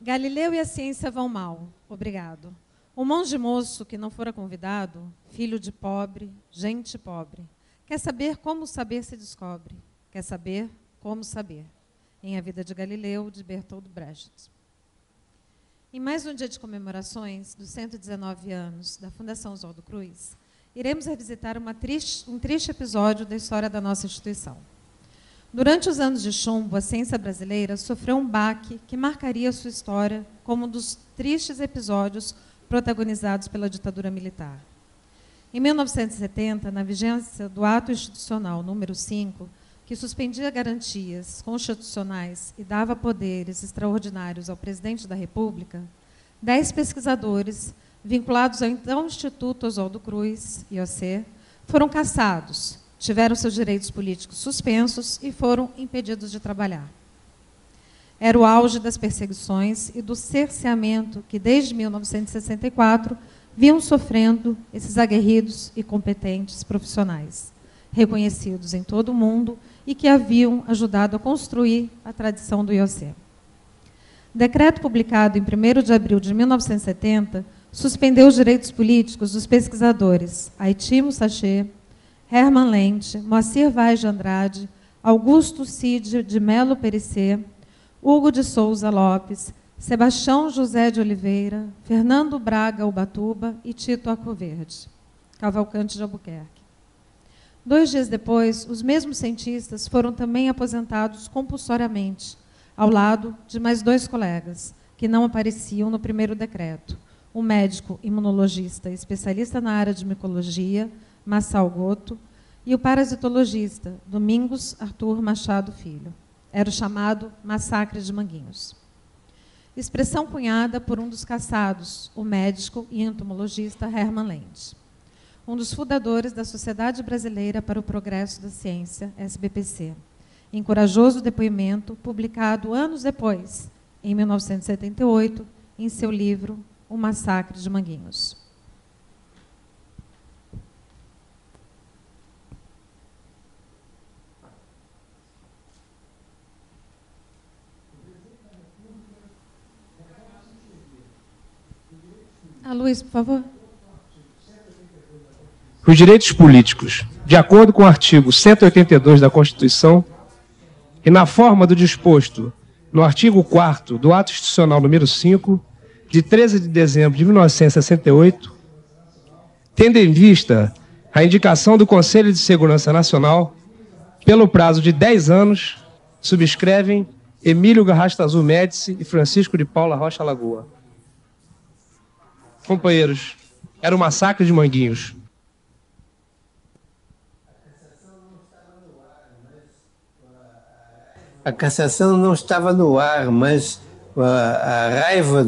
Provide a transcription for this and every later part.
Galileu e a ciência vão mal. Obrigado. O monge moço que não fora convidado, filho de pobre, gente pobre, quer saber como o saber se descobre. Quer saber como saber. Em A Vida de Galileu, de Bertold Brecht. Em mais um dia de comemorações dos 119 anos da Fundação Oswaldo Cruz, iremos revisitar um triste episódio da história da nossa instituição. Durante os anos de chumbo, a ciência brasileira sofreu um baque que marcaria sua história como um dos tristes episódios protagonizados pela ditadura militar. Em 1970, na vigência do Ato Institucional número 5, que suspendia garantias constitucionais e dava poderes extraordinários ao presidente da República, 10 pesquisadores, vinculados ao então Instituto Oswaldo Cruz, IOC, foram cassados, tiveram seus direitos políticos suspensos e foram impedidos de trabalhar. Era o auge das perseguições e do cerceamento que, desde 1964, vinham sofrendo esses aguerridos e competentes profissionais, reconhecidos em todo o mundo e que haviam ajudado a construir a tradição do IOC. Decreto publicado em 1º de abril de 1970 suspendeu os direitos políticos dos pesquisadores Aitimo Sachê, Hermann Lente, Moacir Vaz de Andrade, Augusto Cid de Melo Perissé, Hugo de Souza Lopes, Sebastião José de Oliveira, Fernando Braga Ubatuba e Tito Arcoverde, Cavalcante de Albuquerque. 2 dias depois, os mesmos cientistas foram também aposentados compulsoriamente, ao lado de mais 2 colegas, que não apareciam no primeiro decreto, o médico imunologista e especialista na área de micologia, Massal Goto, e o parasitologista, Domingos Arthur Machado Filho. Era o chamado Massacre de Manguinhos. Expressão cunhada por um dos caçados, o médico e entomologista Hermann Lente, um dos fundadores da Sociedade Brasileira para o Progresso da Ciência, SBPC, em corajoso depoimento publicado anos depois, em 1978, em seu livro O Massacre de Manguinhos. Luiz, por favor. Os direitos políticos, de acordo com o artigo 182 da Constituição, e na forma do disposto no artigo 4º do Ato Institucional número 5, de 13 de dezembro de 1968, tendo em vista a indicação do Conselho de Segurança Nacional, pelo prazo de 10 anos, subscrevem Emílio Garrastazu Médici e Francisco de Paula Rocha Lagoa. Companheiros, era o massacre de Manguinhos. A cassação não estava no ar, mas a raiva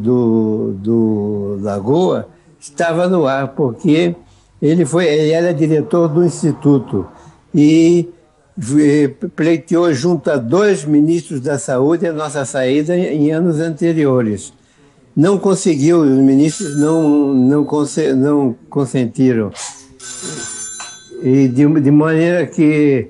do Lagoa estava no ar, porque ele era diretor do Instituto e pleiteou junto a 2 ministros da Saúde a nossa saída em anos anteriores. Não conseguiu, os ministros não consentiram. E de maneira que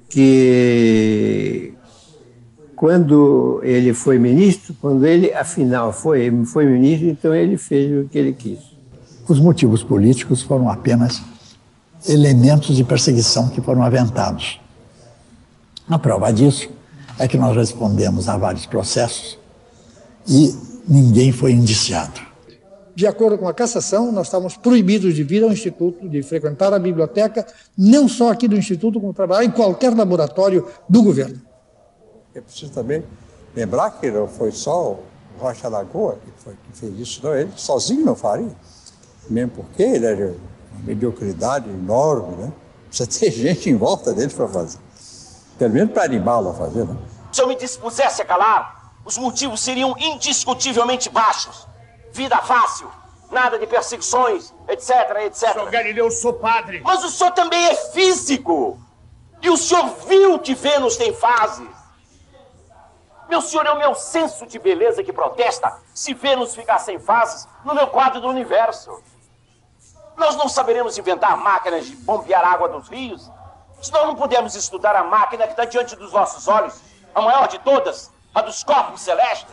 quando ele foi ministro, quando ele, afinal, foi ministro, então ele fez o que ele quis. Os motivos políticos foram apenas elementos de perseguição que foram aventados. A prova disso é que nós respondemos a vários processos e ninguém foi indiciado. De acordo com a cassação, nós estávamos proibidos de vir ao Instituto, de frequentar a biblioteca, não só aqui do Instituto, como trabalhar em qualquer laboratório do governo. É preciso também lembrar que não foi só o Rocha Lagoa que fez isso, não, ele sozinho não faria. Mesmo porque ele era uma mediocridade enorme, né? Precisa ter gente em volta dele para fazer. Pelo menos para animá-lo a fazer, né? Se eu me dispusesse a calar, os motivos seriam indiscutivelmente baixos. Vida fácil, nada de perseguições, etc, etc. Senhor Galileu, eu sou padre. Mas o senhor também é físico. E o senhor viu que Vênus tem fases. Meu senhor, é o meu senso de beleza que protesta se Vênus ficar sem fases no meu quadro do universo. Nós não saberemos inventar máquinas de bombear água dos rios se nós não pudermos estudar a máquina que está diante dos nossos olhos, a maior de todas, a dos corpos celestes.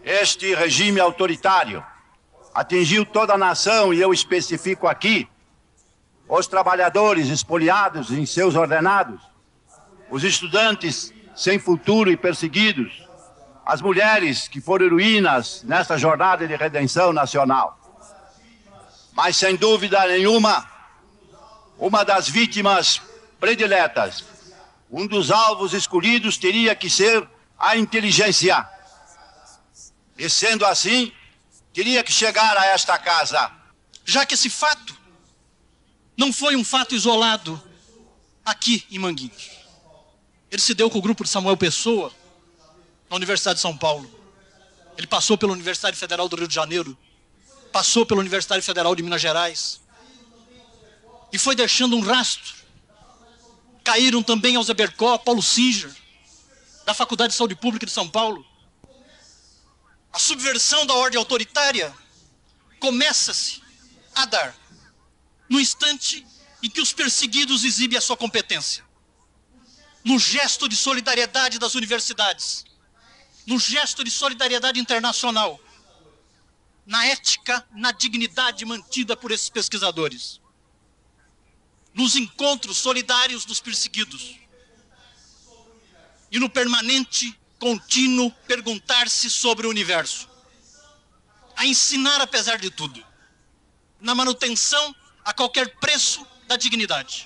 Este regime autoritário atingiu toda a nação, e eu especifico aqui os trabalhadores espoliados em seus ordenados, os estudantes sem futuro e perseguidos, as mulheres que foram heroínas nesta jornada de redenção nacional. Mas, sem dúvida nenhuma, uma das vítimas prediletas, um dos alvos escolhidos teria que ser a inteligência. E, sendo assim, teria que chegar a esta casa. Já que esse fato não foi um fato isolado aqui em Manguinhos. Ele se deu com o grupo de Samuel Pessoa, na Universidade de São Paulo. Ele passou pela Universidade Federal do Rio de Janeiro, passou pela Universidade Federal de Minas Gerais, e foi deixando um rastro. Caíram também Alza Bercó, Paulo Singer, da Faculdade de Saúde Pública de São Paulo. A subversão da ordem autoritária começa-se a dar no instante em que os perseguidos exibem a sua competência. No gesto de solidariedade das universidades, no gesto de solidariedade internacional, na ética, na dignidade mantida por esses pesquisadores, nos encontros solidários dos perseguidos e no permanente, contínuo perguntar-se sobre o universo, a ensinar apesar de tudo, na manutenção a qualquer preço da dignidade.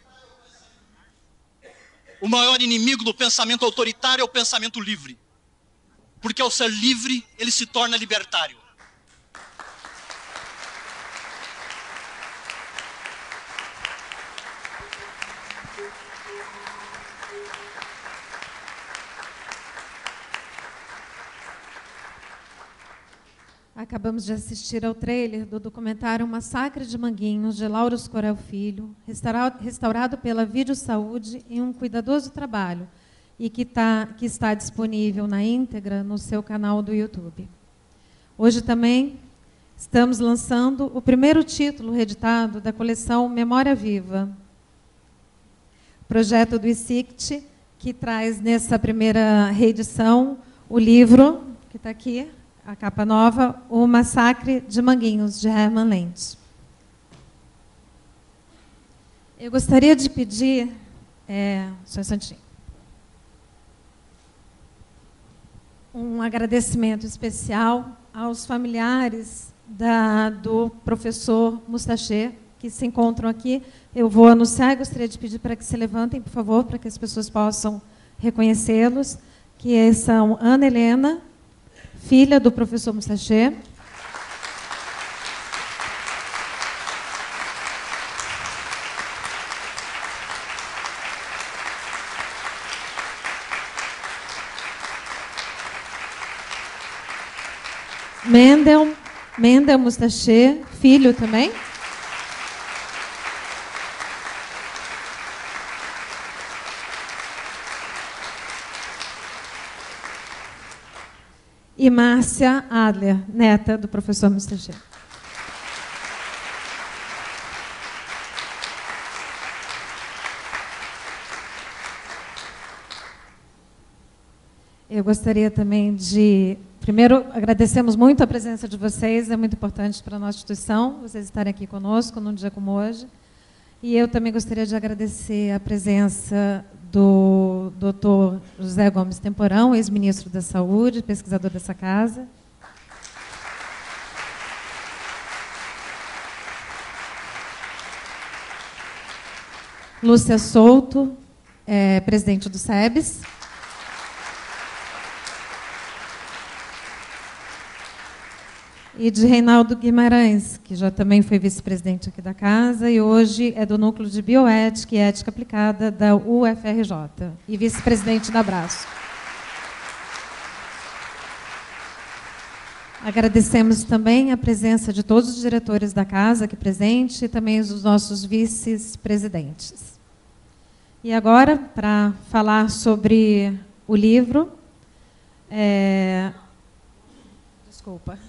O maior inimigo do pensamento autoritário é o pensamento livre, porque ao ser livre ele se torna libertário. Acabamos de assistir ao trailer do documentário Massacre de Manguinhos, de Lauros Corel Filho, restaurado pela Vídeo Saúde em um cuidadoso trabalho e que está disponível na íntegra no seu canal do YouTube. Hoje também estamos lançando o primeiro título reeditado da coleção Memória Viva, projeto do ICICT, que traz nessa primeira reedição o livro, que está aqui, a capa nova, O Massacre de Manguinhos, de Hermann Lentz. Eu gostaria de pedir, só um instantinho, um agradecimento especial aos familiares do professor Mustache, que se encontram aqui. Eu vou anunciar e gostaria de pedir para que se levantem, por favor, para que as pessoas possam reconhecê-los, que são Ana Helena, filha do professor Mustache, Mendel Mustache, filho também, e Márcia Adler, neta do professor Mustache. Eu gostaria também de... Primeiro, agradecemos muito a presença de vocês, é muito importante para a nossa instituição, vocês estarem aqui conosco num dia como hoje. E eu também gostaria de agradecer a presença do Dr. José Gomes Temporão, ex-ministro da Saúde, pesquisador dessa casa. Lúcia Souto, presidente do SEBS. E de Reinaldo Guimarães, que já também foi vice-presidente aqui da casa e hoje é do Núcleo de Bioética e Ética Aplicada da UFRJ e vice-presidente da Abraço. Agradecemos também a presença de todos os diretores da casa aqui presentes e também os nossos vice-presidentes. E agora, para falar sobre o livro... Desculpa.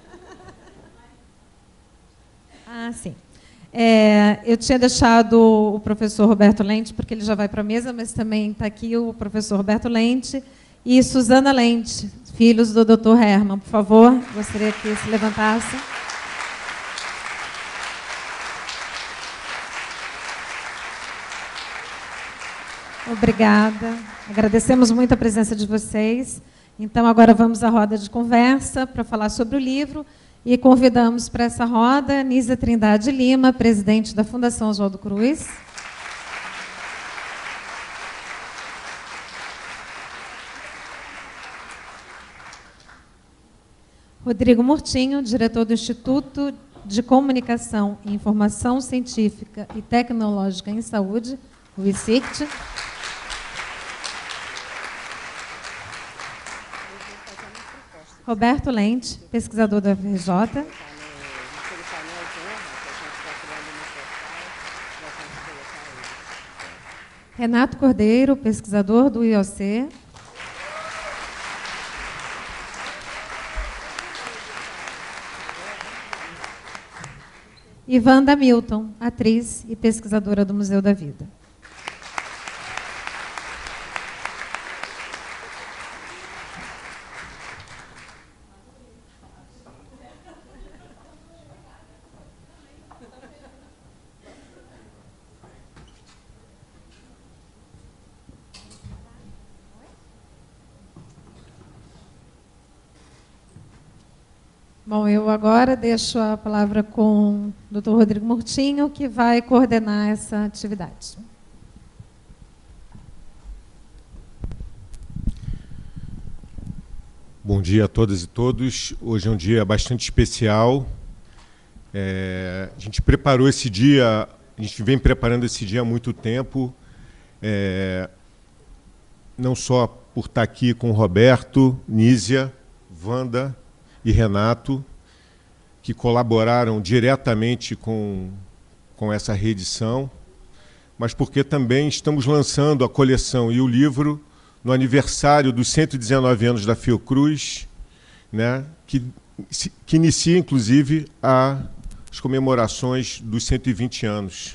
Ah, sim. Eu tinha deixado o professor Roberto Lente, porque ele já vai para a mesa, mas também está aqui o professor Roberto Lente e Suzana Lente, filhos do Dr. Hermann. Por favor, gostaria que se levantassem. Obrigada. Agradecemos muito a presença de vocês. Então, agora vamos à roda de conversa para falar sobre o livro. E convidamos para essa roda Nízia Trindade Lima, presidente da Fundação Oswaldo Cruz. Rodrigo Murtinho, diretor do Instituto de Comunicação e Informação Científica e Tecnológica em Saúde, o ICICT. Roberto Lente, pesquisador da FRJ. Renato Cordeiro, pesquisador do IOC. E Wanda Milton, atriz e pesquisadora do Museu da Vida. Bom, eu agora deixo a palavra com o Dr. Rodrigo Murtinho, que vai coordenar essa atividade. Bom dia a todas e todos. Hoje é um dia bastante especial. A gente preparou esse dia, a gente vem preparando esse dia há muito tempo, não só por estar aqui com o Roberto, Nízia, Wanda e Renato, que colaboraram diretamente com essa reedição, mas porque também estamos lançando a coleção e o livro no aniversário dos 119 anos da Fiocruz, né, que inicia, inclusive, as comemorações dos 120 anos.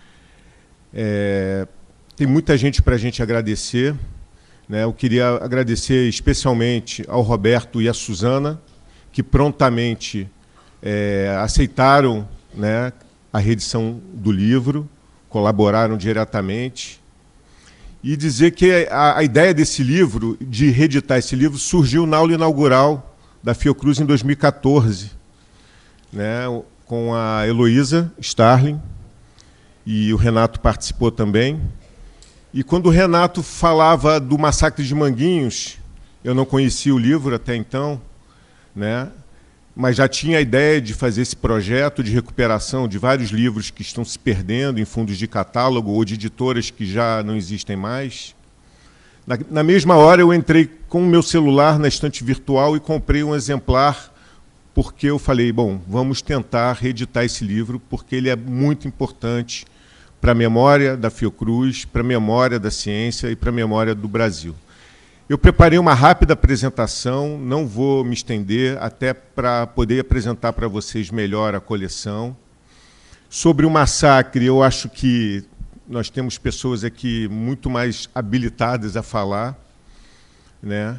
Tem muita gente para a gente agradecer, né? Eu queria agradecer especialmente ao Roberto e à Suzana, que prontamente aceitaram, né, a reedição do livro, colaboraram diretamente. E dizer que a ideia desse livro, de reeditar esse livro, surgiu na aula inaugural da Fiocruz em 2014, né, com a Heloísa Starling, e o Renato participou também. E quando o Renato falava do massacre de Manguinhos, eu não conhecia o livro até então, né? Mas já tinha a ideia de fazer esse projeto de recuperação de vários livros que estão se perdendo em fundos de catálogo ou de editoras que já não existem mais. Na mesma hora, eu entrei com o meu celular na estante virtual e comprei um exemplar, porque eu falei, bom, vamos tentar reeditar esse livro, porque ele é muito importante para a memória da Fiocruz, para a memória da ciência e para a memória do Brasil. Eu preparei uma rápida apresentação, não vou me estender, até para poder apresentar para vocês melhor a coleção. Sobre o massacre, eu acho que nós temos pessoas aqui muito mais habilitadas a falar, né?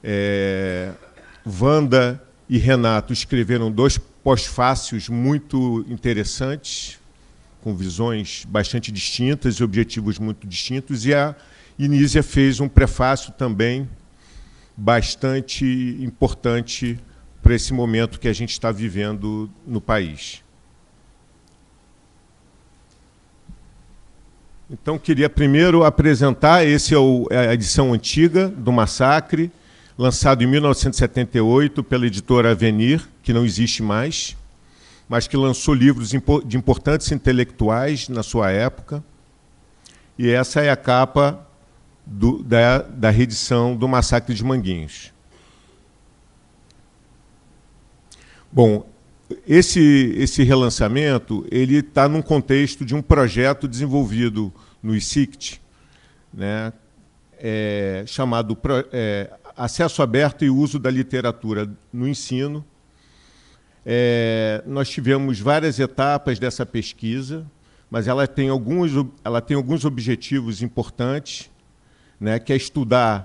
Wanda e Renato escreveram 2 pós-fácios muito interessantes, com visões bastante distintas e objetivos muito distintos, e a Nízia fez um prefácio também bastante importante para esse momento que a gente está vivendo no país. Então, queria primeiro apresentar, esse é a edição antiga do Massacre, lançado em 1978 pela editora Avenir, que não existe mais, mas que lançou livros de importantes intelectuais na sua época. E essa é a capa da reedição do Massacre de Manguinhos. Bom, esse relançamento ele está num contexto de um projeto desenvolvido no ICICT, né, chamado Acesso Aberto e Uso da Literatura no Ensino. Nós tivemos várias etapas dessa pesquisa, mas ela tem alguns objetivos importantes, né, que é estudar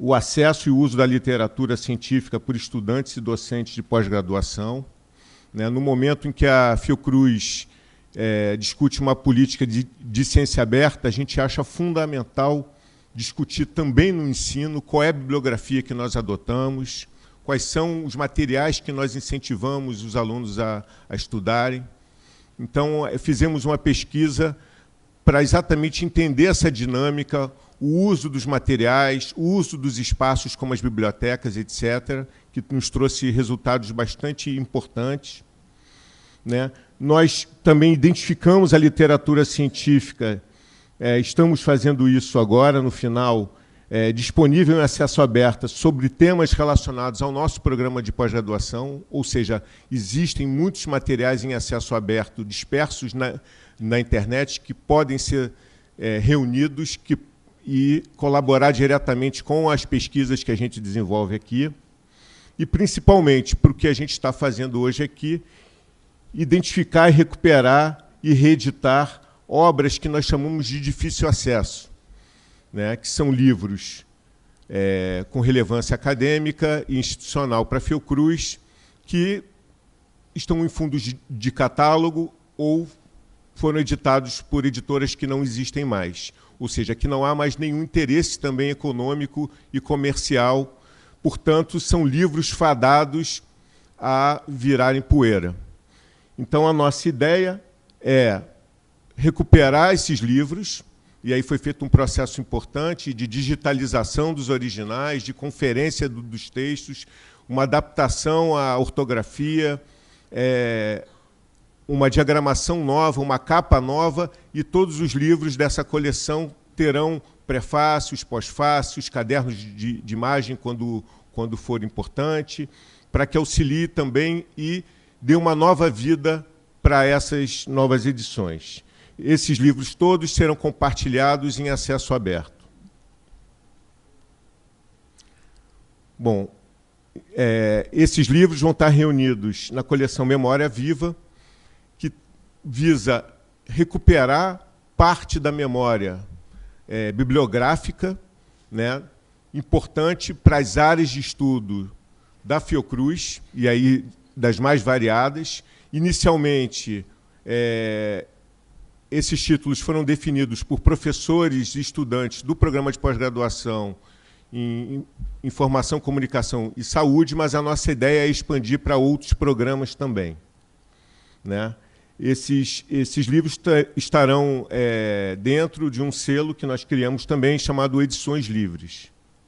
o acesso e o uso da literatura científica por estudantes e docentes de pós-graduação. Né? No momento em que a Fiocruz discute uma política de ciência aberta, a gente acha fundamental discutir também no ensino qual é a bibliografia que nós adotamos, quais são os materiais que nós incentivamos os alunos a estudarem. Então, fizemos uma pesquisa para exatamente entender essa dinâmica, o uso dos materiais, o uso dos espaços como as bibliotecas, etc., que nos trouxe resultados bastante importantes. Né? Nós também identificamos a literatura científica, estamos fazendo isso agora, no final, disponível em acesso aberto sobre temas relacionados ao nosso programa de pós-graduação, ou seja, existem muitos materiais em acesso aberto dispersos na internet que podem ser reunidos e colaborar diretamente com as pesquisas que a gente desenvolve aqui, e principalmente para o que a gente está fazendo hoje aqui, identificar e recuperar e reeditar obras que nós chamamos de difícil acesso, né, que são livros com relevância acadêmica e institucional para a Fiocruz, que estão em fundos de catálogo ou foram editados por editoras que não existem mais, ou seja, que não há mais nenhum interesse também econômico e comercial, portanto, são livros fadados a virarem poeira. Então, a nossa ideia é recuperar esses livros, e aí foi feito um processo importante de digitalização dos originais, de conferência dos textos, uma adaptação à ortografia, uma diagramação nova, uma capa nova, e todos os livros dessa coleção terão prefácios, pós-fácios, cadernos de imagem quando for importante, para que auxilie também e dê uma nova vida para essas novas edições. Esses livros todos serão compartilhados em acesso aberto. Bom, esses livros vão estar reunidos na coleção Memória Viva, que visa recuperar parte da memória bibliográfica, né, importante para as áreas de estudo da Fiocruz, e aí das mais variadas. Inicialmente, esses títulos foram definidos por professores e estudantes do programa de pós-graduação em Informação, Comunicação e Saúde, mas a nossa ideia é expandir para outros programas também. Né? Esses livros estarão dentro de um selo que nós criamos também, chamado Edições Livres.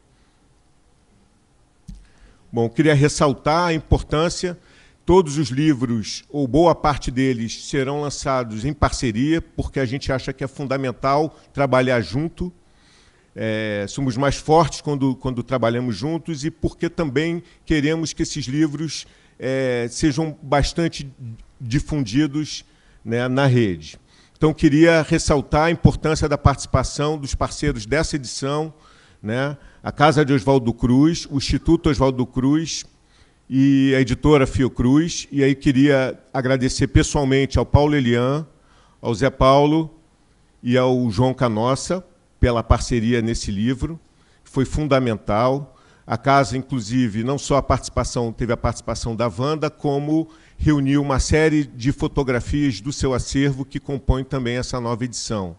Bom, queria ressaltar a importância. Todos os livros, ou boa parte deles, serão lançados em parceria, porque a gente acha que é fundamental trabalhar junto. Somos mais fortes quando trabalhamos juntos, e porque também queremos que esses livros sejam bastante difundidos, né, na rede. Então, queria ressaltar a importância da participação dos parceiros dessa edição, né, a Casa de Oswaldo Cruz, o Instituto Oswaldo Cruz, e a editora Fiocruz, e aí queria agradecer pessoalmente ao Paulo Elian, ao Zé Paulo e ao João Canossa pela parceria nesse livro, que foi fundamental. A casa, inclusive, não só teve a participação da Wanda, como reuniu uma série de fotografias do seu acervo que compõem também essa nova edição.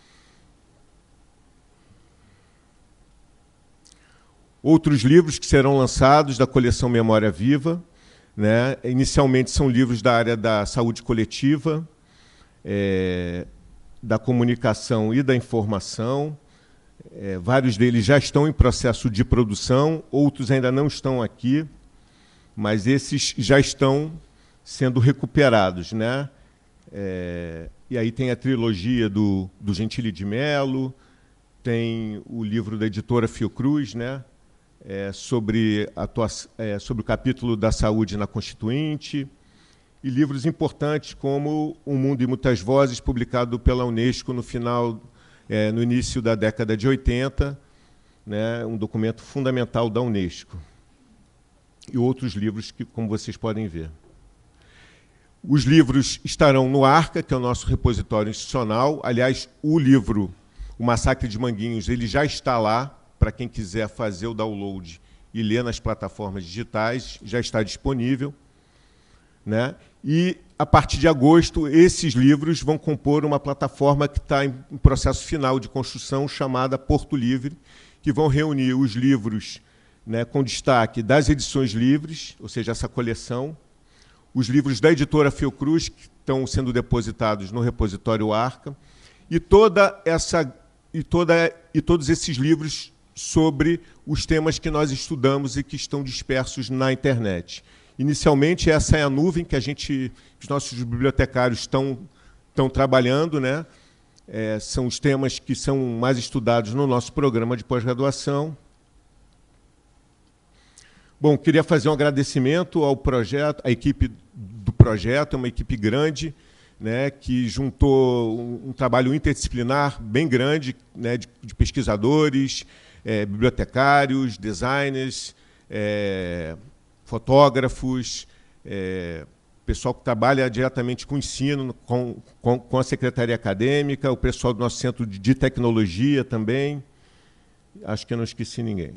Outros livros que serão lançados da coleção Memória Viva, né, inicialmente são livros da área da saúde coletiva, da comunicação e da informação. Vários deles já estão em processo de produção, outros ainda não estão aqui, mas esses já estão sendo recuperados, né? E aí tem a trilogia do Gentili de Mello, tem o livro da editora Fiocruz, né? Sobre o capítulo da saúde na Constituinte, e livros importantes como O Mundo e Muitas Vozes, publicado pela Unesco no início da década de 80, né, um documento fundamental da Unesco. E outros livros que, como vocês podem ver. Os livros estarão no Arca, que é o nosso repositório institucional. Aliás, o livro O Massacre de Manguinhos ele já está lá, para quem quiser fazer o download e ler nas plataformas digitais, já está disponível, né? E, a partir de agosto, esses livros vão compor uma plataforma que está em processo final de construção, chamada Porto Livre, que vão reunir os livros, né, com destaque das edições livres, ou seja, essa coleção, os livros da editora Fiocruz, que estão sendo depositados no repositório Arca, e todos esses livros sobre os temas que nós estudamos e que estão dispersos na internet. Inicialmente, essa é a nuvem que os nossos bibliotecários estão trabalhando, né? São os temas que são mais estudados no nosso programa de pós-graduação. Bom, queria fazer um agradecimento ao projeto, à equipe do projeto, é uma equipe grande, né, que juntou um trabalho interdisciplinar bem grande, né, de pesquisadores, bibliotecários, designers, fotógrafos, pessoal que trabalha diretamente com o ensino, com a secretaria acadêmica, o pessoal do nosso centro de tecnologia também. Acho que eu não esqueci ninguém.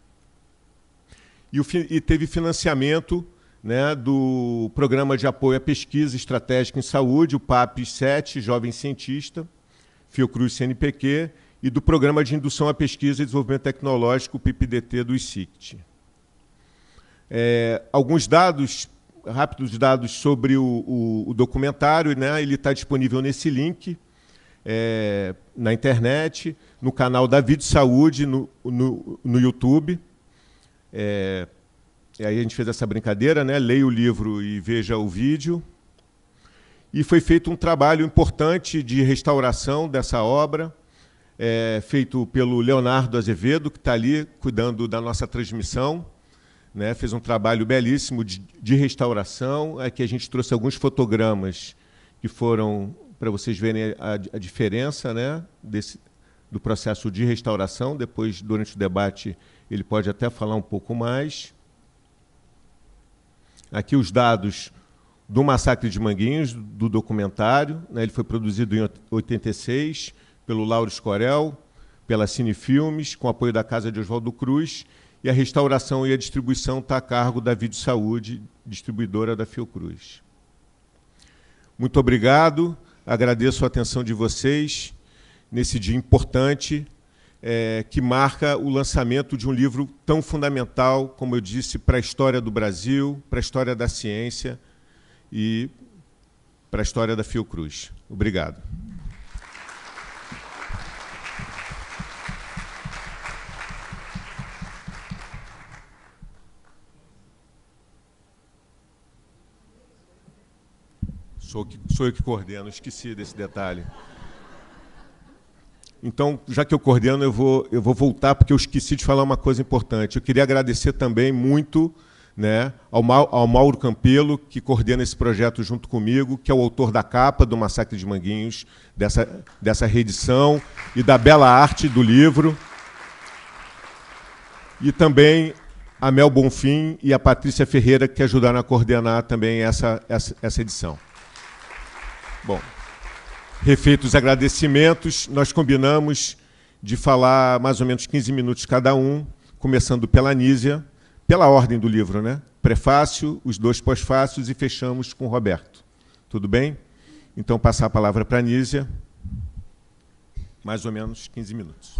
E teve financiamento, né, do Programa de Apoio à Pesquisa Estratégica em Saúde, o PAPES 7, Jovem Cientista, Fiocruz CNPq, e do Programa de Indução à Pesquisa e Desenvolvimento Tecnológico, o PIPDT, do ICICT. Alguns dados, rápidos dados sobre o documentário, né, ele está disponível nesse link, na internet, no canal da Vídeo Saúde, no YouTube. Aí a gente fez essa brincadeira, né? Leia o livro e veja o vídeo. E foi feito um trabalho importante de restauração dessa obra, feito pelo Leonardo Azevedo, que está ali cuidando da nossa transmissão, né? Fez um trabalho belíssimo de restauração. Aqui a gente trouxe alguns fotogramas que foram para vocês verem a diferença, né, do processo de restauração. Depois, durante o debate, ele pode até falar um pouco mais. Aqui os dados do Massacre de Manguinhos, do documentário, né? Ele foi produzido em 86 pelo Lauro Escorel, pela Cinefilmes, com apoio da Casa de Oswaldo Cruz, e a restauração e a distribuição está a cargo da Vídeo Saúde, distribuidora da Fiocruz. Muito obrigado, agradeço a atenção de vocês nesse dia importante, que marca o lançamento de um livro tão fundamental, como eu disse, para a história do Brasil, para a história da ciência e para a história da Fiocruz. Obrigado. Sou eu que coordeno, esqueci desse detalhe. Então, já que eu coordeno, eu vou voltar, porque eu esqueci de falar uma coisa importante. Eu queria agradecer também muito, né, ao Mauro Campelo, que coordena esse projeto junto comigo, que é o autor da capa do Massacre de Manguinhos, dessa reedição, e da bela arte do livro. E também a Mel Bonfim e a Patrícia Ferreira, que ajudaram a coordenar também essa edição. Bom, refeitos os agradecimentos, nós combinamos de falar mais ou menos 15 minutos cada um, começando pela Nísia, pela ordem do livro, né? Prefácio, os dois pós-fácios e fechamos com o Roberto. Tudo bem? Então, passar a palavra para a Nísia, mais ou menos 15 minutos.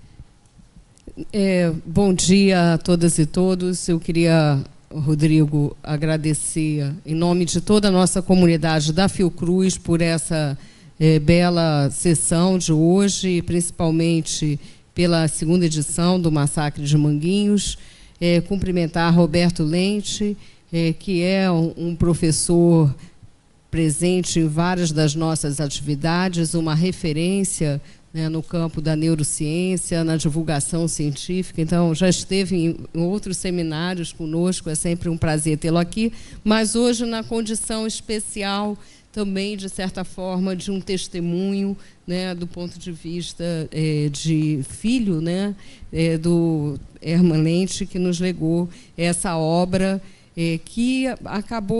Bom dia a todas e todos. Eu queria, Rodrigo, agradecer em nome de toda a nossa comunidade da Fiocruz por essa bela sessão de hoje, principalmente pela segunda edição do Massacre de Manguinhos. Cumprimentar Roberto Lente, que é um professor presente em várias das nossas atividades, uma referência, né, no campo da neurociência, na divulgação científica. Então, já esteve em outros seminários conosco, é sempre um prazer tê-lo aqui, mas hoje na condição especial também, de certa forma, de um testemunho, né, do ponto de vista de filho, né, do Herman Lente, que nos legou essa obra que acabou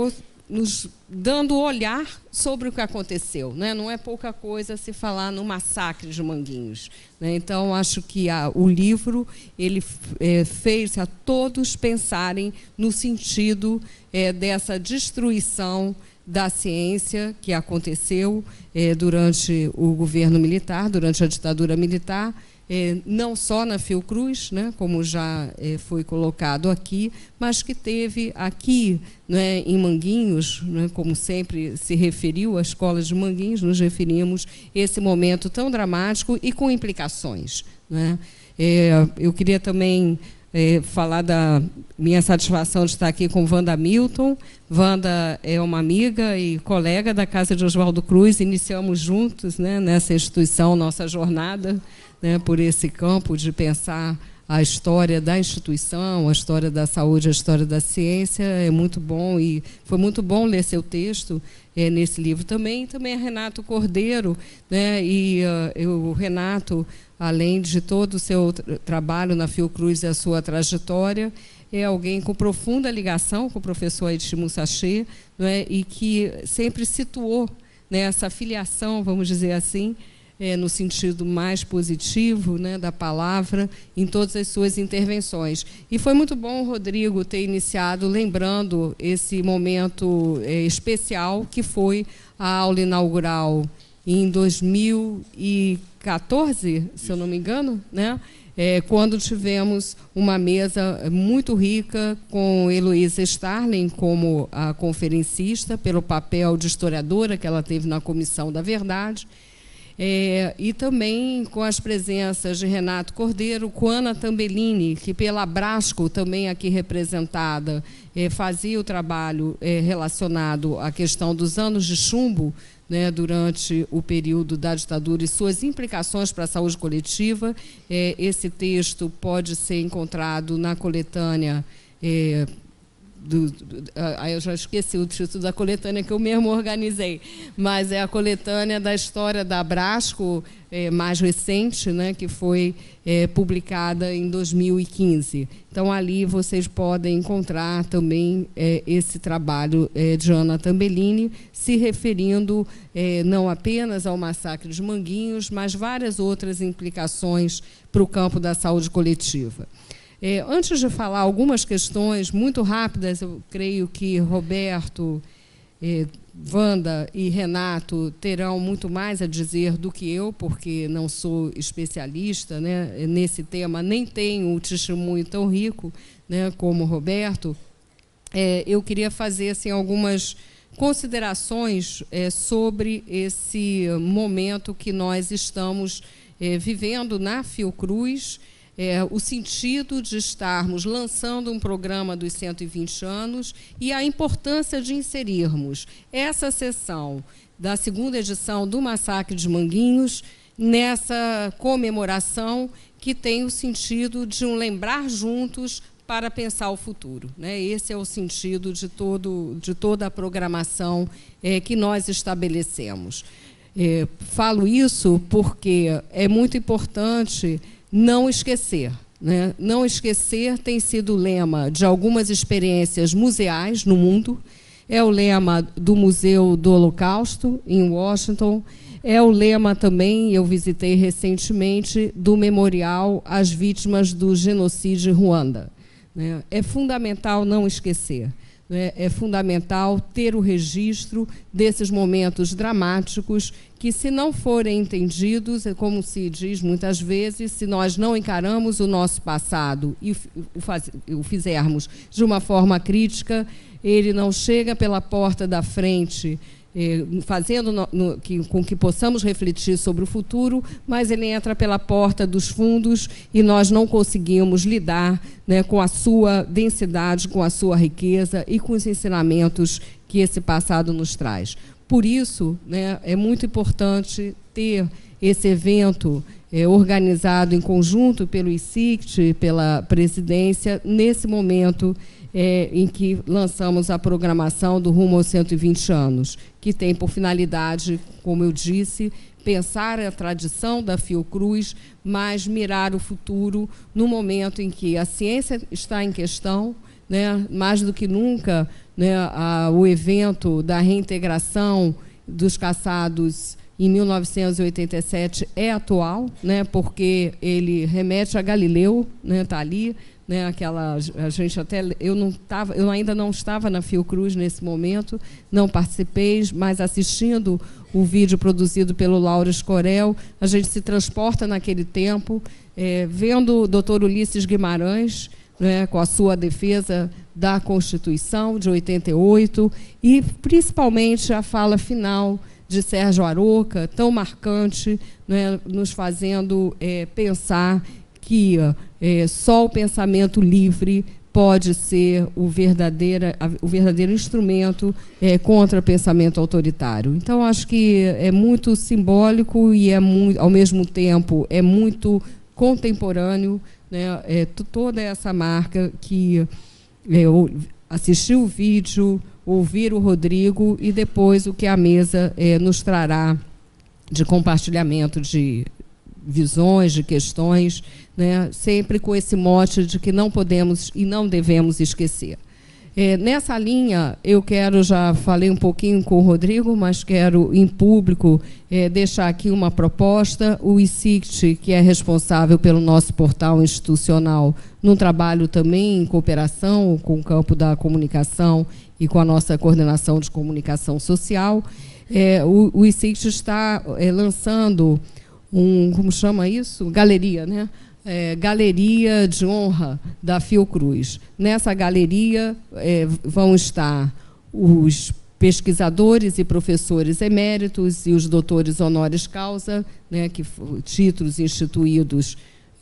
nos dando olhar sobre o que aconteceu, né? Não é pouca coisa se falar no massacre de Manguinhos, né? Então, acho que o livro ele fez a todos pensarem no sentido dessa destruição da ciência que aconteceu durante o governo militar, durante a ditadura militar, não só na Fiocruz, né, como já foi colocado aqui, mas que teve aqui, né, em Manguinhos, né, como sempre se referiu, a escola de Manguinhos, nos referimos a esse momento tão dramático e com implicações, né. Eu queria também falar da minha satisfação de estar aqui com Wanda Milton. Wanda é uma amiga e colega da Casa de Oswaldo Cruz, iniciamos juntos, né, nessa instituição nossa jornada, né, por esse campo de pensar a história da instituição, a história da saúde, a história da ciência. É muito bom, e foi muito bom ler seu texto nesse livro também. Também a Renato Cordeiro, né, e o Renato, além de todo o seu trabalho na Fiocruz e a sua trajetória, é alguém com profunda ligação com o professor Edith Musaché, né, e que sempre situou, né, essa filiação, vamos dizer assim, no sentido mais positivo, né, da palavra, em todas as suas intervenções. E foi muito bom o Rodrigo ter iniciado lembrando esse momento especial, que foi a aula inaugural em 2014, se eu não me engano, né, quando tivemos uma mesa muito rica com Heloísa Starling como a conferencista, pelo papel de historiadora que ela teve na Comissão da Verdade, e também com as presenças de Renato Cordeiro, com Ana Tambellini, que pela Abrasco, também aqui representada, fazia o trabalho relacionado à questão dos anos de chumbo, né, durante o período da ditadura e suas implicações para a saúde coletiva. Esse texto pode ser encontrado na coletânea... eu já esqueci o título da coletânea que eu mesmo organizei, mas é a coletânea da história da Abrasco, mais recente, né, que foi publicada em 2015. Então, ali vocês podem encontrar também esse trabalho de Ana Tambellini, se referindo não apenas ao massacre de Manguinhos, mas várias outras implicações para o campo da saúde coletiva. Antes de falar algumas questões muito rápidas, eu creio que Roberto, Wanda e Renato terão muito mais a dizer do que eu, porque não sou especialista, né, nesse tema, nem tenho um testemunho tão rico, né, como Roberto. Eu queria fazer assim, algumas considerações sobre esse momento que nós estamos vivendo na Fiocruz, o sentido de estarmos lançando um programa dos 120 anos e a importância de inserirmos essa sessão da segunda edição do Massacre de Manguinhos nessa comemoração que tem o sentido de um lembrar juntos para pensar o futuro, né? Esse é o sentido de toda a programação que nós estabelecemos. Falo isso porque é muito importante não esquecer, né? Não esquecer tem sido o lema de algumas experiências museais no mundo, é o lema do Museu do Holocausto, em Washington, é o lema também, eu visitei recentemente, do Memorial às Vítimas do Genocídio em Ruanda, né? É fundamental não esquecer. É fundamental ter o registro desses momentos dramáticos que, se não forem entendidos, como se diz muitas vezes, se nós não encaramos o nosso passado e o fizermos de uma forma crítica, ele não chega pela porta da frente, fazendo com que possamos refletir sobre o futuro, mas ele entra pela porta dos fundos e nós não conseguimos lidar, né, com a sua densidade, com a sua riqueza e com os ensinamentos que esse passado nos traz. Por isso, né, é muito importante ter esse evento organizado em conjunto pelo ICICT, pela presidência, nesse momento em que lançamos a programação do Rumo aos 120 anos, que tem por finalidade, como eu disse, pensar a tradição da Fiocruz, mas mirar o futuro no momento em que a ciência está em questão, né, mais do que nunca, né, o evento da reintegração dos caçados em 1987 é atual, né, porque ele remete a Galileu, né, está ali, né, a gente até eu ainda não estava na Fiocruz nesse momento, não participei, mas assistindo o vídeo produzido pelo Lauro Escorel, a gente se transporta naquele tempo, vendo o Dr. Ulisses Guimarães, né, com a sua defesa da Constituição de 88 e principalmente a fala final de Sérgio Aroca, tão marcante, né, nos fazendo pensar que só o pensamento livre pode ser o verdadeiro instrumento contra o pensamento autoritário. Então, acho que é muito simbólico e ao mesmo tempo é muito contemporâneo, né, toda essa marca que assistir o vídeo, ouvir o Rodrigo e depois o que a mesa nos trará de compartilhamento de visões, de questões, né, sempre com esse mote de que não podemos e não devemos esquecer. Nessa linha, eu já falei um pouquinho com o Rodrigo, mas quero, em público, deixar aqui uma proposta. O ICICT, que é responsável pelo nosso portal institucional, num trabalho também em cooperação com o campo da comunicação e com a nossa coordenação de comunicação social, o ICICT está lançando como chama isso? Galeria, né? Galeria de Honra da Fiocruz. Nessa galeria vão estar os pesquisadores e professores eméritos e os doutores honoris causa, né, títulos instituídos,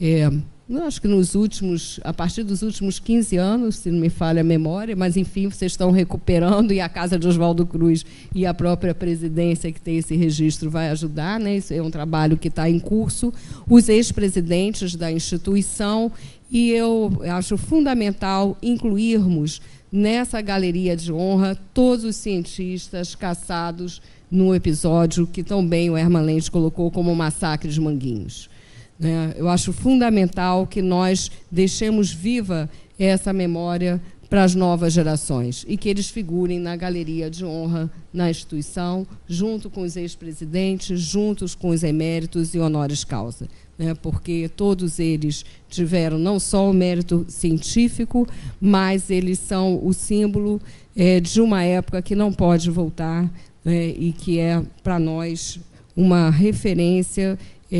acho que a partir dos últimos 15 anos, se não me falha a memória, mas, enfim, vocês estão recuperando e a Casa de Oswaldo Cruz e a própria presidência que tem esse registro vai ajudar, né? Isso é um trabalho que está em curso. Os ex-presidentes da instituição, e eu acho fundamental incluirmos nessa galeria de honra todos os cientistas caçados no episódio que tão bem o Herman Lente colocou como o massacre de Manguinhos. Eu acho fundamental que nós deixemos viva essa memória para as novas gerações e que eles figurem na galeria de honra na instituição, junto com os ex-presidentes, juntos com os eméritos e honoris causa, porque todos eles tiveram não só o mérito científico, mas eles são o símbolo de uma época que não pode voltar, e que é, para nós, uma referência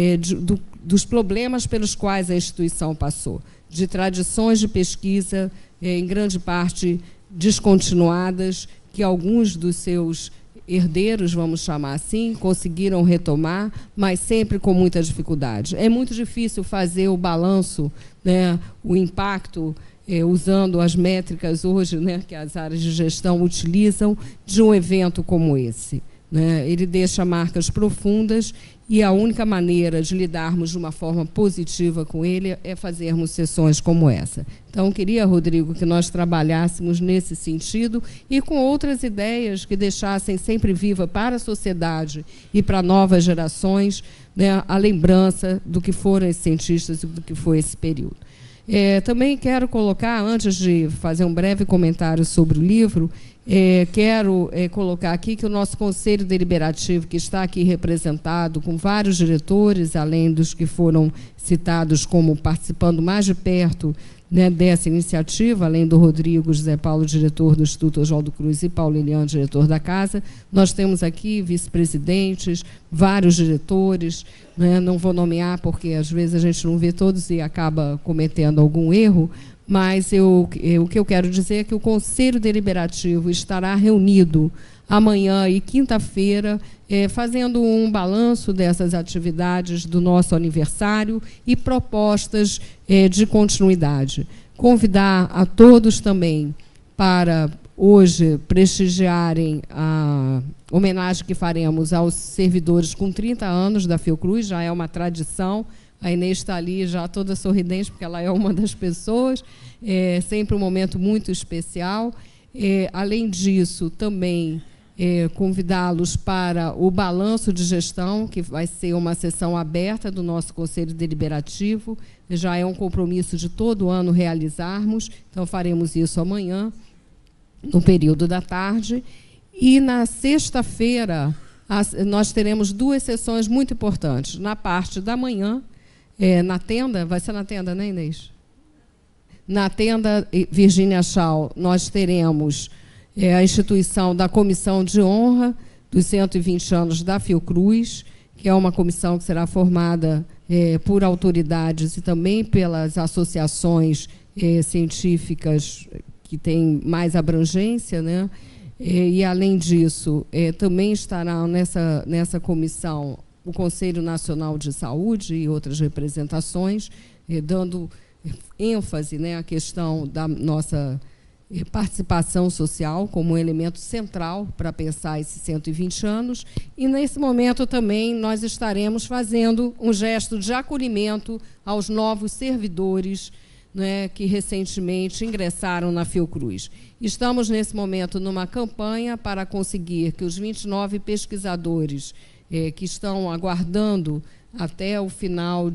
dos problemas pelos quais a instituição passou, de tradições de pesquisa, em grande parte descontinuadas, que alguns dos seus herdeiros, vamos chamar assim, conseguiram retomar, mas sempre com muita dificuldade. É muito difícil fazer o balanço, o impacto, usando as métricas hoje, que as áreas de gestão utilizam, de um evento como esse. Ele deixa marcas profundas e a única maneira de lidarmos de uma forma positiva com ele é fazermos sessões como essa. Então, queria, Rodrigo, que nós trabalhássemos nesse sentido e com outras ideias que deixassem sempre viva para a sociedade e para novas gerações, a lembrança do que foram esses cientistas e do que foi esse período. Também quero colocar, antes de fazer um breve comentário sobre o livro, quero colocar aqui que o nosso Conselho Deliberativo, que está aqui representado com vários diretores, além dos que foram citados como participando mais de perto dessa iniciativa, além do Rodrigo José Paulo, diretor do Instituto Oswaldo Cruz, e Paulo Elian, diretor da Casa, nós temos aqui vice-presidentes, vários diretores, não vou nomear porque às vezes a gente não vê todos e acaba cometendo algum erro, mas o que eu quero dizer é que o Conselho Deliberativo estará reunido amanhã e quinta-feira, fazendo um balanço dessas atividades do nosso aniversário e propostas de continuidade. Convidar a todos também para hoje prestigiarem uma homenagem que faremos aos servidores com 30 anos da Fiocruz, já é uma tradição. A Inês está ali já toda sorridente, porque ela é uma das pessoas, é sempre um momento muito especial. Além disso, também convidá-los para o balanço de gestão, que vai ser uma sessão aberta do nosso Conselho Deliberativo, já é um compromisso de todo ano realizarmos, então faremos isso amanhã, no período da tarde. E na sexta-feira, nós teremos 2 sessões muito importantes. Na parte da manhã, na tenda, vai ser na tenda, né, Inês? Na tenda Virgínia Schau, nós teremos a instituição da Comissão de Honra dos 120 anos da Fiocruz, que é uma comissão que será formada por autoridades e também pelas associações científicas que têm mais abrangência, né? E, além disso, também estará nessa comissão o Conselho Nacional de Saúde e outras representações, dando ênfase, né, à questão da nossa participação social como um elemento central para pensar esses 120 anos. E, nesse momento, também nós estaremos fazendo um gesto de acolhimento aos novos servidores, né, que recentemente ingressaram na Fiocruz. Estamos, nesse momento, numa campanha para conseguir que os 29 pesquisadores que estão aguardando até o final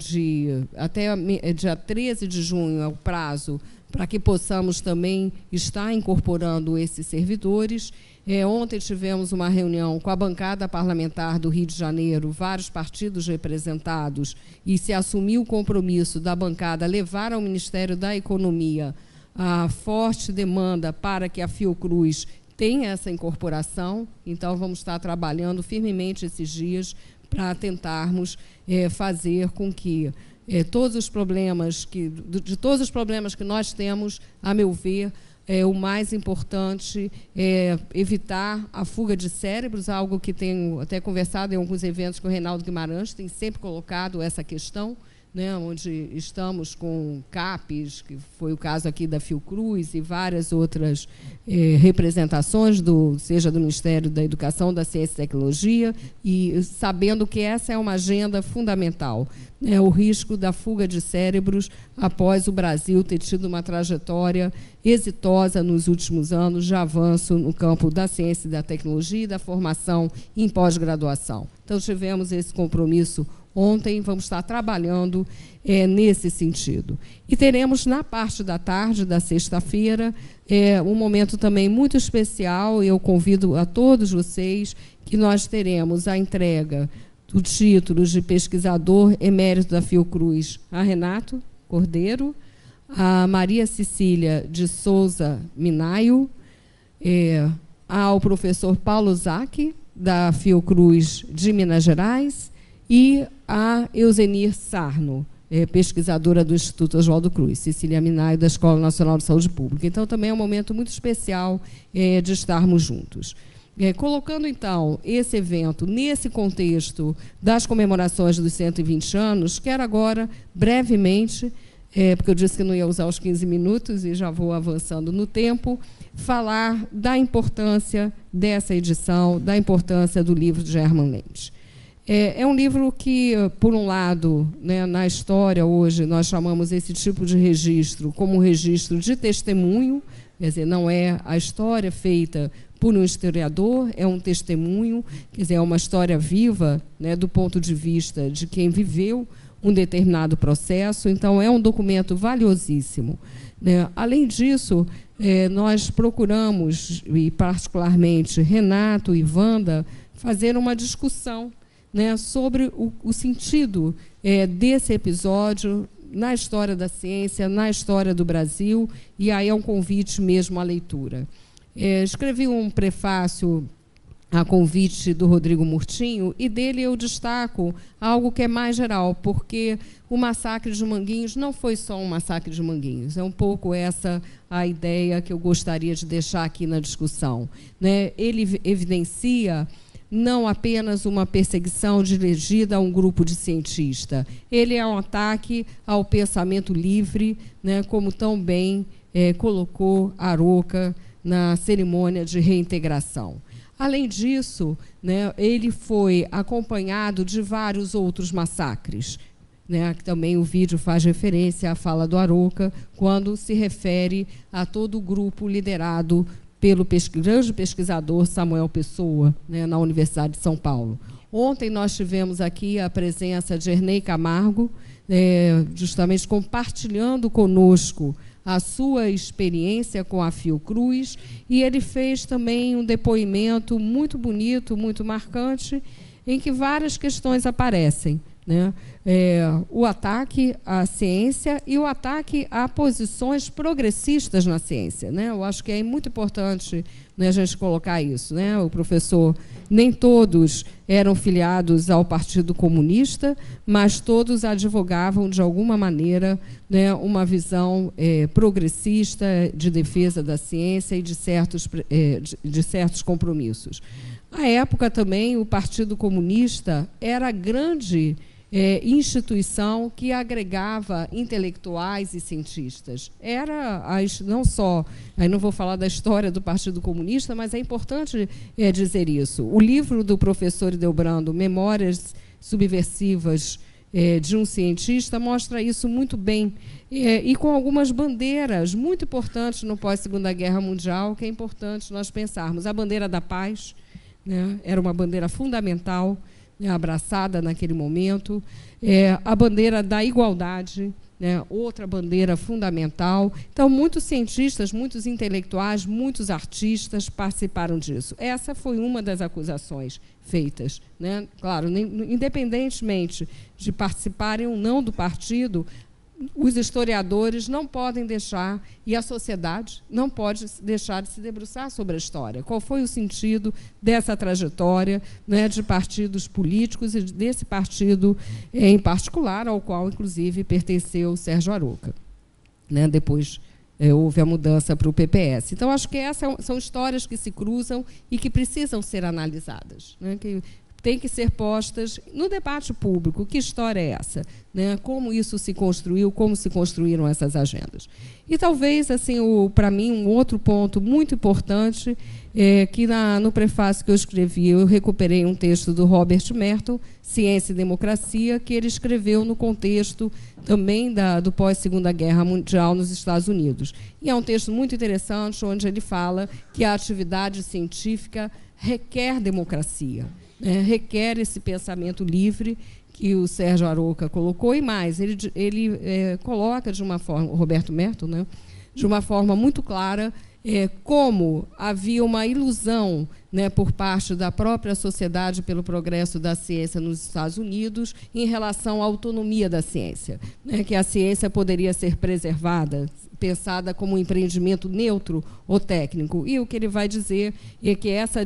até dia 13 de junho, é o prazo, para que possamos também estar incorporando esses servidores. Ontem tivemos uma reunião com a bancada parlamentar do Rio de Janeiro, vários partidos representados, e se assumiu o compromisso da bancada levar ao Ministério da Economia a forte demanda para que a Fiocruz tenha essa incorporação. Então, vamos estar trabalhando firmemente esses dias para tentarmos fazer com que todos os problemas de todos os problemas que nós temos, a meu ver, o mais importante é evitar a fuga de cérebros, algo que tenho até conversado em alguns eventos com o Reinaldo Guimarães, tem sempre colocado essa questão, né, onde estamos com CAPES, que foi o caso aqui da Fiocruz, e várias outras representações, seja do Ministério da Educação, da Ciência e Tecnologia, e sabendo que essa é uma agenda fundamental, né, o risco da fuga de cérebros após o Brasil ter tido uma trajetória exitosa nos últimos anos de avanço no campo da ciência e da tecnologia e da formação em pós-graduação. Então, tivemos esse compromisso ontem, vamos estar trabalhando nesse sentido. E teremos, na parte da tarde da sexta-feira, um momento também muito especial. Eu convido a todos vocês que nós teremos a entrega do título de pesquisador emérito da Fiocruz a Renato Cordeiro, a Maria Cecília de Souza Minaio, ao professor Paulo Zac, da Fiocruz de Minas Gerais, e a Euzenir Sarno, pesquisadora do Instituto Oswaldo Cruz, Cecília Minaio, da Escola Nacional de Saúde Pública. Então, também é um momento muito especial de estarmos juntos. Colocando, então, esse evento nesse contexto das comemorações dos 120 anos, quero agora, brevemente, porque eu disse que não ia usar os 15 minutos e já vou avançando no tempo, falar da importância dessa edição, da importância do livro de German Lente. É um livro que, por um lado, né, na história hoje, nós chamamos esse tipo de registro como um registro de testemunho, quer dizer, não é a história feita por um historiador, é um testemunho, quer dizer, é uma história viva, né, do ponto de vista de quem viveu um determinado processo. Então, é um documento valiosíssimo, né? Além disso, nós procuramos, e particularmente Renato e Wanda, fazer uma discussão, né, sobre o sentido desse episódio na história da ciência, na história do Brasil, e aí é um convite mesmo à leitura. Escrevi um prefácio a convite do Rodrigo Murtinho, e dele eu destaco algo que é mais geral, porque o massacre de Manguinhos não foi só um massacre de Manguinhos, é um pouco essa a ideia que eu gostaria de deixar aqui na discussão, né? Ele evidencia não apenas uma perseguição dirigida a um grupo de cientistas, ele é um ataque ao pensamento livre, né, como tão bem colocou Aroca na cerimônia de reintegração. Além disso, né, ele foi acompanhado de vários outros massacres, né, que também o vídeo faz referência à fala do Arouca, quando se refere a todo o grupo liderado pelo grande pesquisador Samuel Pessoa, né, na Universidade de São Paulo. Ontem nós tivemos aqui a presença de Ernei Camargo, justamente compartilhando conosco a sua experiência com a Fiocruz, e ele fez também um depoimento muito bonito, muito marcante, em que várias questões aparecem, né? O ataque à ciência e o ataque a posições progressistas na ciência, né? Eu acho que é muito importante, né, a gente colocar isso, né? O professor, nem todos eram filiados ao Partido Comunista, mas todos advogavam, de alguma maneira, né, uma visão progressista de defesa da ciência e de certos compromissos. À época também, o Partido Comunista era a grande instituição que agregava intelectuais e cientistas. Era, não só, aí não vou falar da história do Partido Comunista, mas é importante dizer isso. O livro do professor Hildebrando, Memórias Subversivas de um Cientista, mostra isso muito bem, e com algumas bandeiras muito importantes no pós-Segunda Guerra Mundial, que é importante nós pensarmos. A bandeira da paz, né, era uma bandeira fundamental, abraçada naquele momento, a bandeira da igualdade, né, outra bandeira fundamental. Então, muitos cientistas, muitos intelectuais, muitos artistas participaram disso. Essa foi uma das acusações feitas, né? Claro, independentemente de participarem ou não do partido, os historiadores não podem deixar, e a sociedade não pode deixar de se debruçar sobre a história. Qual foi o sentido dessa trajetória, né, de partidos políticos e desse partido em particular, ao qual, inclusive, pertenceu Sérgio Arouca, né? Depois houve a mudança para o PPS. Então, acho que essas são histórias que se cruzam e que precisam ser analisadas, né? Que têm que ser postas no debate público. Que história é essa, né? Como isso se construiu, como se construíram essas agendas. E talvez, assim, para mim, um outro ponto muito importante é que no prefácio que eu escrevi, eu recuperei um texto do Robert Merton, Ciência e Democracia, que ele escreveu no contexto também do pós-Segunda Guerra Mundial nos Estados Unidos. E é um texto muito interessante, onde ele fala que a atividade científica requer democracia, requer esse pensamento livre que o Sérgio Arouca colocou, e mais, ele coloca de uma forma, o Roberto Merton, né, de uma forma muito clara, como havia uma ilusão, né, por parte da própria Sociedade pelo Progresso da Ciência nos Estados Unidos em relação à autonomia da ciência, né, que a ciência poderia ser preservada, pensada como um empreendimento neutro ou técnico. E o que ele vai dizer é que essa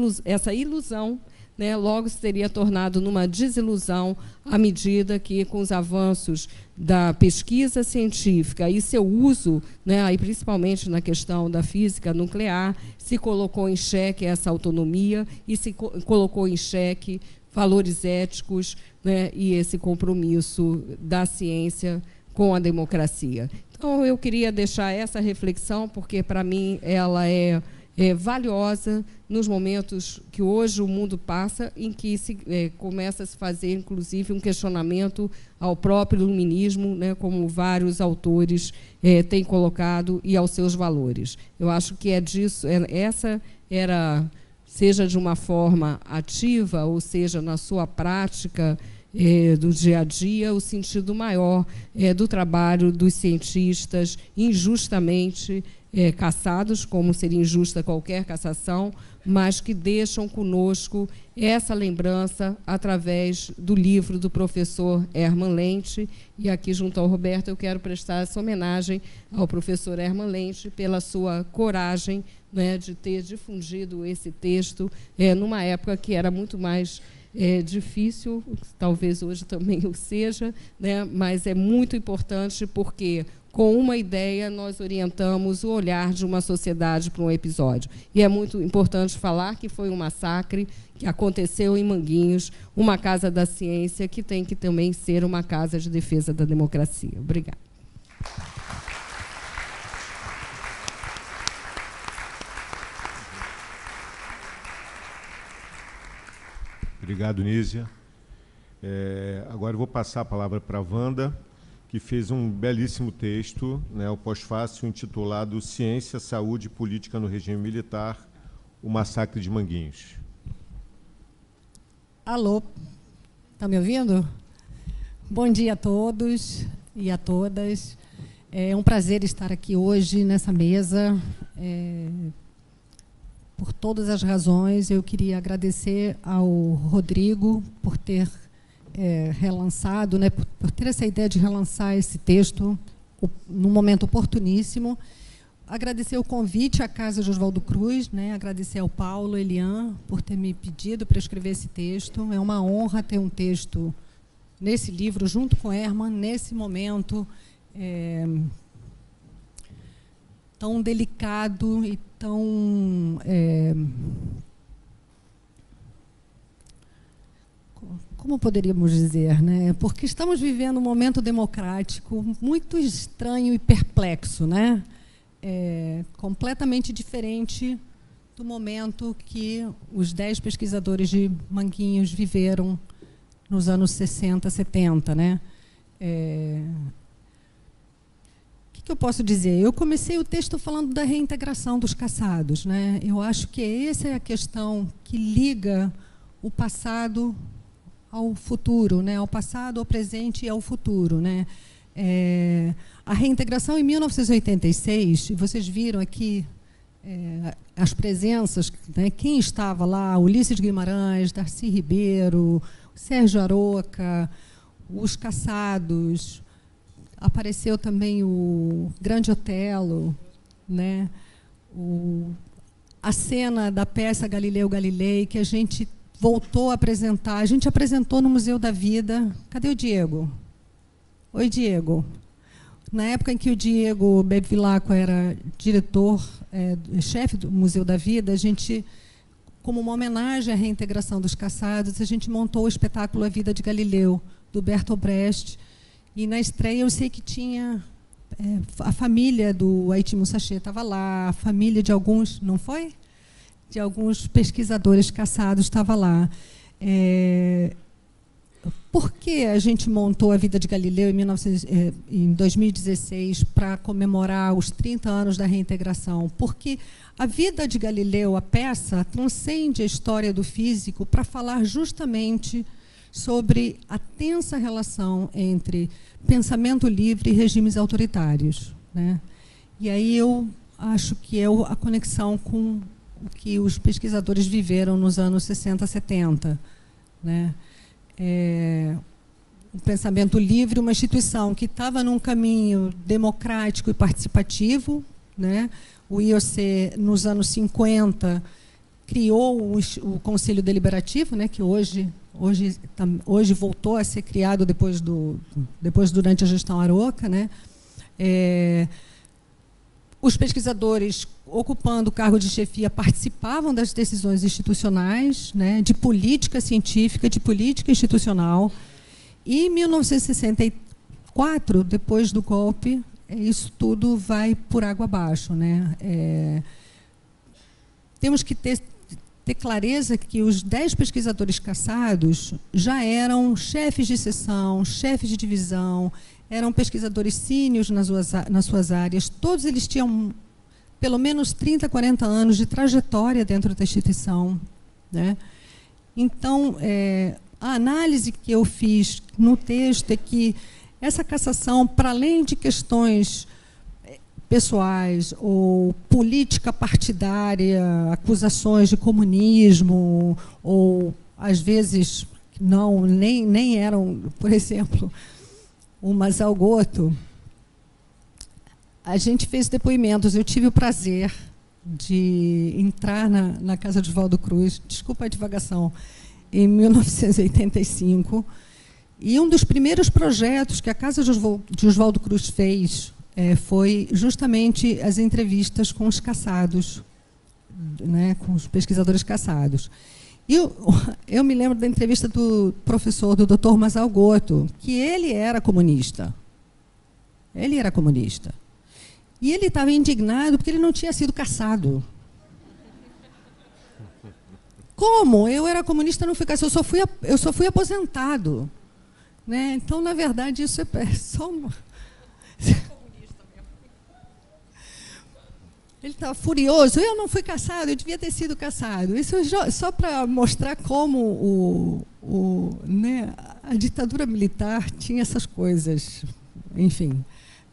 ilusão, né, logo se teria tornado numa desilusão à medida que, com os avanços da pesquisa científica e seu uso, né, aí principalmente na questão da física nuclear, se colocou em xeque essa autonomia e se colocou em xeque valores éticos, né, e esse compromisso da ciência com a democracia. Então, eu queria deixar essa reflexão, porque, para mim, ela é valiosa nos momentos que hoje o mundo passa, em que começa a se fazer, inclusive, um questionamento ao próprio iluminismo, né, como vários autores têm colocado, e aos seus valores. Eu acho que essa era, seja de uma forma ativa, ou seja, na sua prática do dia a dia, o sentido maior do trabalho dos cientistas injustamente caçados, como seria injusta qualquer cassação, mas que deixam conosco essa lembrança através do livro do professor Hermann Lente. E aqui, junto ao Roberto, eu quero prestar essa homenagem ao professor Hermann Lente pela sua coragem, né, de ter difundido esse texto numa época que era muito mais difícil, talvez hoje também o seja, né, mas é muito importante porque, com uma ideia, nós orientamos o olhar de uma sociedade para um episódio. E é muito importante falar que foi um massacre que aconteceu em Manguinhos, uma casa da ciência que tem que também ser uma casa de defesa da democracia. Obrigada. Obrigado, Nízia. Agora eu vou passar a palavra para a Wanda, que fez um belíssimo texto, né, o pós-fácil, intitulado Ciência, Saúde e Política no Regime Militar, o Massacre de Manguinhos. Alô, está me ouvindo? Bom dia a todos e a todas. É um prazer estar aqui hoje nessa mesa. Por todas as razões, eu queria agradecer ao Rodrigo por ter relançado, né, por ter essa ideia de relançar esse texto num momento oportuníssimo. Agradecer o convite à Casa de Oswaldo Cruz, né, agradecer ao Paulo Elian por ter me pedido para escrever esse texto. É uma honra ter um texto nesse livro, junto com Herman, nesse momento tão delicado e tão... como poderíamos dizer, né? Porque estamos vivendo um momento democrático muito estranho e perplexo, né? Completamente diferente do momento que os 10 pesquisadores de Manguinhos viveram nos anos 60, 70, né? O que eu posso dizer? Eu comecei o texto falando da reintegração dos caçados, né? Eu acho que essa é a questão que liga o passado ao futuro, né? Ao passado, ao presente e ao futuro, né? A reintegração em 1986, vocês viram aqui as presenças, né? Quem estava lá? Ulisses Guimarães, Darcy Ribeiro, Sérgio Aroca, os caçados, apareceu também o Grande Otelo, né? A cena da peça Galileu Galilei, que a gente voltou a apresentar, a gente apresentou no Museu da Vida. Cadê o Diego? Oi, Diego. Na época em que o Diego Bevilacqua era diretor, chefe do Museu da Vida, a gente, como uma homenagem à reintegração dos caçados, a gente montou o espetáculo A Vida de Galileu, do Bertolt Brecht. E na estreia eu sei que tinha a família do Haïti Moussachet estava lá, a família de alguns, não foi? De alguns pesquisadores caçados estava lá. Por que a gente montou A Vida de Galileu em 2016 para comemorar os 30 anos da reintegração? Porque A Vida de Galileu, a peça, transcende a história do físico para falar justamente sobre a tensa relação entre pensamento livre e regimes autoritários, né? E aí eu acho que é a conexão com o que os pesquisadores viveram nos anos 60, 70, né? O pensamento livre, uma instituição que estava num caminho democrático e participativo, né? O IOC, nos anos 50, criou o Conselho Deliberativo, né? Que hoje voltou a ser criado depois durante a gestão Aroca, né? Os pesquisadores ocupando o cargo de chefia participavam das decisões institucionais, né, de política científica, de política institucional. E em 1964, depois do golpe, isso tudo vai por água abaixo, né? Temos que ter clareza que os 10 pesquisadores caçados já eram chefes de seção, chefes de divisão, eram pesquisadores sínios nas suas áreas. Todos eles tinham pelo menos 30, 40 anos de trajetória dentro da instituição, né? Então, a análise que eu fiz no texto é que essa cassação, para além de questões pessoais ou política partidária, acusações de comunismo, ou, às vezes, nem eram, por exemplo, o Mazalgotto, a gente fez depoimentos. Eu tive o prazer de entrar na Casa de Oswaldo Cruz, desculpa a divagação, em 1985, e um dos primeiros projetos que a Casa de Oswaldo Cruz fez foi justamente as entrevistas com os caçados, né, com os pesquisadores caçados. E eu me lembro da entrevista do professor, do Dr. Mazalgotto, que ele era comunista. Ele era comunista. E ele estava indignado porque ele não tinha sido caçado. Como? Eu era comunista, não fui caçado, eu só fui aposentado. Né? Então, na verdade, isso é só uma... Ele estava furioso. Eu não fui caçado, eu devia ter sido caçado. Isso só para mostrar como né, a ditadura militar tinha essas coisas. Enfim.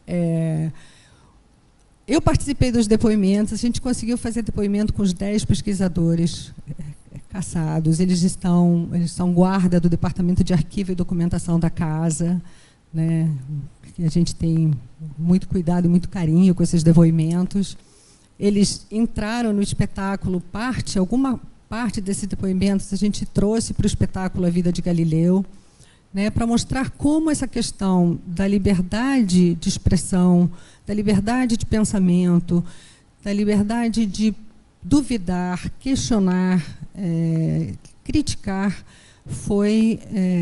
Eu participei dos depoimentos, a gente conseguiu fazer depoimento com os 10 pesquisadores caçados. Eles são guarda do Departamento de Arquivo e Documentação da Casa. Né? A gente tem muito cuidado e muito carinho com esses depoimentos. Eles entraram no espetáculo, alguma parte desses depoimentos a gente trouxe para o espetáculo A Vida de Galileu, né, para mostrar como essa questão da liberdade de expressão, da liberdade de pensamento, da liberdade de duvidar, questionar, criticar, foi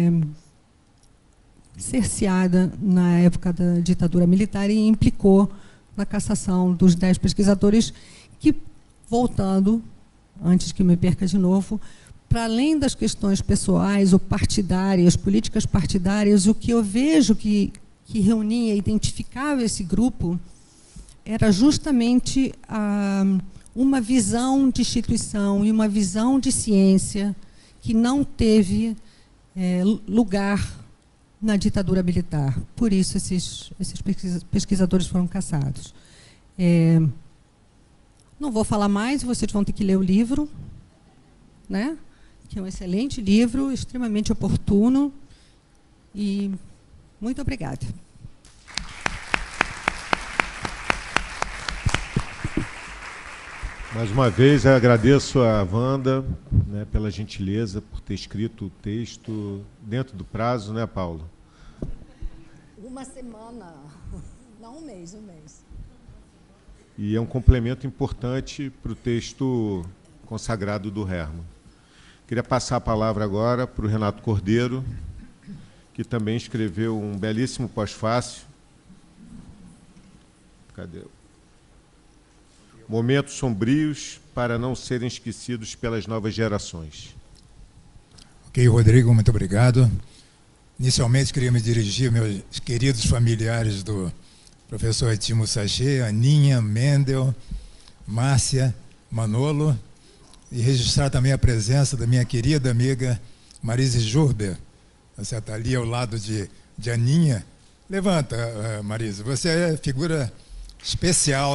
cerceada na época da ditadura militar e implicou na cassação dos 10 pesquisadores que, voltando, antes que me perca de novo, para além das questões pessoais ou partidárias, políticas partidárias, o que eu vejo que reunia, identificava esse grupo, era justamente uma visão de instituição e uma visão de ciência que não teve lugar na ditadura militar. Por isso, esses pesquisadores foram caçados. Não vou falar mais, vocês vão ter que ler o livro, né? Que é um excelente livro, extremamente oportuno. E muito obrigada. Mais uma vez, eu agradeço a Wanda, né, pela gentileza, por ter escrito o texto dentro do prazo, né, Paulo? Uma semana, não um mês. E é um complemento importante para o texto consagrado do Hermann. Queria passar a palavra agora para o Renato Cordeiro, que também escreveu um belíssimo pós-fácil. Cadê? Momentos sombrios para não serem esquecidos pelas novas gerações. Ok, Rodrigo, muito obrigado. Inicialmente, queria me dirigir aos meus queridos familiares do professor Etimo Sachê, Aninha, Mendel, Márcia, Manolo, e registrar também a presença da minha querida amiga Marise Jurber. Você está ali ao lado de Aninha. Levanta, Marise, você é figura especial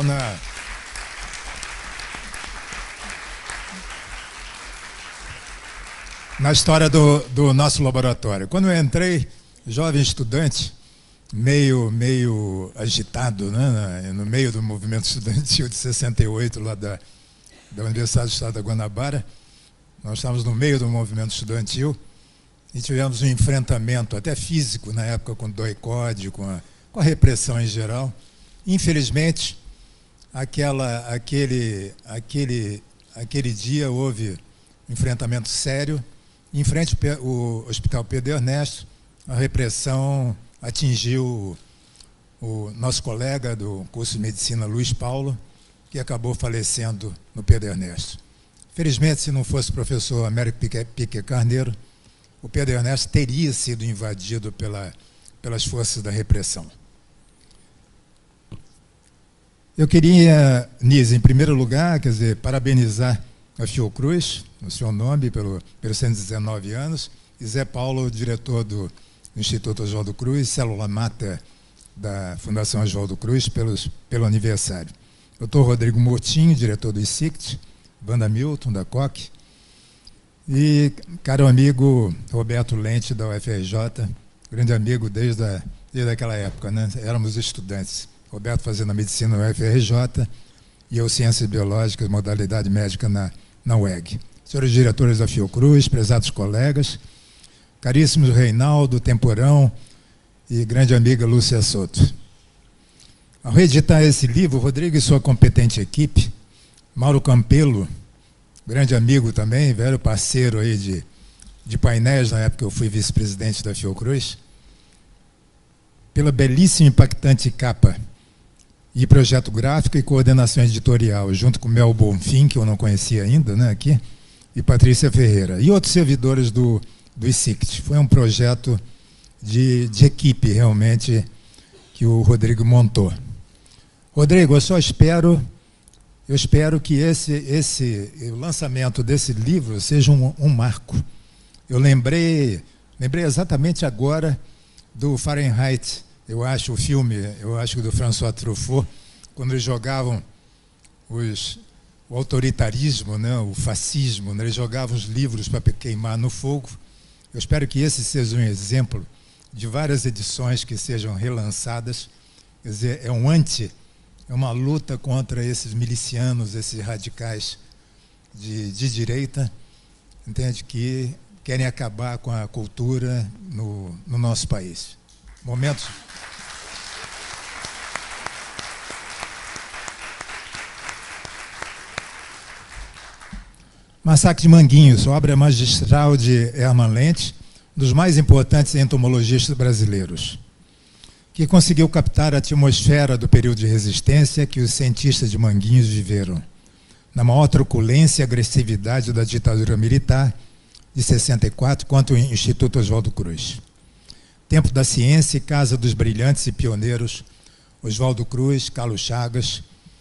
na história do nosso laboratório. Quando eu entrei, jovem estudante, meio agitado, né, no meio do movimento estudantil de 68, lá da Universidade do Estado da Guanabara, nós estávamos no meio do movimento estudantil e tivemos um enfrentamento, até físico, na época, com o DOI-CODE, com a repressão em geral. Infelizmente, aquele dia houve um enfrentamento sério. Em frente ao Hospital Pedro Ernesto, a repressão atingiu o nosso colega do curso de medicina, Luiz Paulo, que acabou falecendo no Pedro Ernesto. Felizmente, se não fosse o professor Américo Piquet Carneiro, o Pedro Ernesto teria sido invadido pelas forças da repressão. Eu queria, Nise, em primeiro lugar, parabenizar a Fiocruz, no seu nome, pelos 119 anos, e Zé Paulo, diretor do Instituto Oswaldo Cruz, célula mata da Fundação Oswaldo Cruz, pelo aniversário. Dr. Rodrigo Motinho, diretor do ICICT, Wanda Milton, da COC, e caro amigo Roberto Lente, da UFRJ, grande amigo desde aquela época, né? Éramos estudantes. Roberto fazendo a medicina na UFRJ e eu ciências biológicas, modalidade médica na UEG. Senhores diretores da Fiocruz, prezados colegas, caríssimos Reinaldo, Temporão e grande amiga Lúcia Soto. Ao reeditar esse livro, Rodrigo e sua competente equipe, Mauro Campelo, grande amigo também, velho parceiro aí de painéis, na época eu fui vice-presidente da Fiocruz, pela belíssima e impactante capa e projeto gráfico e coordenação editorial, junto com Mel Bonfim, que eu não conhecia ainda, né, aqui, e Patrícia Ferreira, e outros servidores do ICICT. Foi um projeto de equipe, realmente, que o Rodrigo montou. Rodrigo, eu espero que o lançamento desse livro seja um marco. Eu lembrei exatamente agora do Fahrenheit, eu acho, o filme, do François Truffaut, quando eles jogavam o autoritarismo, né, o fascismo, né, eles jogavam os livros para queimar no fogo. Eu espero que esse seja um exemplo de várias edições que sejam relançadas. Quer dizer, é uma luta contra esses milicianos, esses radicais de direita, entende, que querem acabar com a cultura no nosso país. Momentos. Massacre de Manguinhos, obra magistral de Hermann Lente, dos mais importantes entomologistas brasileiros, que conseguiu captar a atmosfera do período de resistência que os cientistas de Manguinhos viveram, na maior truculência e agressividade da ditadura militar de 64 contra o Instituto Oswaldo Cruz. Tempo da Ciência e casa dos brilhantes e pioneiros Oswaldo Cruz, Carlos Chagas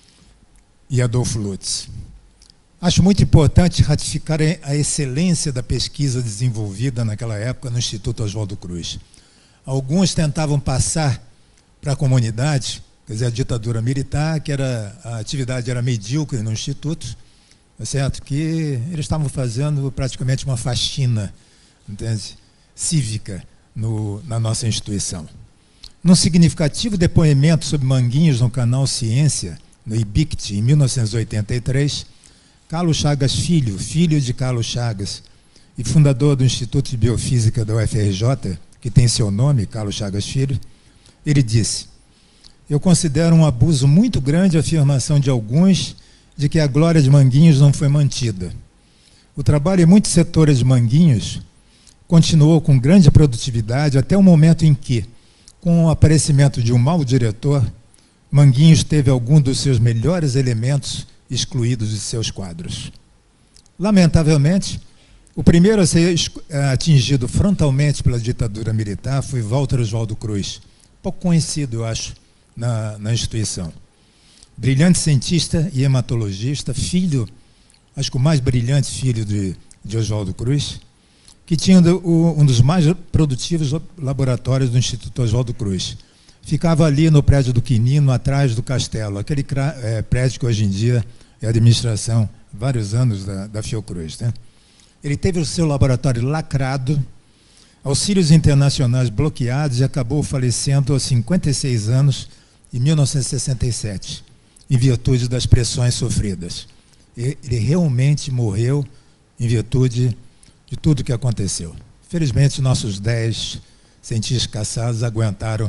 e Adolfo Lutz. Acho muito importante ratificar a excelência da pesquisa desenvolvida naquela época no Instituto Oswaldo Cruz. Alguns tentavam passar para a comunidade, quer dizer, a ditadura militar, que a atividade era medíocre no Instituto, certo? Que eles estavam fazendo praticamente uma faxina, entende? Cívica na nossa instituição. Num significativo depoimento sobre Manguinhos no canal Ciência, no IBICT, em 1983, Carlos Chagas Filho, filho de Carlos Chagas e fundador do Instituto de Biofísica da UFRJ, que tem seu nome, Carlos Chagas Filho, ele disse: eu considero um abuso muito grande a afirmação de alguns de que a glória de Manguinhos não foi mantida. O trabalho em muitos setores de Manguinhos continuou com grande produtividade até o momento em que, com o aparecimento de um mau diretor, Manguinhos teve algum dos seus melhores elementos excluídos de seus quadros. Lamentavelmente, o primeiro a ser atingido frontalmente pela ditadura militar foi Walter Oswaldo Cruz, pouco conhecido, eu acho, na instituição. Brilhante cientista e hematologista, filho, acho que o mais brilhante filho de Oswaldo Cruz, que tinha um dos mais produtivos laboratórios do Instituto Oswaldo Cruz. Ficava ali no prédio do Quinino, atrás do castelo, aquele prédio que hoje em dia é a administração, vários anos da Fiocruz, né? Ele teve o seu laboratório lacrado, auxílios internacionais bloqueados e acabou falecendo aos 56 anos, em 1967, em virtude das pressões sofridas. Ele realmente morreu em virtude de tudo que aconteceu. Felizmente, nossos 10 cientistas caçados aguentaram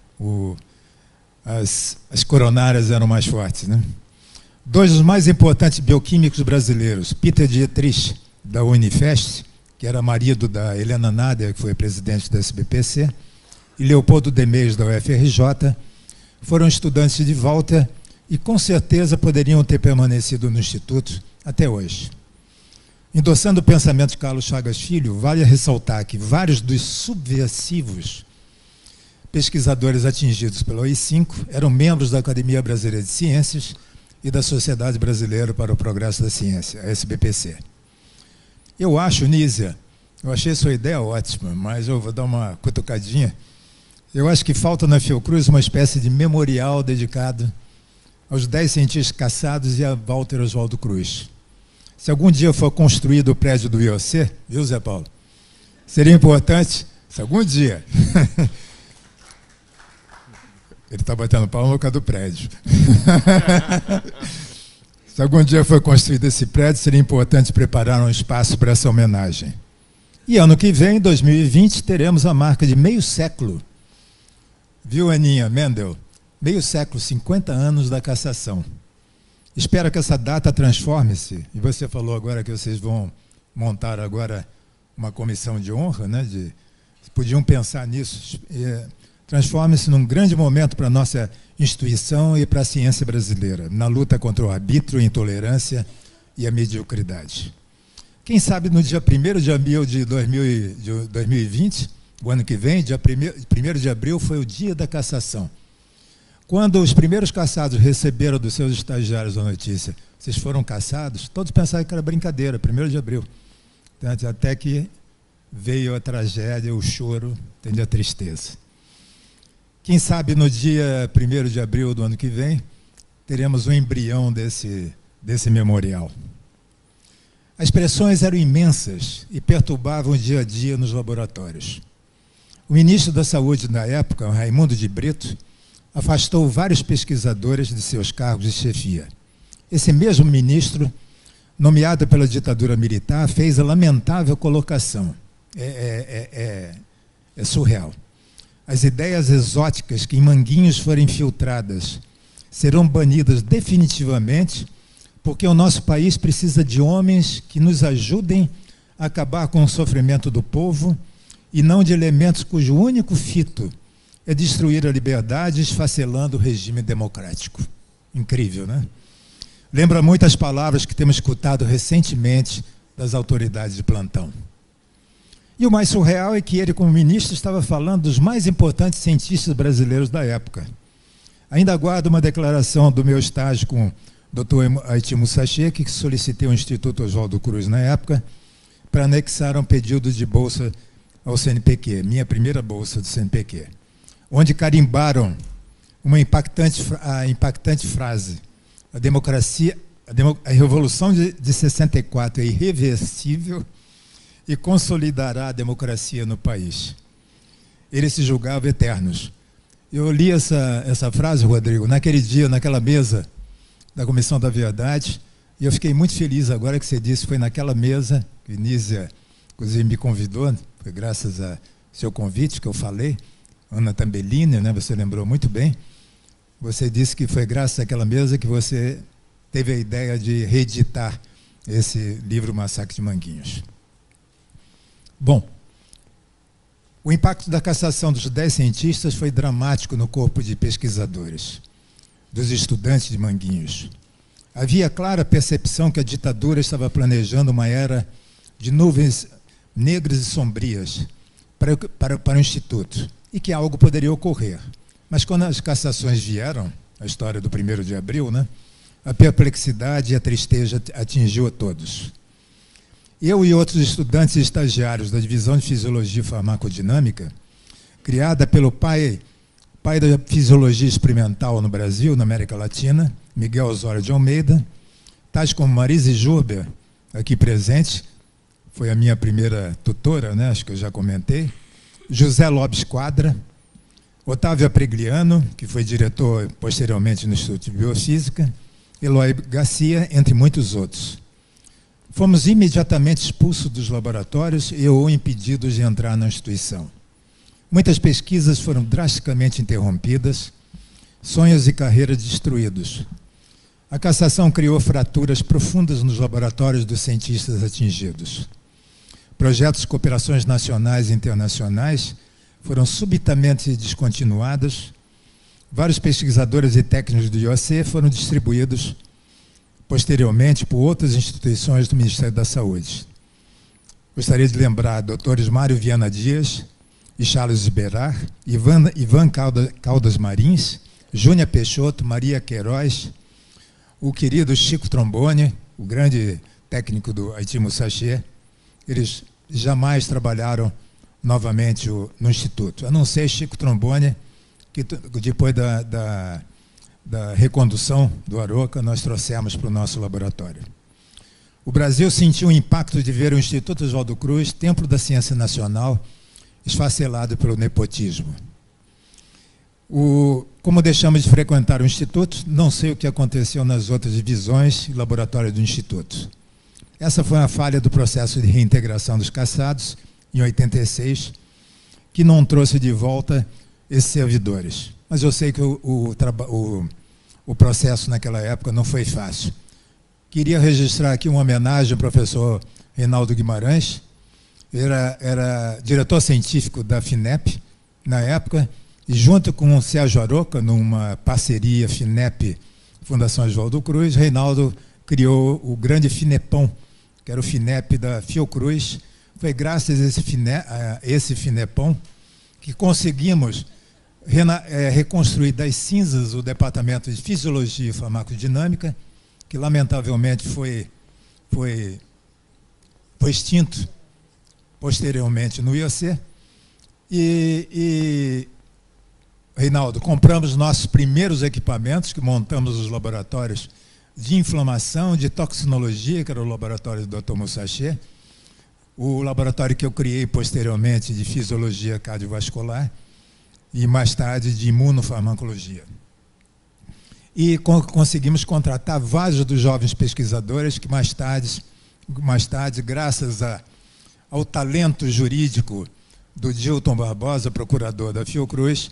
as coronárias eram mais fortes, né? 2 dos mais importantes bioquímicos brasileiros, Peter Dietrich, da Unifest, que era marido da Helena Nader, que foi presidente da SBPC, e Leopoldo Demes, da UFRJ, foram estudantes de Walter e com certeza poderiam ter permanecido no Instituto até hoje. Endossando o pensamento de Carlos Chagas Filho, vale ressaltar que vários dos subversivos pesquisadores atingidos pelo AI-5 eram membros da Academia Brasileira de Ciências e da Sociedade Brasileira para o Progresso da Ciência, a SBPC. Eu acho, Nízia, eu achei sua ideia ótima, mas eu vou dar uma cutucadinha. Eu acho que falta na Fiocruz uma espécie de memorial dedicado aos 10 cientistas caçados e a Walter Oswaldo Cruz. Se algum dia for construído o prédio do IOC, viu, Zé Paulo? Seria importante, se algum dia... Ele está batendo palma por causa do prédio. Se algum dia for construído esse prédio, seria importante preparar um espaço para essa homenagem. E ano que vem, 2020, teremos a marca de meio século. Viu, Aninha Mendel? Meio século, 50 anos da cassação. Espero que essa data transforme-se, e você falou agora que vocês vão montar agora uma comissão de honra, né? Podiam pensar nisso. Transforme-se num grande momento para a nossa instituição e para a ciência brasileira, na luta contra o arbítrio, a intolerância e a mediocridade. Quem sabe no dia 1º de abril de 2020, o ano que vem, dia 1º de abril, foi o dia da cassação. Quando os primeiros cassados receberam dos seus estagiários a notícia, vocês foram cassados, todos pensaram que era brincadeira, 1º de abril. Até que veio a tragédia, o choro, entende? A tristeza. Quem sabe no dia 1º de abril do ano que vem, teremos um embrião desse memorial. As pressões eram imensas e perturbavam o dia a dia nos laboratórios. O ministro da Saúde na época, Raimundo de Brito, afastou vários pesquisadores de seus cargos de chefia. Esse mesmo ministro, nomeado pela ditadura militar, fez a lamentável colocação. É surreal. As ideias exóticas que em Manguinhos foram infiltradas serão banidas definitivamente, porque o nosso país precisa de homens que nos ajudem a acabar com o sofrimento do povo e não de elementos cujo único fito é destruir a liberdade, esfacelando o regime democrático. Incrível, né? Lembra muito as palavras que temos escutado recentemente das autoridades de plantão. E o mais surreal é que ele, como ministro, estava falando dos mais importantes cientistas brasileiros da época. Ainda guardo uma declaração do meu estágio com o Dr. Haiti Musashi, que solicitei ao Instituto Oswaldo Cruz na época, para anexar um pedido de bolsa ao CNPq, minha primeira bolsa do CNPq, onde carimbaram uma impactante frase: a Revolução de 64 é irreversível e consolidará a democracia no país. Eles se julgavam eternos. Eu li essa frase, Rodrigo, naquele dia, naquela mesa da Comissão da Verdade, e eu fiquei muito feliz agora que você disse que foi naquela mesa, que Nízia, inclusive, me convidou, foi graças a seu convite que eu falei, Ana Tambellini, né, você lembrou muito bem. Você disse que foi graças àquela mesa que você teve a ideia de reeditar esse livro Massacre de Manguinhos. Bom, o impacto da cassação dos 10 cientistas foi dramático no corpo de pesquisadores, dos estudantes de Manguinhos. Havia clara percepção que a ditadura estava planejando uma era de nuvens negras e sombrias para o Instituto, e que algo poderia ocorrer. Mas quando as cassações vieram, a história do 1º de abril, né, a perplexidade e a tristeza atingiu a todos. Eu e outros estudantes e estagiários da Divisão de Fisiologia e Farmacodinâmica, criada pelo pai da fisiologia experimental no Brasil, na América Latina, Miguel Osório de Almeida, tais como Marise Jurber, aqui presente, foi a minha primeira tutora, né, acho que eu já comentei, José Lopes Quadra, Otávio Apregliano, que foi diretor posteriormente no Instituto de Biofísica, Eloy Garcia, entre muitos outros. Fomos imediatamente expulsos dos laboratórios e ou impedidos de entrar na instituição. Muitas pesquisas foram drasticamente interrompidas, sonhos e carreiras destruídos. A cassação criou fraturas profundas nos laboratórios dos cientistas atingidos. Projetos de cooperações nacionais e internacionais foram subitamente descontinuados. Vários pesquisadores e técnicos do IOC foram distribuídos posteriormente por outras instituições do Ministério da Saúde. Gostaria de lembrar doutores Mário Viana Dias e Charles Iberard, Ivan Caldas Marins, Júnia Peixoto, Maria Queiroz, o querido Chico Trombone, o grande técnico do Haiti Musashi. Eles jamais trabalharam novamente no Instituto, a não ser Chico Trombone, que depois da recondução do Aroca, nós trouxemos para o nosso laboratório. O Brasil sentiu o impacto de ver o Instituto Oswaldo Cruz, templo da ciência nacional, esfacelado pelo nepotismo. Como deixamos de frequentar o Instituto, não sei o que aconteceu nas outras divisões e laboratórios do Instituto. Essa foi uma falha do processo de reintegração dos cassados, em 86, que não trouxe de volta esses servidores. Mas eu sei que o processo naquela época não foi fácil. Queria registrar aqui uma homenagem ao professor Reinaldo Guimarães. Era diretor científico da FINEP na época, e junto com o Sérgio Aroca, numa parceria FINEP Fundação Oswaldo Cruz, Reinaldo criou o grande FINEPão, que era o FINEP da Fiocruz. Foi graças a esse FINEPOM que conseguimos reconstruir das cinzas o departamento de Fisiologia e Farmacodinâmica, que lamentavelmente foi extinto posteriormente no IOC. E Reinaldo, compramos nossos primeiros equipamentos, que montamos os laboratórios de inflamação, de toxinologia, que era o laboratório do Dr. Musashi, o laboratório que eu criei posteriormente de fisiologia cardiovascular e mais tarde de imunofarmacologia. E conseguimos contratar vários dos jovens pesquisadores que mais tarde, graças ao talento jurídico do Dilton Barbosa, procurador da Fiocruz,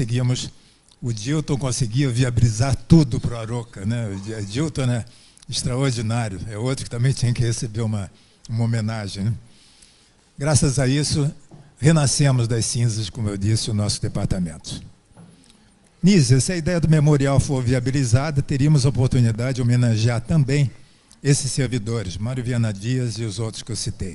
o Dilton conseguia viabilizar tudo para o Aroca, né? O Dilton é extraordinário, é outro que também tinha que receber uma homenagem, né? Graças a isso, renascemos das cinzas, como eu disse, o nosso departamento. Nízia, se a ideia do memorial for viabilizada, teríamos a oportunidade de homenagear também esses servidores, Mário Viana Dias e os outros que eu citei.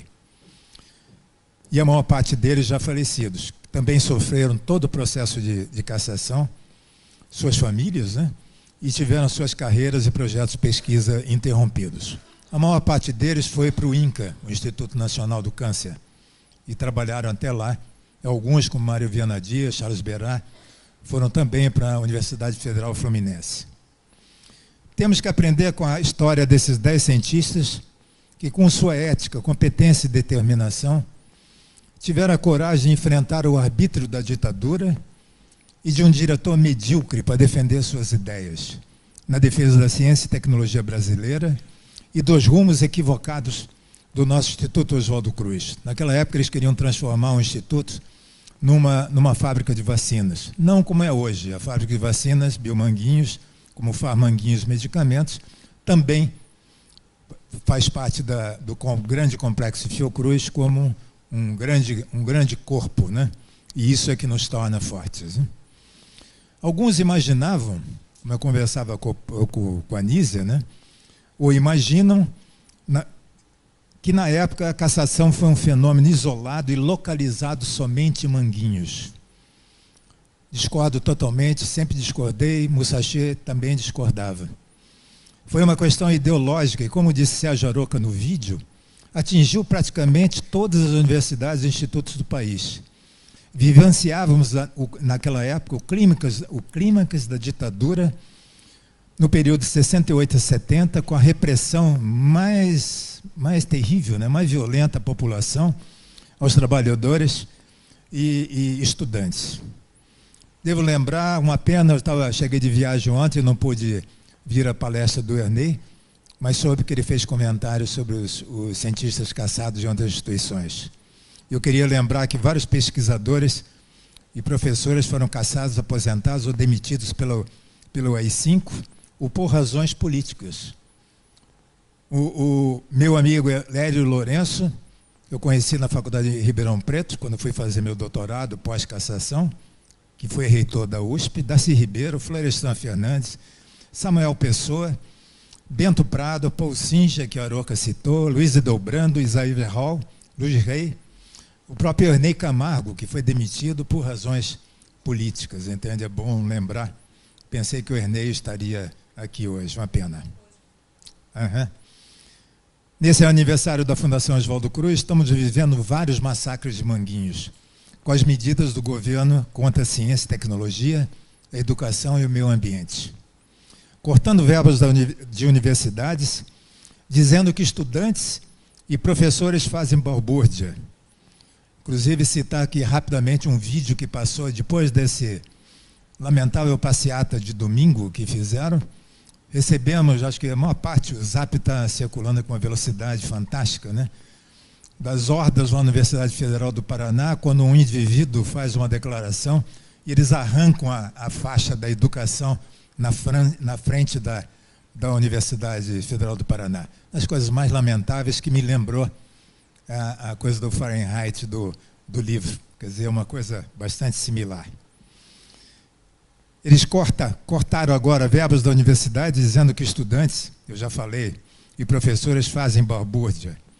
E a maior parte deles já falecidos, também sofreram todo o processo de cassação, suas famílias, né? E tiveram suas carreiras e projetos de pesquisa interrompidos. A maior parte deles foi para o INCA, o Instituto Nacional do Câncer, e trabalharam até lá. Alguns, como Mário Viana Dias, Charles Berard, foram também para a Universidade Federal Fluminense. Temos que aprender com a história desses 10 cientistas que, com sua ética, competência e determinação, tiveram a coragem de enfrentar o arbítrio da ditadura e de um diretor medíocre para defender suas ideias, na defesa da ciência e tecnologia brasileira e dos rumos equivocados do nosso Instituto Oswaldo Cruz. Naquela época, eles queriam transformar o Instituto numa fábrica de vacinas. Não como é hoje. A fábrica de vacinas, Biomanguinhos, como Farmanguinhos Medicamentos, também faz parte do grande complexo Fiocruz como um grande corpo, né? E isso é que nos torna fortes, né? Alguns imaginavam, como eu conversava com a Nízia, né? Ou imaginam que na época a cassação foi um fenômeno isolado e localizado somente em Manguinhos. Discordo totalmente, sempre discordei, Musashi também discordava. Foi uma questão ideológica e, como disse Sérgio Aroca no vídeo, atingiu praticamente todas as universidades e institutos do país. Vivenciávamos, naquela época, o clímax da ditadura, no período de 68 a 70, com a repressão mais terrível, né, mais violenta à população, aos trabalhadores e estudantes. Devo lembrar, uma pena, cheguei de viagem ontem, não pude vir à palestra do Ernei, mas soube que ele fez comentários sobre os cientistas cassados de outras instituições. Eu queria lembrar que vários pesquisadores e professores foram cassados, aposentados ou demitidos pelo AI-5, ou por razões políticas. O meu amigo Lélio Lourenço, eu conheci na Faculdade de Ribeirão Preto, quando fui fazer meu doutorado pós-cassação, que foi reitor da USP, Darcy Ribeiro, Florestan Fernandes, Samuel Pessoa, Bento Prado, Paul Sinja, que a Aroca citou, Luiz Edelbrando, Isaí Hall, Luiz Rey, o próprio Ernei Camargo, que foi demitido por razões políticas, entende? É bom lembrar. Pensei que o Ernei estaria aqui hoje, uma pena. Nesse aniversário da Fundação Oswaldo Cruz, estamos vivendo vários massacres de Manguinhos, com as medidas do governo contra a ciência e tecnologia, a educação e o meio ambiente. Cortando verbas de universidades, dizendo que estudantes e professores fazem balbúrdia. Inclusive, citar aqui rapidamente um vídeo que passou depois desse lamentável passeata de domingo que fizeram. Recebemos, acho que a maior parte, o Zap está circulando com uma velocidade fantástica, né? Das hordas da Universidade Federal do Paraná, quando um indivíduo faz uma declaração, e eles arrancam a faixa da educação na frente da Universidade Federal do Paraná. As coisas mais lamentáveis que me lembrou a coisa do Fahrenheit do livro. Quer dizer, uma coisa bastante similar. Eles cortaram agora verbas da universidade dizendo que estudantes, eu já falei, e professores fazem balbúrdia.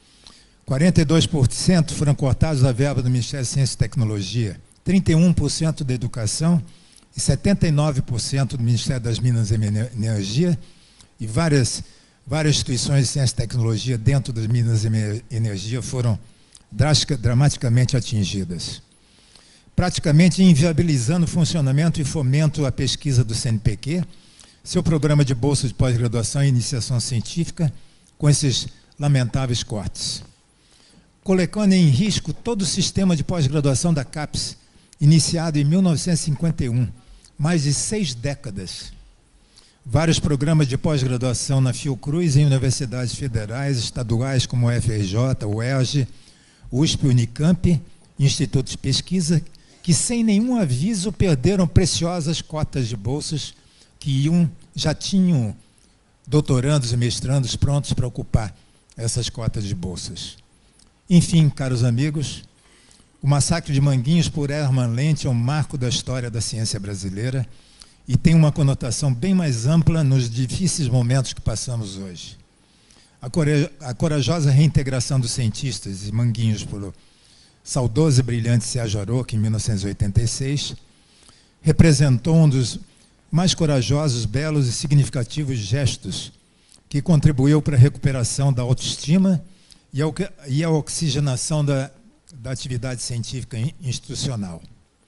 42% foram cortados da verba do Ministério da Ciência e Tecnologia, 31% da Educação e 79% do Ministério das Minas e Energia, e várias instituições de ciência e tecnologia dentro das Minas e Energia foram dramaticamente atingidas, praticamente inviabilizando o funcionamento e fomento à pesquisa do CNPq, seu programa de bolsa de pós-graduação e iniciação científica, com esses lamentáveis cortes. Colocando em risco todo o sistema de pós-graduação da CAPES, iniciado em 1951, mais de 6 décadas. Vários programas de pós-graduação na Fiocruz em universidades federais, estaduais como o FRJ, o UERJ, USP, Unicamp, institutos de pesquisa, que sem nenhum aviso perderam preciosas cotas de bolsas que já tinham doutorandos e mestrandos prontos para ocupar essas cotas de bolsas. Enfim, caros amigos, o massacre de Manguinhos por Hermann Lente é um marco da história da ciência brasileira e tem uma conotação bem mais ampla nos difíceis momentos que passamos hoje. A corajosa reintegração dos cientistas de Manguinhos pelo saudoso e brilhante Sérgio Aroca, em 1986, representou um dos mais corajosos, belos e significativos gestos que contribuiu para a recuperação da autoestima e a oxigenação da atividade científica institucional.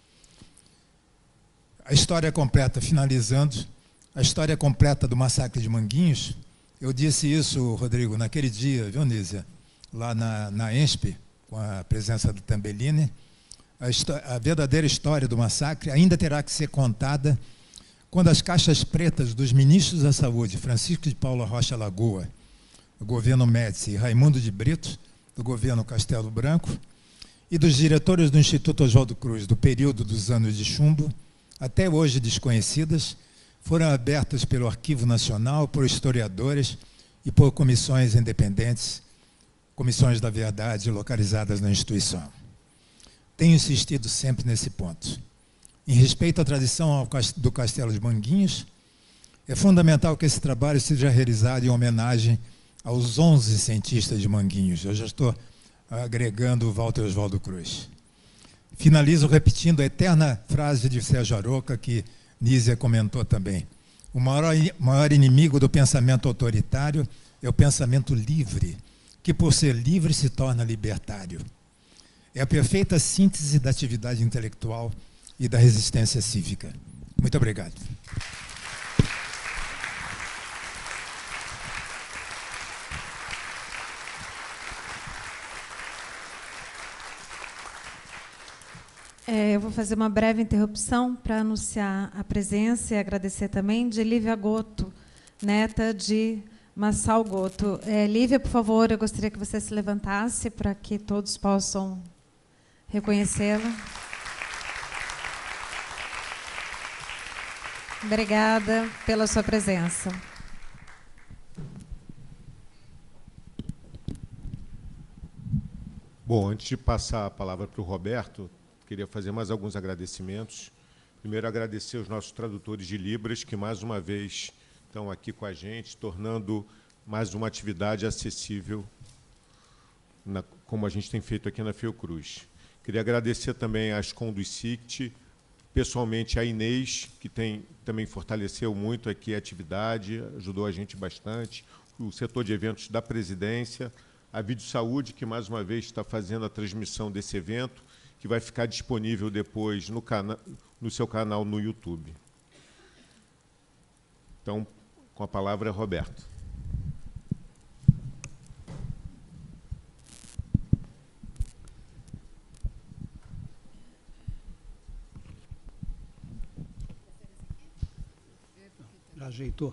A história completa, finalizando, a história completa do massacre de Manguinhos, eu disse isso, Rodrigo, naquele dia, viu, Nízia, lá na ENSP, com a presença do Tambellini. A verdadeira história do massacre ainda terá que ser contada quando as caixas pretas dos ministros da Saúde, Francisco de Paula Rocha Lagoa, do governo Médici, e Raimundo de Brito, do governo Castelo Branco, e dos diretores do Instituto Oswaldo Cruz, do período dos anos de chumbo, até hoje desconhecidas, foram abertas pelo Arquivo Nacional, por historiadores e por comissões independentes, comissões da verdade localizadas na instituição. Tenho insistido sempre nesse ponto. Em respeito à tradição do Castelo de Manguinhos, é fundamental que esse trabalho seja realizado em homenagem aos 11 cientistas de Manguinhos. Eu já estou agregando o Walter Oswaldo Cruz. Finalizo repetindo a eterna frase de Sérgio Aroca, que Nízia comentou também. O maior inimigo do pensamento autoritário é o pensamento livre, que por ser livre se torna libertário. É a perfeita síntese da atividade intelectual e da resistência cívica. Muito obrigado. Eu vou fazer uma breve interrupção para anunciar a presença e agradecer também de Lívia Goto, neta de Massal Goto. Lívia, por favor, eu gostaria que você se levantasse para que todos possam reconhecê-la. Obrigada pela sua presença. Bom, antes de passar a palavra para o Roberto, queria fazer mais alguns agradecimentos. Primeiro, agradecer aos nossos tradutores de Libras, que mais uma vez estão aqui com a gente, tornando mais uma atividade acessível, como a gente tem feito aqui na Fiocruz. Queria agradecer também à Ascom do ICICT, pessoalmente a Inês, que também fortaleceu muito aqui a atividade, ajudou a gente bastante, o setor de eventos da presidência, a Vídeo Saúde, que mais uma vez está fazendo a transmissão desse evento, que vai ficar disponível depois no seu canal no YouTube. Então, com a palavra, Roberto. Já ajeitou.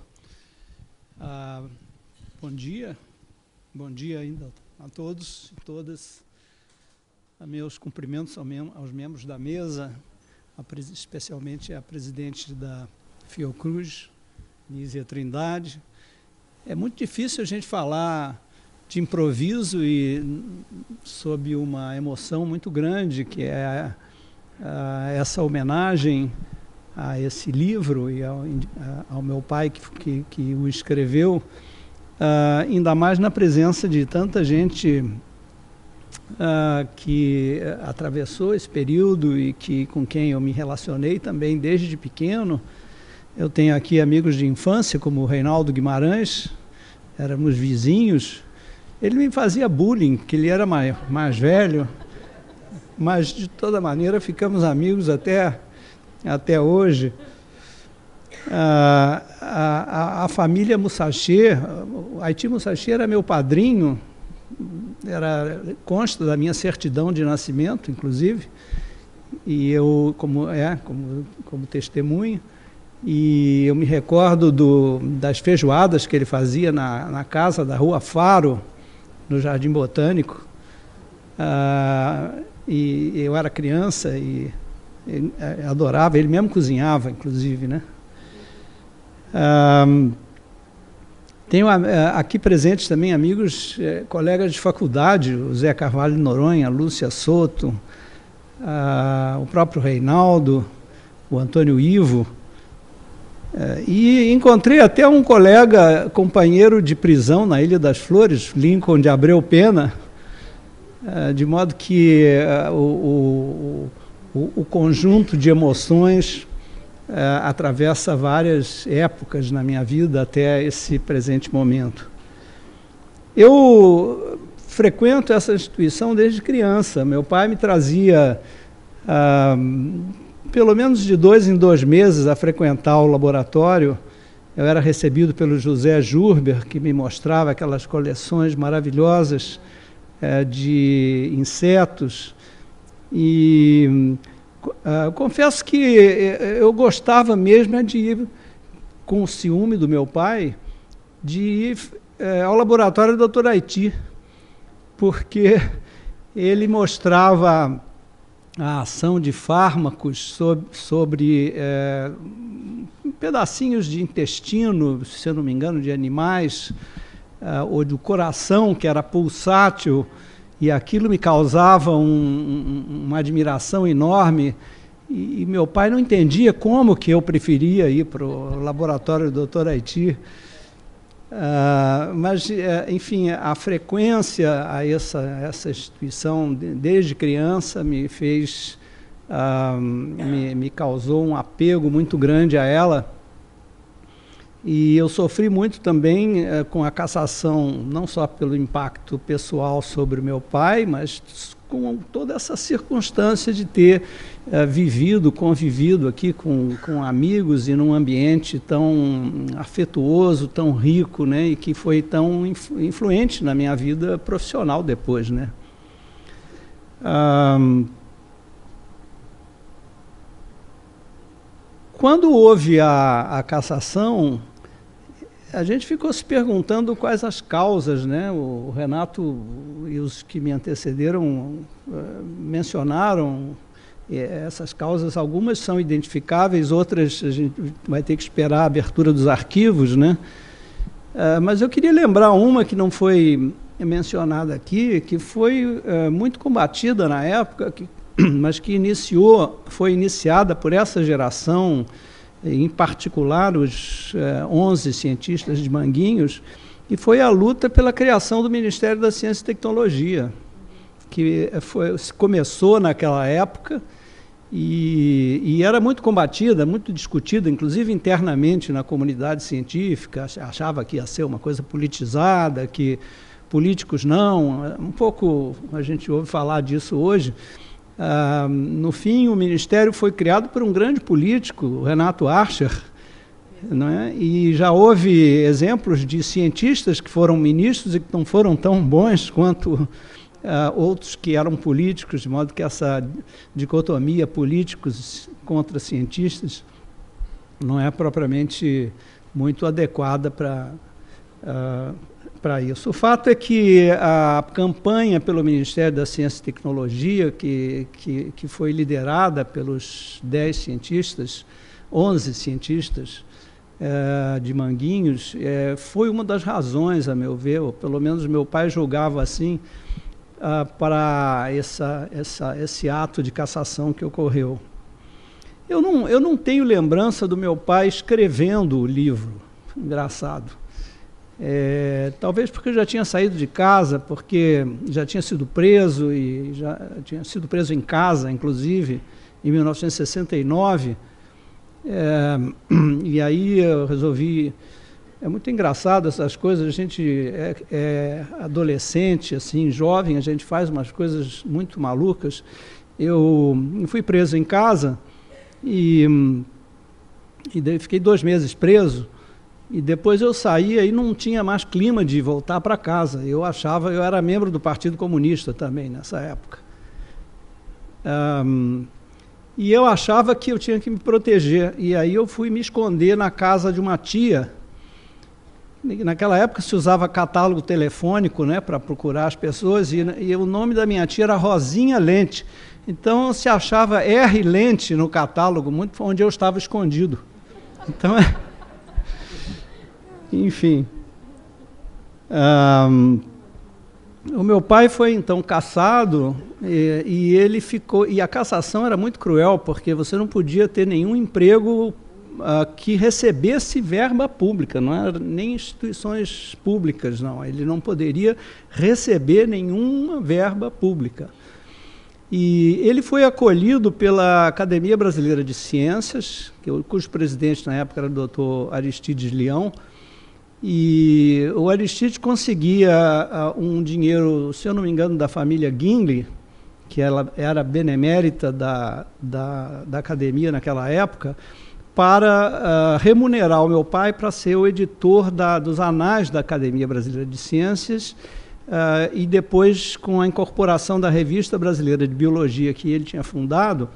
Bom dia ainda a todos e todas. Meus cumprimentos aos membros da mesa, especialmente à presidente da Fiocruz, Nízia Trindade. É muito difícil a gente falar de improviso e sob uma emoção muito grande, que é essa homenagem a esse livro e ao meu pai que o escreveu, ainda mais na presença de tanta gente que atravessou esse período e com quem eu me relacionei também desde pequeno. Eu tenho aqui amigos de infância, como o Reinaldo Guimarães, éramos vizinhos. Ele me fazia bullying, porque ele era mais velho, mas de toda maneira ficamos amigos até hoje. A família Musacher, Haiti Musacher era meu padrinho, consta da minha certidão de nascimento, inclusive, e eu como testemunha. E eu me recordo das feijoadas que ele fazia na casa da Rua Faro, no Jardim Botânico. E eu era criança e adorava, ele mesmo cozinhava, inclusive, né? Tenho aqui presentes também amigos, colegas de faculdade, o Zé Carvalho de Noronha, a Lúcia Soto, o próprio Reinaldo, o Antônio Ivo. E encontrei até um colega, companheiro de prisão na Ilha das Flores, Lincoln de Abreu Pena, de modo que o conjunto de emoções atravessa várias épocas na minha vida até esse presente momento. Eu frequento essa instituição desde criança. Meu pai me trazia pelo menos de 2 em 2 meses a frequentar o laboratório. Eu era recebido pelo José Jurber, que me mostrava aquelas coleções maravilhosas de insetos. E confesso que eu gostava mesmo de ir, com o ciúme do meu pai, de ir ao laboratório do Dr. Haiti, porque ele mostrava a ação de fármacos sobre pedacinhos de intestino, se eu não me engano, de animais, ou do coração, que era pulsátil, e aquilo me causava uma admiração enorme. E meu pai não entendia como que eu preferia ir para o laboratório do Dr. Haiti. Mas, enfim, a frequência a essa instituição desde criança me fez, me causou um apego muito grande a ela. E eu sofri muito também com a cassação, não só pelo impacto pessoal sobre o meu pai, mas com toda essa circunstância de ter convivido aqui com amigos e num ambiente tão afetuoso, tão rico, né, e que foi tão influente na minha vida profissional depois, né. Quando houve a cassação, a gente ficou se perguntando quais as causas, né? O Renato e os que me antecederam mencionaram essas causas. Algumas são identificáveis, outras a gente vai ter que esperar a abertura dos arquivos, né? Mas eu queria lembrar uma que não foi mencionada aqui, que foi muito combatida na época, mas que foi iniciada por essa geração, em particular os 11 cientistas de Manguinhos, e foi a luta pela criação do Ministério da Ciência e Tecnologia, que começou naquela época e era muito combatida, muito discutida, inclusive internamente na comunidade científica. Achava que ia ser uma coisa politizada, que políticos não, um pouco a gente ouve falar disso hoje. No fim, o Ministério foi criado por um grande político, o Renato Archer, não é? E já houve exemplos de cientistas que foram ministros e que não foram tão bons quanto outros que eram políticos, de modo que essa dicotomia políticos contra cientistas não é propriamente muito adequada para isso. O fato é que a campanha pelo Ministério da Ciência e Tecnologia, que foi liderada pelos 10 cientistas, 11 cientistas de Manguinhos, foi uma das razões, a meu ver, ou pelo menos meu pai julgava assim, para esse ato de cassação que ocorreu. Eu não tenho lembrança do meu pai escrevendo o livro, engraçado. Talvez porque eu já tinha saído de casa, porque já tinha sido preso, e já tinha sido preso em casa, inclusive, em 1969. E aí eu resolvi... É muito engraçado essas coisas, a gente é adolescente, assim, jovem, a gente faz umas coisas muito malucas. Eu fui preso em casa e fiquei 2 meses preso, e depois eu saí e não tinha mais clima de voltar para casa. Eu era membro do Partido Comunista também nessa época. E eu achava que eu tinha que me proteger, e aí eu fui me esconder na casa de uma tia. Naquela época se usava catálogo telefônico, né, para procurar as pessoas, e o nome da minha tia era Rosinha Lente. Então se achava R. Lente no catálogo, muito onde eu estava escondido. Então, enfim. O meu pai foi então cassado, e ele ficou. E a cassação era muito cruel, porque você não podia ter nenhum emprego que recebesse verba pública, não era nem instituições públicas, não. Ele não poderia receber nenhuma verba pública. E ele foi acolhido pela Academia Brasileira de Ciências, cujo presidente na época era o Dr. Aristides Leão, e o Aristides conseguia um dinheiro, se eu não me engano, da família Guinle, que ela era benemérita da academia naquela época, para remunerar o meu pai para ser o editor dos anais da Academia Brasileira de Ciências, e depois, com a incorporação da Revista Brasileira de Biologia, que ele tinha fundado,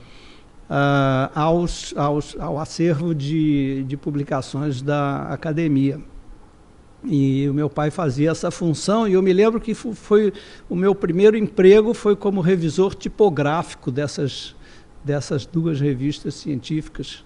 ao acervo de publicações da Academia. E o meu pai fazia essa função, e eu me lembro que foi o meu primeiro emprego foi como revisor tipográfico dessas 2 revistas científicas,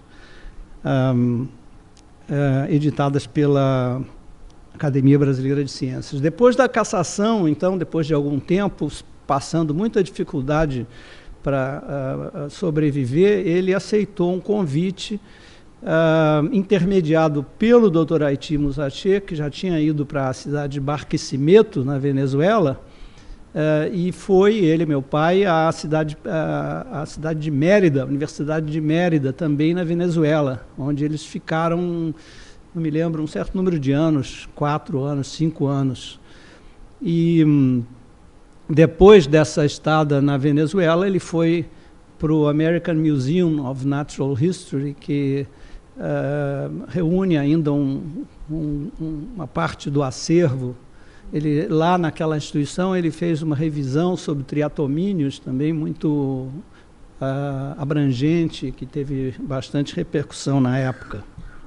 editadas pela Academia Brasileira de Ciências. Depois da cassação, então, depois de algum tempo, passando muita dificuldade para sobreviver, ele aceitou um convite intermediado pelo Dr. Haiti Musache, que já tinha ido para a cidade de Barquisimeto, na Venezuela, e foi ele, meu pai, à cidade de Mérida, a Universidade de Mérida, também na Venezuela, onde eles ficaram, não me lembro, um certo número de anos, 4 anos, 5 anos. E depois dessa estada na Venezuela, ele foi para o American Museum of Natural History, que reúne ainda uma parte do acervo. Lá naquela instituição ele fez uma revisão sobre triatomíneos, também muito abrangente, que teve bastante repercussão na época.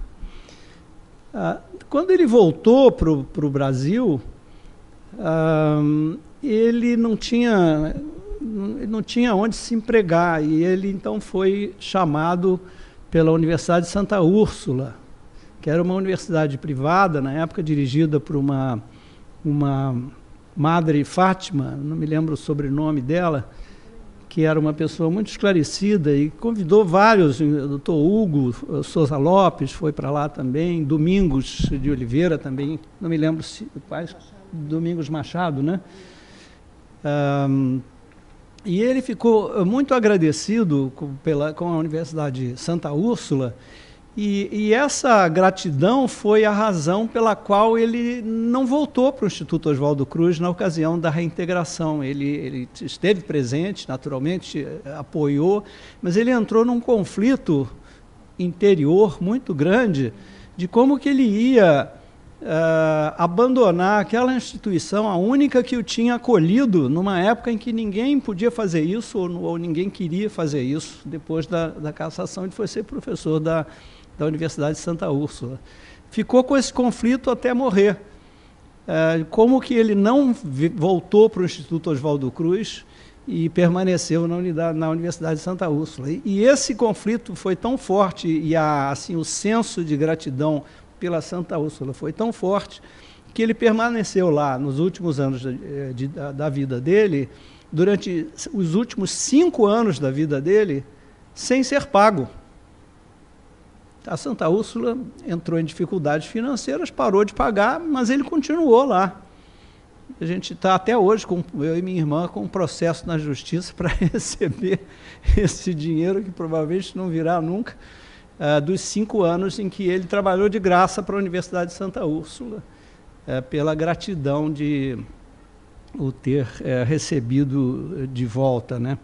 Quando ele voltou para o Brasil, ele não tinha onde se empregar, e ele então foi chamado pela Universidade de Santa Úrsula, que era uma universidade privada, na época dirigida por uma Madre Fátima, não me lembro o sobrenome dela, que era uma pessoa muito esclarecida, e convidou vários, o doutor Hugo Souza Lopes foi para lá também, Domingos de Oliveira também, não me lembro se Domingos Machado, né? E ele ficou muito agradecido com a Universidade de Santa Úrsula, e essa gratidão foi a razão pela qual ele não voltou para o Instituto Oswaldo Cruz na ocasião da reintegração. Ele esteve presente, naturalmente, apoiou, mas ele entrou num conflito interior muito grande de como que ele ia abandonar aquela instituição, a única que o tinha acolhido numa época em que ninguém podia fazer isso, ou ninguém queria fazer isso. Depois da cassação, ele foi ser professor da Universidade de Santa Úrsula. Ficou com esse conflito até morrer. Como que ele não voltou para o Instituto Oswaldo Cruz e permaneceu na Universidade de Santa Úrsula. E esse conflito foi tão forte, e assim, o senso de gratidão pela Santa Úrsula foi tão forte, que ele permaneceu lá nos últimos anos da vida dele, durante os últimos 5 anos da vida dele, sem ser pago. A Santa Úrsula entrou em dificuldades financeiras, parou de pagar, mas ele continuou lá. A gente está até hoje, eu e minha irmã, com um processo na justiça para receber esse dinheiro, que provavelmente não virá nunca, dos 5 anos em que ele trabalhou de graça para a Universidade de Santa Úrsula, pela gratidão de o ter recebido de volta, né?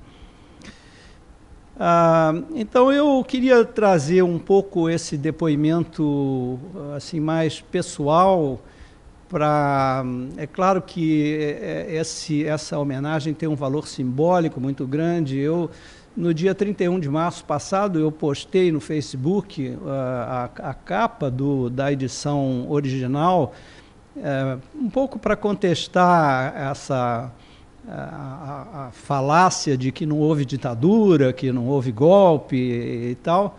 Então eu queria trazer um pouco esse depoimento assim mais pessoal. É claro que essa homenagem tem um valor simbólico muito grande. No dia 31 de março passado, eu postei no Facebook a capa da edição original, um pouco para contestar a falácia de que não houve ditadura, que não houve golpe e tal.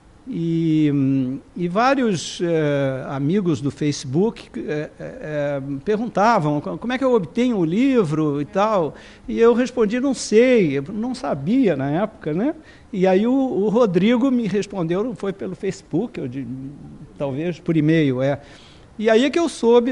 E vários amigos do Facebook perguntavam como é que eu obtenho o livro e tal, e eu respondi, não sei, não sabia na época, né? E aí o Rodrigo me respondeu, não foi pelo Facebook, talvez por e-mail, E aí é que eu soube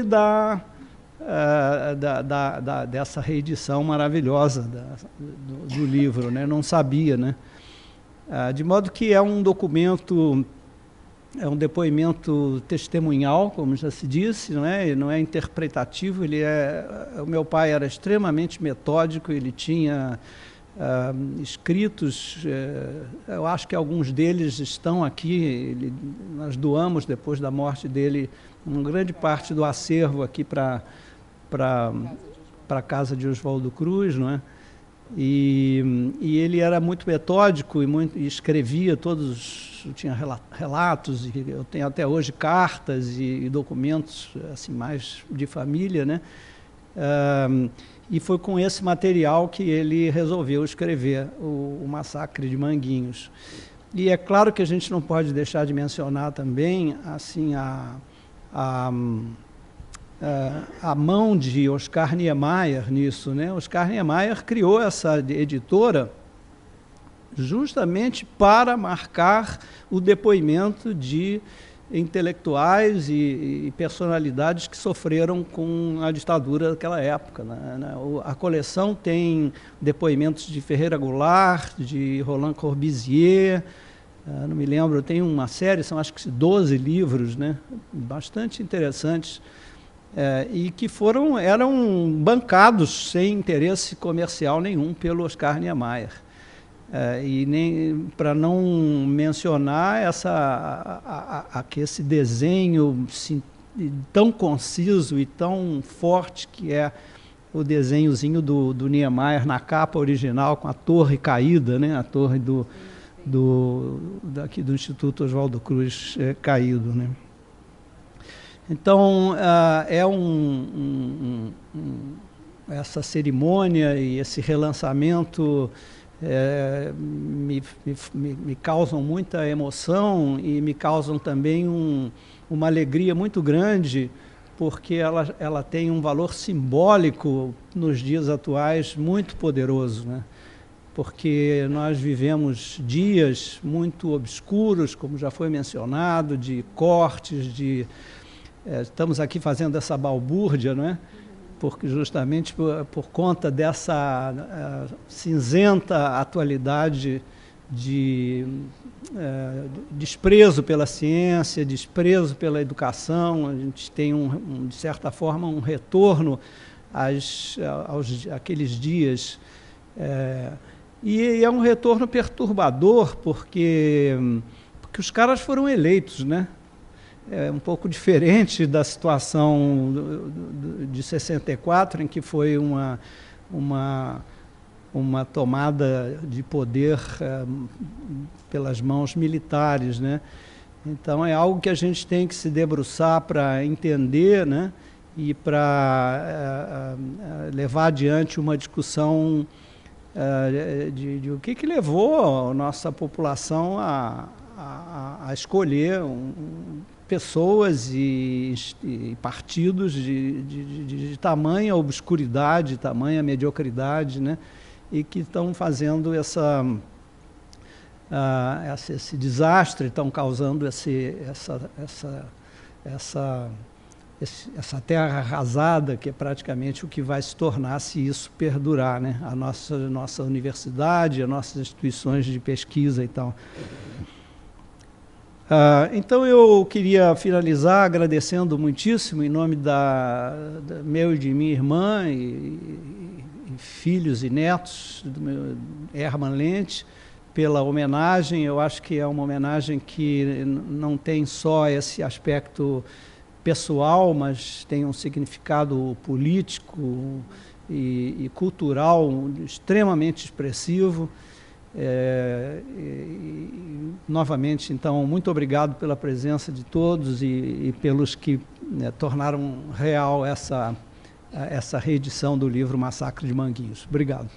dessa reedição maravilhosa do livro, né? Não sabia, né? De modo que é um documento, é um depoimento testemunhal, como já se disse, não é interpretativo. O meu pai era extremamente metódico, ele tinha escritos, eu acho que alguns deles estão aqui, nós doamos, depois da morte dele, uma grande parte do acervo aqui para a casa de Oswaldo Cruz, não é? E ele era muito metódico e escrevia tinha relatos, e eu tenho até hoje cartas e documentos assim, mais de família, né? E foi com esse material que ele resolveu escrever o Massacre de Manguinhos. E é claro que a gente não pode deixar de mencionar também assim, a mão de Oscar Niemeyer nisso, né? Oscar Niemeyer criou essa editora justamente para marcar o depoimento de intelectuais e personalidades que sofreram com a ditadura daquela época, né? A coleção tem depoimentos de Ferreira Goulart, de Roland Corbusier, não me lembro, tem uma série, são acho que 12 livros, né? Bastante interessantes, e que eram bancados sem interesse comercial nenhum pelo Oscar Niemeyer. E nem para não mencionar que esse desenho tão conciso e tão forte que é o desenhozinho do Niemeyer na capa original, com a torre caída, né? A torre daqui do Instituto Oswaldo Cruz caído, né? Então, essa cerimônia e esse relançamento me causam muita emoção e me causam também uma alegria muito grande, porque ela tem um valor simbólico nos dias atuais muito poderoso, né? Porque nós vivemos dias muito obscuros, como já foi mencionado, de cortes, estamos aqui fazendo essa balbúrdia, não é? Porque justamente por conta dessa cinzenta atualidade de desprezo pela ciência, desprezo pela educação, a gente tem, de certa forma, um retorno àqueles dias. E é um retorno perturbador, porque os caras foram eleitos, né? É um pouco diferente da situação de 64, em que foi uma tomada de poder pelas mãos militares, né? Então é algo que a gente tem que se debruçar para entender, né? E para levar adiante uma discussão de o que levou a nossa população a escolher pessoas e partidos de tamanha obscuridade, tamanha mediocridade, né? E que estão fazendo esse desastre, estão causando essa terra arrasada, que é praticamente o que vai se tornar se isso perdurar, né? A nossa universidade, as nossas instituições de pesquisa e tal. Então eu queria finalizar agradecendo muitíssimo em nome meu e de minha irmã e filhos e netos do meu Herman Lente pela homenagem. Eu acho que é uma homenagem que não tem só esse aspecto pessoal, mas tem um significado político e cultural extremamente expressivo. Novamente, então, muito obrigado pela presença de todos e pelos que tornaram real essa reedição do livro Massacre de Manguinhos. Obrigado.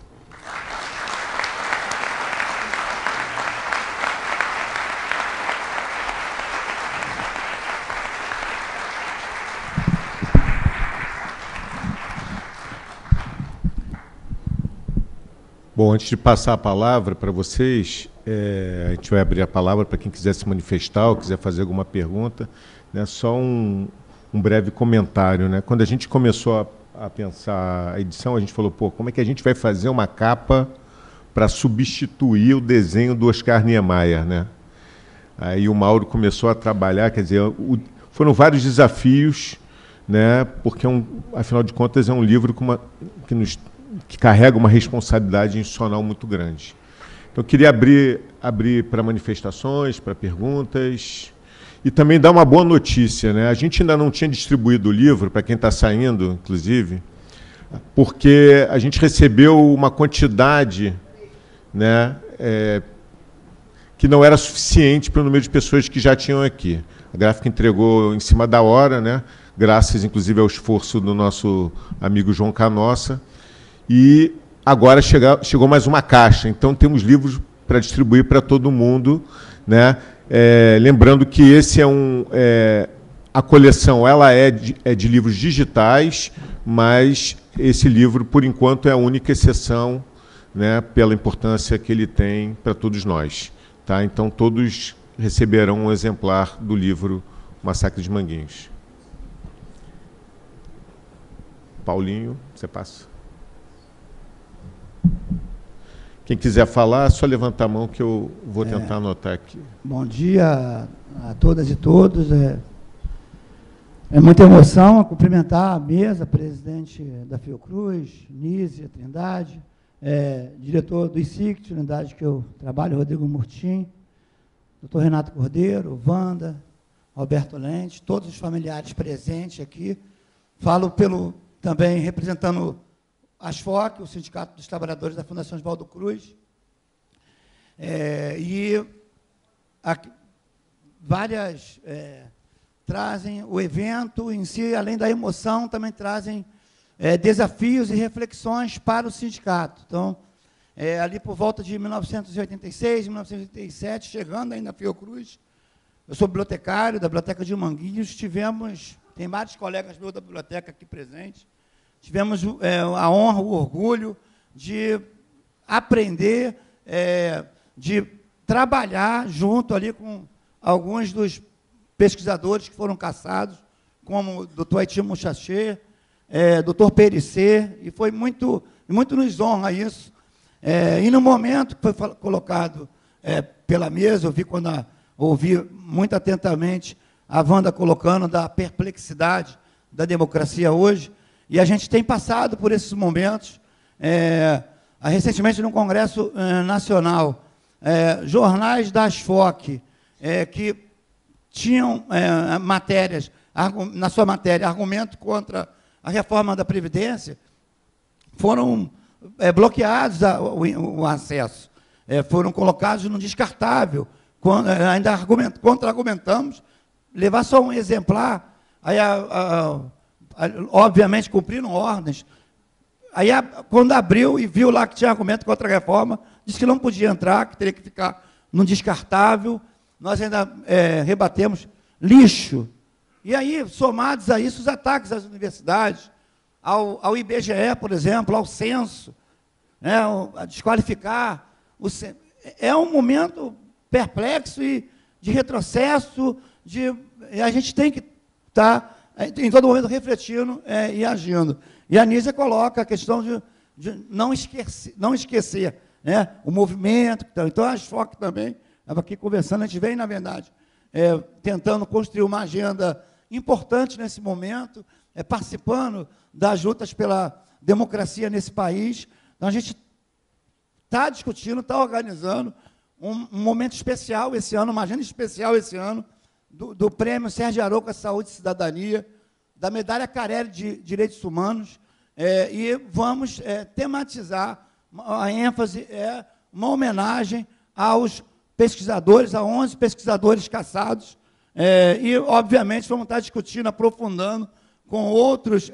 Bom, antes de passar a palavra para vocês, a gente vai abrir a palavra para quem quiser se manifestar ou quiser fazer alguma pergunta, né? Só um breve comentário, né? Quando a gente começou a pensar a edição, a gente falou, pô, como é que a gente vai fazer uma capa para substituir o desenho do Oscar Niemeyer, né? Aí o Mauro começou a trabalhar, quer dizer, foram vários desafios, né? Porque, afinal de contas, é um livro que carrega uma responsabilidade institucional muito grande. Então, eu queria abrir para manifestações, para perguntas, e também dar uma boa notícia, né? A gente ainda não tinha distribuído o livro, para quem está saindo, inclusive, porque a gente recebeu uma quantidade, né, que não era suficiente para o número de pessoas que já tinham aqui. A gráfica entregou em cima da hora, né, graças, inclusive, ao esforço do nosso amigo João Canossa. E agora chegou mais uma caixa, então temos livros para distribuir para todo mundo, né? Lembrando que esse a coleção ela é de livros digitais, mas esse livro, por enquanto, é a única exceção, né, pela importância que ele tem para todos nós. Tá? Então, todos receberão um exemplar do livro Massacre de Manguinhos. Paulinho, você passa. Quem quiser falar, é só levantar a mão que eu vou tentar anotar aqui. Bom dia a todas e todos. É muita emoção cumprimentar a mesa, presidente da Fiocruz, Nízia Trindade, diretor do ICICT, unidade que eu trabalho, Rodrigo Murtim, doutor Renato Cordeiro, Wanda, Alberto Lente, todos os familiares presentes aqui. Falo também representando ASFOC, o Sindicato dos Trabalhadores da Fundação Oswaldo Cruz, e várias trazem o evento em si, além da emoção, também trazem desafios e reflexões para o sindicato. Então, ali por volta de 1986, 1987, chegando ainda na Fiocruz, eu sou bibliotecário da Biblioteca de Manguinhos, tem vários colegas meus da biblioteca aqui presentes, tivemos a honra, o orgulho de aprender, de trabalhar junto ali com alguns dos pesquisadores que foram caçados, como o doutor Haiti Muchaché, doutor Perissé, e foi muito nos honra isso. E no momento que foi colocado pela mesa, ouvi muito atentamente a Wanda colocando da perplexidade da democracia hoje, e a gente tem passado por esses momentos. Recentemente, no Congresso Nacional, jornais da ASFOC, que tinham matérias, na sua matéria, argumento contra a reforma da Previdência, foram bloqueados o acesso, foram colocados no descartável, ainda contra-argumentamos, levar só um exemplar, aí obviamente cumpriram ordens, aí quando abriu e viu lá que tinha argumento contra a reforma, disse que não podia entrar, que teria que ficar no descartável, nós ainda rebatemos lixo. E aí, somados a isso, os ataques às universidades, ao IBGE, por exemplo, ao censo, né, a desqualificar. é um momento perplexo e de retrocesso, a gente tem que estar em todo momento refletindo e agindo. E a Nízia coloca a questão de não esquecer, né, o movimento. Então, a ASFOC também, estava aqui conversando, a gente vem, na verdade, tentando construir uma agenda importante nesse momento, participando das lutas pela democracia nesse país. Então, a gente está discutindo, está organizando um momento especial esse ano, uma agenda especial esse ano, do Prêmio Sérgio Arouca Saúde e Cidadania, da Medalha Carelli de Direitos Humanos, e vamos tematizar, a ênfase uma homenagem aos pesquisadores, a 11 pesquisadores caçados, e, obviamente, vamos estar discutindo, aprofundando com outros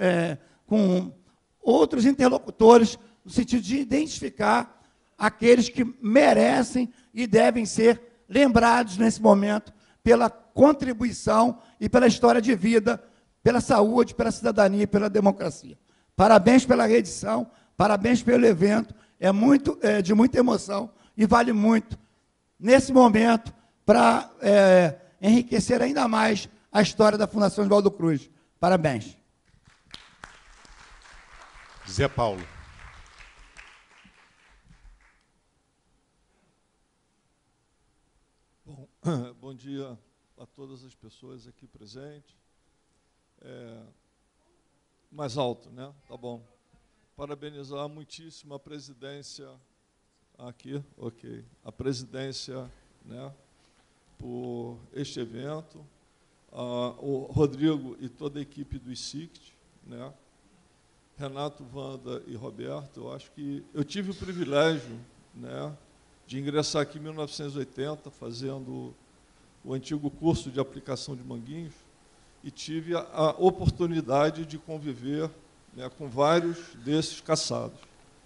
interlocutores, no sentido de identificar aqueles que merecem e devem ser lembrados nesse momento pela contribuição e pela história de vida, pela saúde, pela cidadania e pela democracia. Parabéns pela reedição, parabéns pelo evento, é de muita emoção e vale muito, nesse momento, para enriquecer ainda mais a história da Fundação Oswaldo Cruz. Parabéns. Zé Paulo. Bom dia a todas as pessoas aqui presentes. Mais alto, né? Tá bom. Parabenizar muitíssimo a presidência aqui, ok. A presidência, né, por este evento, o Rodrigo e toda a equipe do ICICT, né? Renato, Wanda e Roberto. Eu acho que eu tive o privilégio, né, de ingressar aqui em 1980, fazendo o antigo curso de aplicação de Manguinhos, e tive a oportunidade de conviver, né, com vários desses caçados.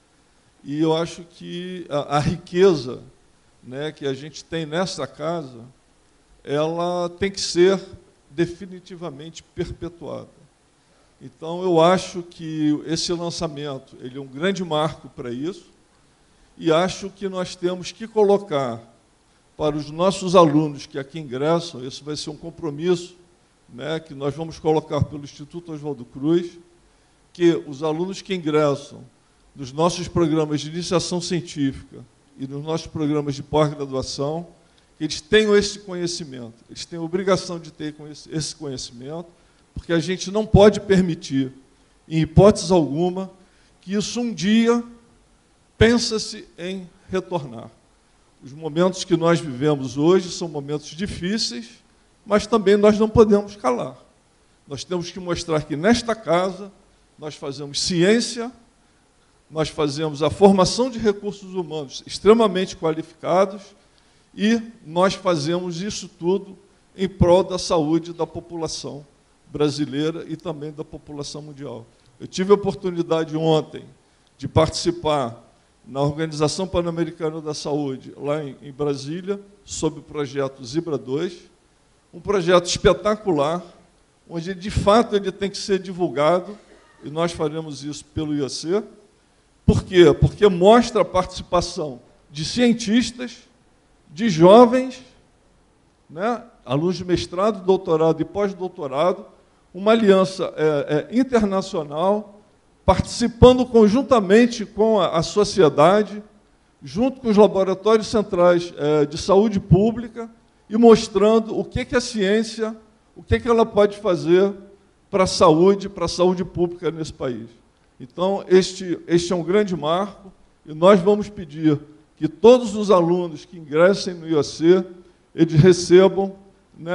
E eu acho que a riqueza, né, que a gente tem nessa casa, ela tem que ser definitivamente perpetuada. Então, eu acho que esse lançamento ele é um grande marco para isso, e acho que nós temos que colocar para os nossos alunos que aqui ingressam, isso vai ser um compromisso, né, que nós vamos colocar pelo Instituto Oswaldo Cruz, que os alunos que ingressam nos nossos programas de iniciação científica e nos nossos programas de pós-graduação, eles tenham esse conhecimento, eles têm a obrigação de ter esse conhecimento, porque a gente não pode permitir, em hipótese alguma, que isso um dia pensa-se em retornar. Os momentos que nós vivemos hoje são momentos difíceis, mas também nós não podemos calar. Nós temos que mostrar que, nesta casa, nós fazemos ciência, nós fazemos a formação de recursos humanos extremamente qualificados e nós fazemos isso tudo em prol da saúde da população brasileira e também da população mundial. Eu tive a oportunidade ontem de participar na Organização Pan-Americana da Saúde, lá em Brasília, sob o projeto Zibra 2, um projeto espetacular, onde, de fato, ele tem que ser divulgado, e nós faremos isso pelo IOC. Por quê? Porque mostra a participação de cientistas, de jovens, né, alunos de mestrado, doutorado e pós-doutorado, uma aliança internacional, participando conjuntamente com a sociedade, junto com os laboratórios centrais de saúde pública, e mostrando o que a ciência, o que ela pode fazer para a saúde pública nesse país. Então, este é um grande marco, e nós vamos pedir que todos os alunos que ingressem no IOC, eles recebam, né,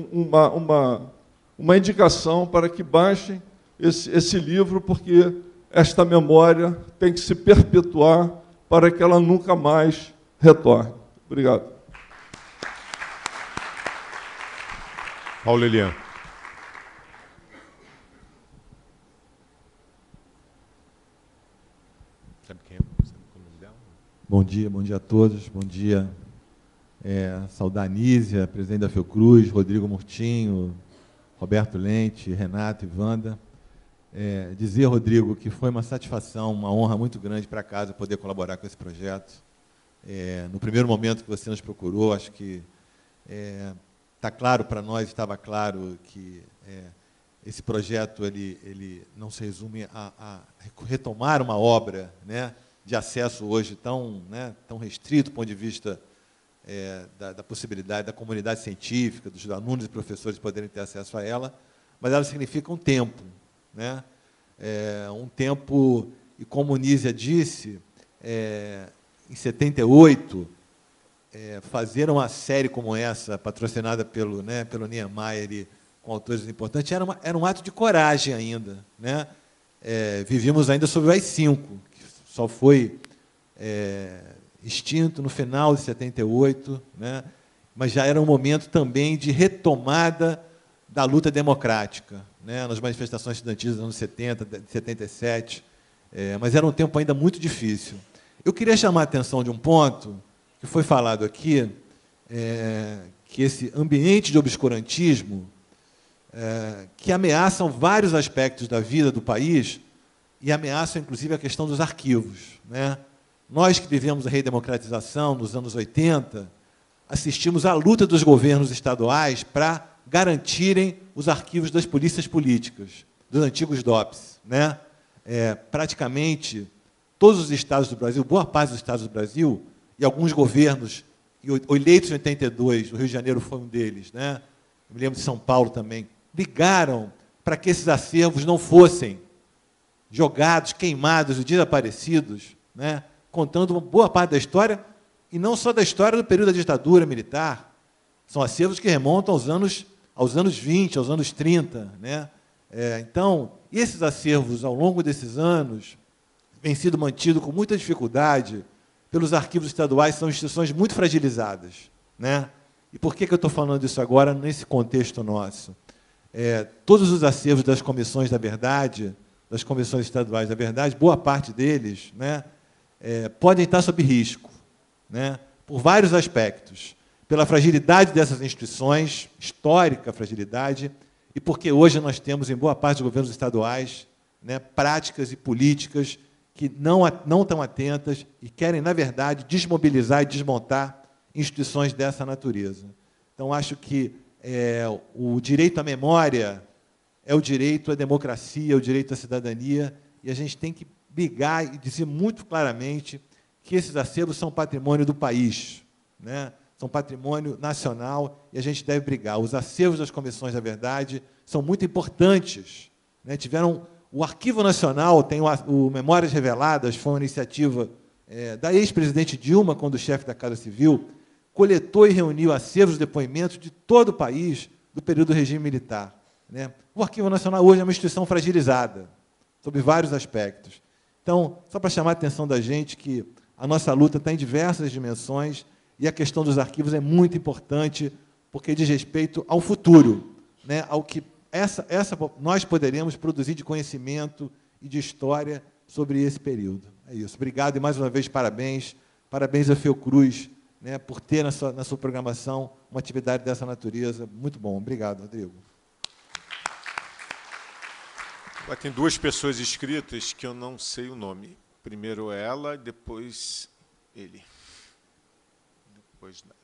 uma indicação para que baixem esse livro, porque esta memória tem que se perpetuar para que ela nunca mais retorne. Obrigado. Paulo Elian. Bom dia a todos. Bom dia, saudar a Nízia, presidente da Fiocruz, Rodrigo Murtinho, Roberto Lente, Renato e Wanda. Dizer, Rodrigo, que foi uma satisfação, uma honra muito grande para a casa poder colaborar com esse projeto. no primeiro momento que você nos procurou, acho que está claro para nós, estava claro que esse projeto ele não se resume a retomar uma obra, né, de acesso hoje tão restrito do ponto de vista da possibilidade da comunidade científica, dos alunos e professores poderem ter acesso a ela, mas ela significa um tempo, né? Um tempo, e como Nízia disse, em 78, fazer uma série como essa, patrocinada pelo Niemeyer, com autores importantes, era um ato de coragem ainda, né? Vivíamos ainda sob o AI-5, que só foi extinto no final de 78, né? Mas já era um momento também de retomada da luta democrática, né? Nas manifestações estudantis dos anos 70, de 77, mas era um tempo ainda muito difícil. Eu queria chamar a atenção de um ponto que foi falado aqui, que esse ambiente de obscurantismo que ameaçam vários aspectos da vida do país e ameaçam, inclusive, a questão dos arquivos, né? Nós que vivemos a redemocratização nos anos 80, assistimos à luta dos governos estaduais para garantirem os arquivos das polícias políticas, dos antigos DOPS, né? Praticamente todos os estados do Brasil, boa parte dos estados do Brasil, e alguns governos, e eleitos em 82, o Rio de Janeiro foi um deles, né? Eu me lembro de São Paulo também, brigaram para que esses acervos não fossem jogados, queimados e desaparecidos, né? Contando uma boa parte da história, e não só da história do período da ditadura militar. São acervos que remontam aos anos 20, aos anos 30. Né? Então, esses acervos, ao longo desses anos, vêm sido mantidos com muita dificuldade pelos arquivos estaduais, são instituições muito fragilizadas. Né? E por que eu estou falando isso agora, nesse contexto nosso? Todos os acervos das comissões da verdade, das comissões estaduais da verdade, boa parte deles, né, podem estar sob risco, né, por vários aspectos. Pela fragilidade dessas instituições, histórica fragilidade, e porque hoje nós temos, em boa parte dos governos estaduais, né, práticas e políticas que não estão atentas e querem, na verdade, desmobilizar e desmontar instituições dessa natureza. Então, acho que o direito à memória é o direito à democracia, é o direito à cidadania, e a gente tem que brigar e dizer muito claramente que esses acervos são patrimônio do país, né? São patrimônio nacional, e a gente deve brigar. Os acervos das comissões da verdade são muito importantes. Né? O Arquivo Nacional tem o Memórias Reveladas, foi uma iniciativa da ex-presidente Dilma, quando chefe da Casa Civil, coletou e reuniu acervos e depoimentos de todo o país do período do regime militar. Né? O Arquivo Nacional hoje é uma instituição fragilizada, sob vários aspectos. Então, só para chamar a atenção da gente que a nossa luta está em diversas dimensões e a questão dos arquivos é muito importante porque diz respeito ao futuro, né? Ao que nós poderemos produzir de conhecimento e de história sobre esse período. É isso. Obrigado e, mais uma vez, parabéns. Parabéns à Fiocruz, né, por ter na sua programação uma atividade dessa natureza. Muito bom. Obrigado, Rodrigo. Tem duas pessoas inscritas que eu não sei o nome. Primeiro ela, depois ele. Depois nada.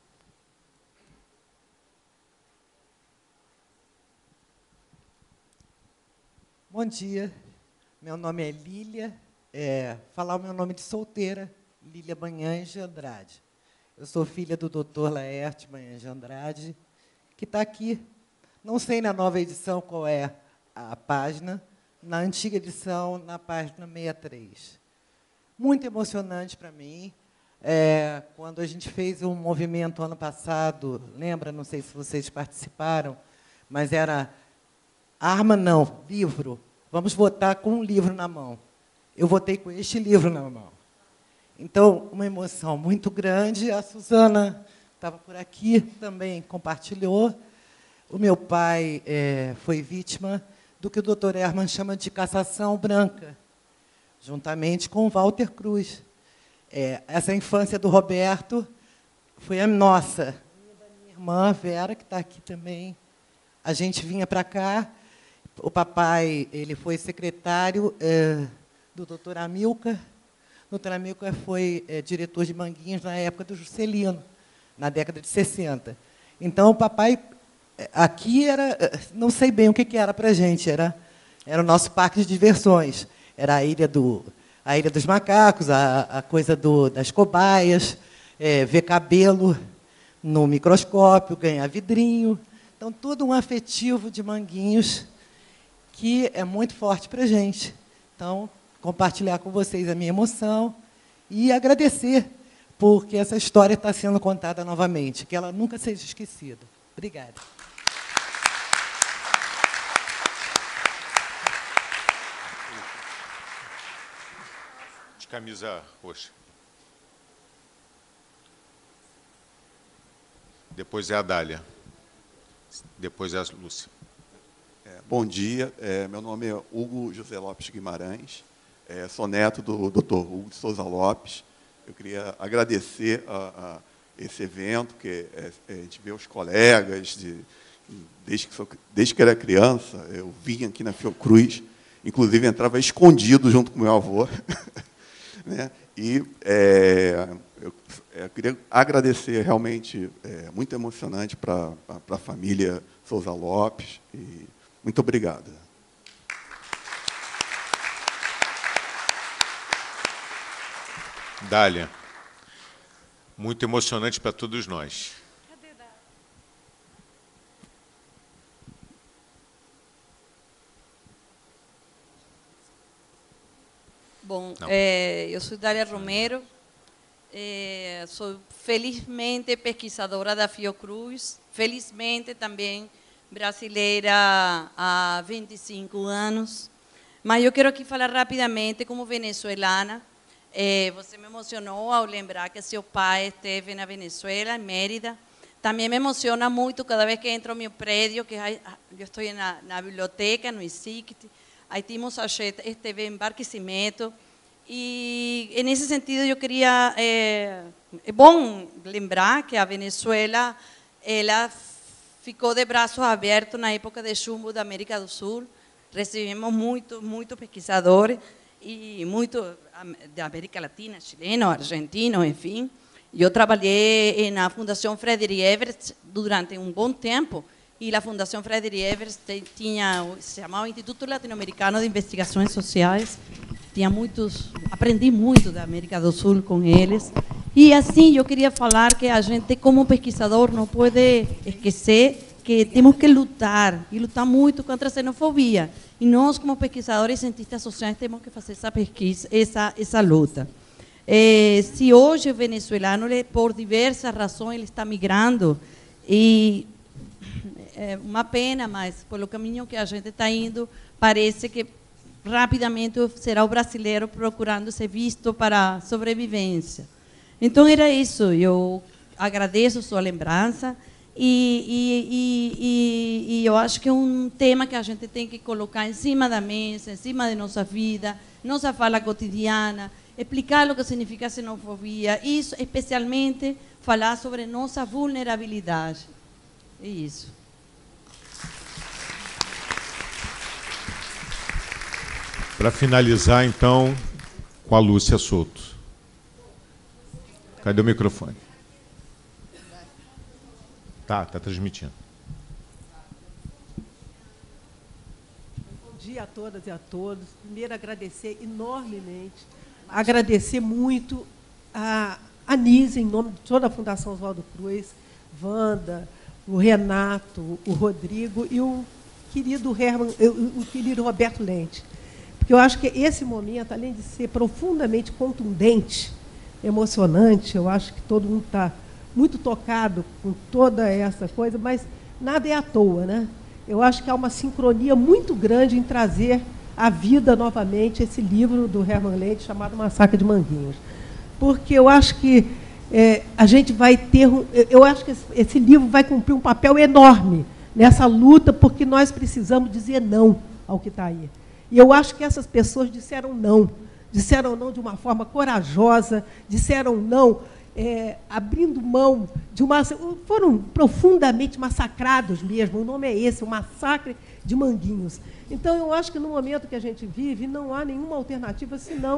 Bom dia. Meu nome é Lília. Falar o meu nome de solteira, Lília Banhães de Andrade. Eu sou filha do Dr. Laerte Banhães de Andrade, que está aqui. Não sei na nova edição qual é a página, na antiga edição, na página 63. Muito emocionante para mim. Quando a gente fez um movimento ano passado, lembra, não sei se vocês participaram, mas era arma não, livro. Vamos votar com um livro na mão. Eu votei com este livro na mão. Então, uma emoção muito grande. A Suzana estava por aqui, também compartilhou. O meu pai foi vítima do que o Dr. Herman chama de cassação branca, juntamente com o Walter Cruz. Essa infância do Roberto foi a nossa. Minha irmã Vera, que está aqui também, a gente vinha para cá. O papai ele foi secretário do Dr. Amilcar, Doutor Amílcar foi diretor de Manguinhos na época do Juscelino, na década de 60. Então, o papai, aqui era, não sei bem o que era para a gente, era o nosso parque de diversões. Era a ilha dos macacos, a coisa das cobaias, ver cabelo no microscópio, ganhar vidrinho. Então, todo um afetivo de Manguinhos que é muito forte para a gente. Então, compartilhar com vocês a minha emoção e agradecer porque essa história está sendo contada novamente, que ela nunca seja esquecida. Obrigada. De camisa roxa. Depois é a Dália. Depois é a Lúcia. Bom dia, meu nome é Hugo José Lopes Guimarães, sou neto do Dr. Hugo de Souza Lopes. Eu queria agradecer a esse evento, que a gente vê os colegas, desde que era criança, eu vinha aqui na Fiocruz, inclusive entrava escondido junto com meu avô. Né? E eu queria agradecer, realmente, muito emocionante para a família Souza Lopes. E muito obrigado. Dália, muito emocionante para todos nós. Bom, eu sou Dália Romero, sou felizmente pesquisadora da Fiocruz, felizmente também brasileira há 25 anos, mas eu quero aqui falar rapidamente como venezuelana. Você me emocionou ao lembrar que seu pai esteve na Venezuela, em Mérida. Também me emociona muito cada vez que entro no meu prédio, que eu estou na biblioteca, no ICICT, aí Timo Sachet esteve em Barquisimeto, e nesse sentido eu queria, é bom lembrar que a Venezuela, ela ficou de braços abertos na época de chumbo da América do Sul. Recebemos muitos pesquisadores, e muito da América Latina, chileno, argentino, enfim. Eu trabalhei na Fundação Frederic Everett durante um bom tempo, e a Fundação Frederic Everett se chamava Instituto Latino-Americano de Investigações Sociais. Aprendi muito da América do Sul com eles. E assim, eu queria falar que a gente, como pesquisador, não pode esquecer que temos que lutar, e lutar muito contra a xenofobia. E nós, como pesquisadores e cientistas sociais, temos que fazer essa pesquisa, essa luta. Se hoje o venezuelano, por diversas razões, ele está migrando, e é uma pena, mas pelo caminho que a gente está indo, parece que rapidamente será o brasileiro procurando esse visto para sobrevivência. Então, era isso. Eu agradeço sua lembrança, e eu acho que é um tema que a gente tem que colocar em cima da mesa, em cima de nossa vida, nossa fala cotidiana, explicar o que significa xenofobia, e isso, especialmente, falar sobre nossa vulnerabilidade. É isso. Para finalizar, então, com a Lúcia Souto. Cadê o microfone? Tá transmitindo. Bom dia a todas e a todos. Primeiro, agradecer enormemente, agradecer muito a Nise, em nome de toda a Fundação Oswaldo Cruz, Wanda, o Renato, o Rodrigo e o querido Roberto Lente. Porque eu acho que esse momento, além de ser profundamente contundente, emocionante, eu acho que todo mundo está muito tocado com toda essa coisa, mas nada é à toa, né? Eu acho que há uma sincronia muito grande em trazer à vida novamente esse livro do Herman Lente chamado Massacre de Manguinhos. Porque eu acho que a gente vai ter... Eu acho que esse livro vai cumprir um papel enorme nessa luta, porque nós precisamos dizer não ao que está aí. E eu acho que essas pessoas disseram não de uma forma corajosa, disseram não abrindo mão de uma... Foram profundamente massacrados mesmo, o nome é esse, o Massacre de Manguinhos. Então, eu acho que no momento que a gente vive, não há nenhuma alternativa senão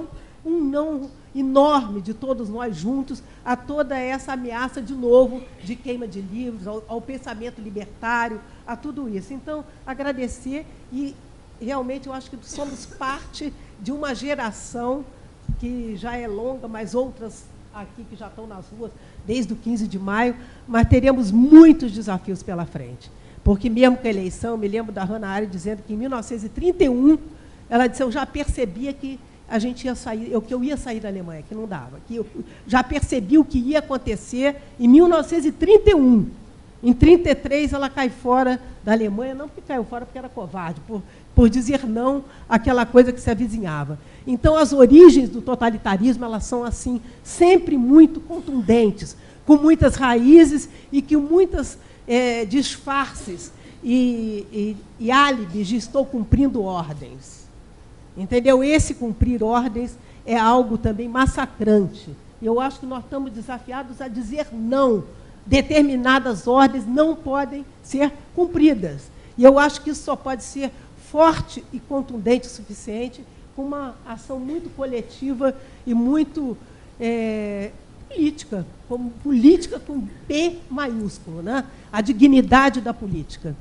um não enorme de todos nós juntos a toda essa ameaça, de novo, de queima de livros, ao pensamento libertário, a tudo isso. Então, agradecer, e realmente eu acho que somos parte de uma geração que já é longa, mas outras aqui que já estão nas ruas desde o 15 de maio, mas teremos muitos desafios pela frente. Porque mesmo com a eleição, me lembro da Hannah Arendt dizendo que em 1931, ela disse, eu já percebia que a gente ia sair, que eu ia sair da Alemanha, que não dava, que eu já percebi o que ia acontecer em 1931. Em 33 ela cai fora da Alemanha, não porque caiu fora porque era covarde, por dizer não àquela coisa que se avizinhava. Então, as origens do totalitarismo, elas são, assim, sempre muito contundentes, com muitas raízes e que muitas disfarces e álibis de estou cumprindo ordens. Entendeu? Esse cumprir ordens é algo também massacrante. Eu acho que nós estamos desafiados a dizer não. Determinadas ordens não podem ser cumpridas. E eu acho que isso só pode ser forte e contundente o suficiente com uma ação muito coletiva e muito política, como política com P maiúsculo, né? A dignidade da política.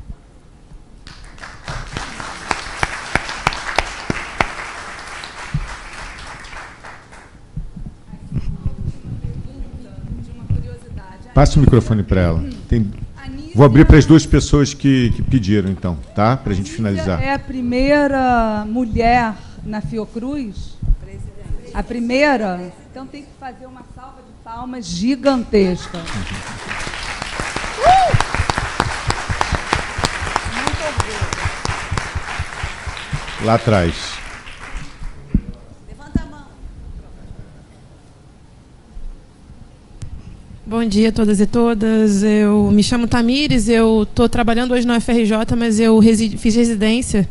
Passe o microfone para ela. Vou abrir para as duas pessoas que pediram, então, tá? Para a gente finalizar. É a primeira mulher na Fiocruz? A primeira? Então tem que fazer uma salva de palmas gigantesca. Muito orgulho. Lá atrás. Bom dia a todas e todas. Eu me chamo Tamires, eu estou trabalhando hoje no FRJ, mas eu fiz residência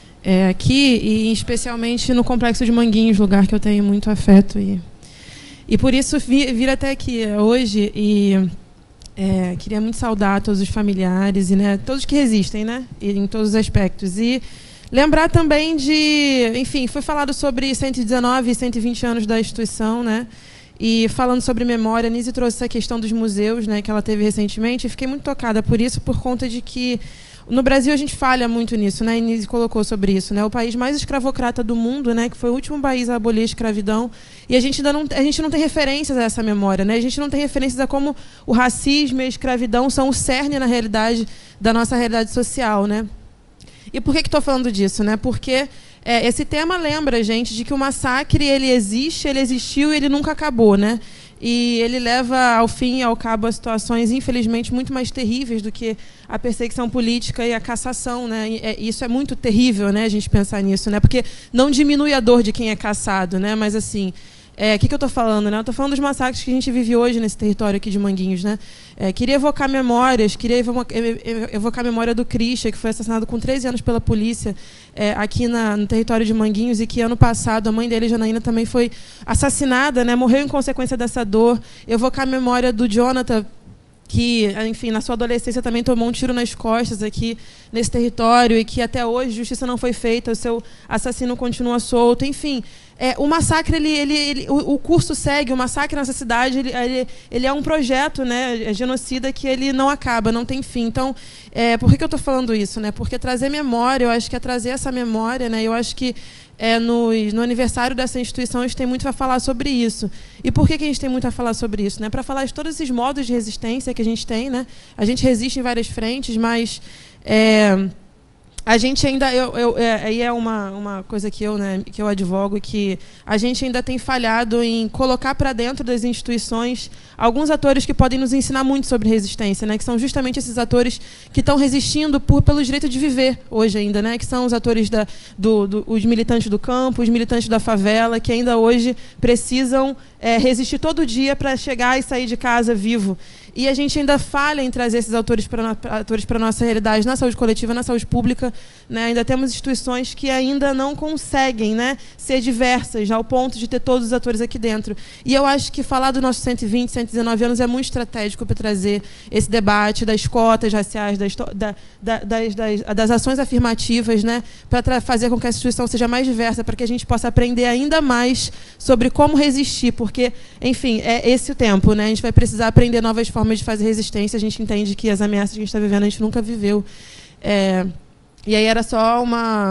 aqui, e especialmente no Complexo de Manguinhos, lugar que eu tenho muito afeto. E por isso vir até aqui hoje e queria muito saudar todos os familiares, e todos que resistem, em todos os aspectos. E lembrar também enfim, foi falado sobre 119 e 120 anos da instituição, E falando sobre memória, a Nise trouxe essa questão dos museus, que ela teve recentemente, e fiquei muito tocada por isso, por conta de que no Brasil a gente falha muito nisso, e Nise colocou sobre isso, o país mais escravocrata do mundo, que foi o último país a abolir a escravidão, e a gente não tem referências a essa memória, a gente não tem referências a como o racismo e a escravidão são o cerne, na realidade, da nossa realidade social, E por que estou falando disso? Porque esse tema lembra a gente de que o massacre ele existiu e ele nunca acabou, E ele leva ao fim e ao cabo a situações, infelizmente, muito mais terríveis do que a perseguição política e a cassação, Isso é muito terrível, a gente pensar nisso, Porque não diminui a dor de quem é cassado, Mas assim, o que eu estou falando, Eu estou falando dos massacres que a gente vive hoje nesse território aqui de Manguinhos, Queria evocar memórias, queria evocar a memória do Christian, que foi assassinado com 13 anos pela polícia aqui no território de Manguinhos, e que ano passado a mãe dele, Janaína, também foi assassinada, morreu em consequência dessa dor. Evocar a memória do Jonathan, que, enfim, na sua adolescência também tomou um tiro nas costas aqui nesse território, e que até hoje justiça não foi feita, o seu assassino continua solto, enfim. O massacre, o curso segue, o massacre nessa cidade, ele é um projeto, genocida, que ele não acaba, não tem fim. Então, por que eu estou falando isso? Porque trazer memória, eu acho que é trazer essa memória, eu acho que no aniversário dessa instituição a gente tem muito a falar sobre isso. E por que a gente tem muito a falar sobre isso? Para falar de todos esses modos de resistência que a gente tem, A gente resiste em várias frentes, mas a gente ainda, aí é uma coisa que eu advogo, que a gente ainda tem falhado em colocar para dentro das instituições alguns atores que podem nos ensinar muito sobre resistência, que são justamente esses atores que estão resistindo pelo direito de viver hoje ainda, que são os atores os militantes do campo, os militantes da favela, que ainda hoje precisam resistir todo dia para chegar e sair de casa vivo. e a gente ainda falha em trazer esses atores para a nossa realidade na saúde coletiva, na saúde pública, né? Ainda temos instituições que ainda não conseguem, né, ser diversas, ao ponto de ter todos os atores aqui dentro. E eu acho que falar dos nossos 120, 119 anos é muito estratégico para trazer esse debate das cotas raciais, das ações afirmativas, né, para fazer com que a instituição seja mais diversa, para que a gente possa aprender ainda mais sobre como resistir, porque, enfim, é esse o tempo, né? A gente vai precisar aprender novas formas de fazer resistência. A gente entende que as ameaças que a gente está vivendo, a gente nunca viveu. E aí era só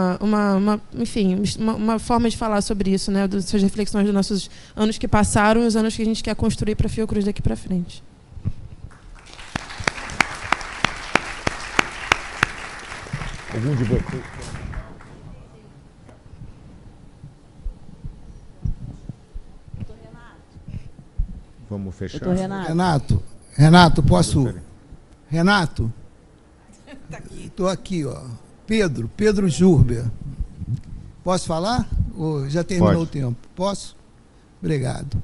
uma forma de falar sobre isso, né? Das suas reflexões dos nossos anos que passaram e os anos que a gente quer construir para a Fiocruz daqui para frente. Algum de vocês? Vamos fechar. Renato, posso? Renato? Estou aqui, ó. Pedro Jurber. Posso falar? Ou já terminou Pode. o tempo? Posso? Obrigado.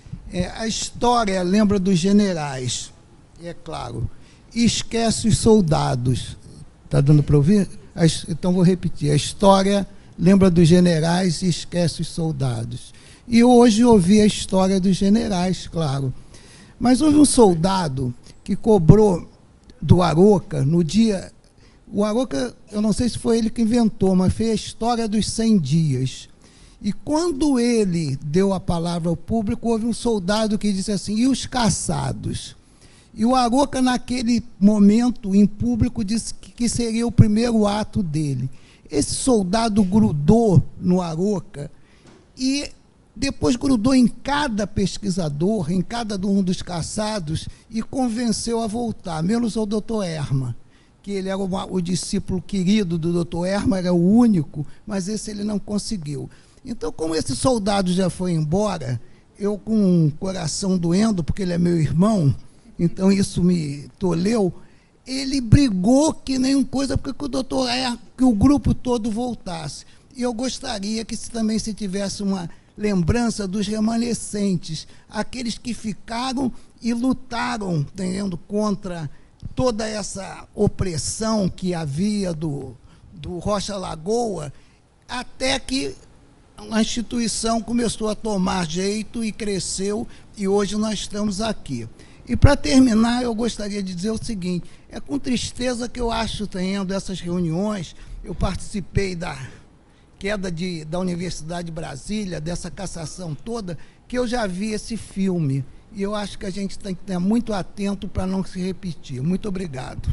A história lembra dos generais, é claro. E esquece os soldados. Está dando para ouvir? Então vou repetir. A história lembra dos generais e esquece os soldados. E hoje ouvi a história dos generais, claro. Mas houve um soldado que cobrou do Aroca no dia... O Aroca, eu não sei se foi ele que inventou, mas fez a história dos 100 dias. E quando ele deu a palavra ao público, houve um soldado que disse assim, e os caçados? E o Aroca, naquele momento, em público, disse que seria o primeiro ato dele. Esse soldado grudou no Aroca e depois grudou em cada pesquisador, em cada um dos caçados, e convenceu a voltar, menos o doutor Erma, que ele era o discípulo querido do doutor Erma, era o único, mas esse ele não conseguiu. Então, como esse soldado já foi embora, eu com o coração doendo, porque ele é meu irmão, então isso me toleu, ele brigou que nem coisa, porque que o grupo todo voltasse. E eu gostaria que também se tivesse uma lembrança dos remanescentes, aqueles que ficaram e lutaram, entendendo, contra toda essa opressão que havia do Rocha Lagoa, até que a instituição começou a tomar jeito e cresceu, e hoje nós estamos aqui. E, para terminar, eu gostaria de dizer o seguinte, é com tristeza que eu acho, tendo essas reuniões, eu participei da queda da Universidade de Brasília, dessa cassação toda, que eu já vi esse filme. E eu acho que a gente tem que estar muito atento para não se repetir. Muito obrigado.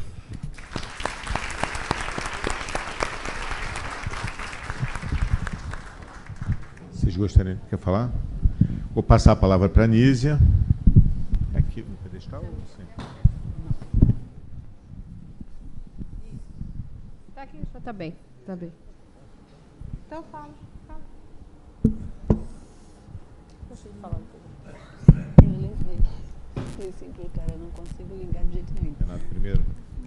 Vocês gostariam? Quer falar? Vou passar a palavra para a Nízia. Aqui no pedestal ou sim? Está aqui, já está bem. Está bem. Então fala. Deixa eu falar um pouco. Eu secretária, não consigo ligar de jeito nenhum. Renato, primeiro.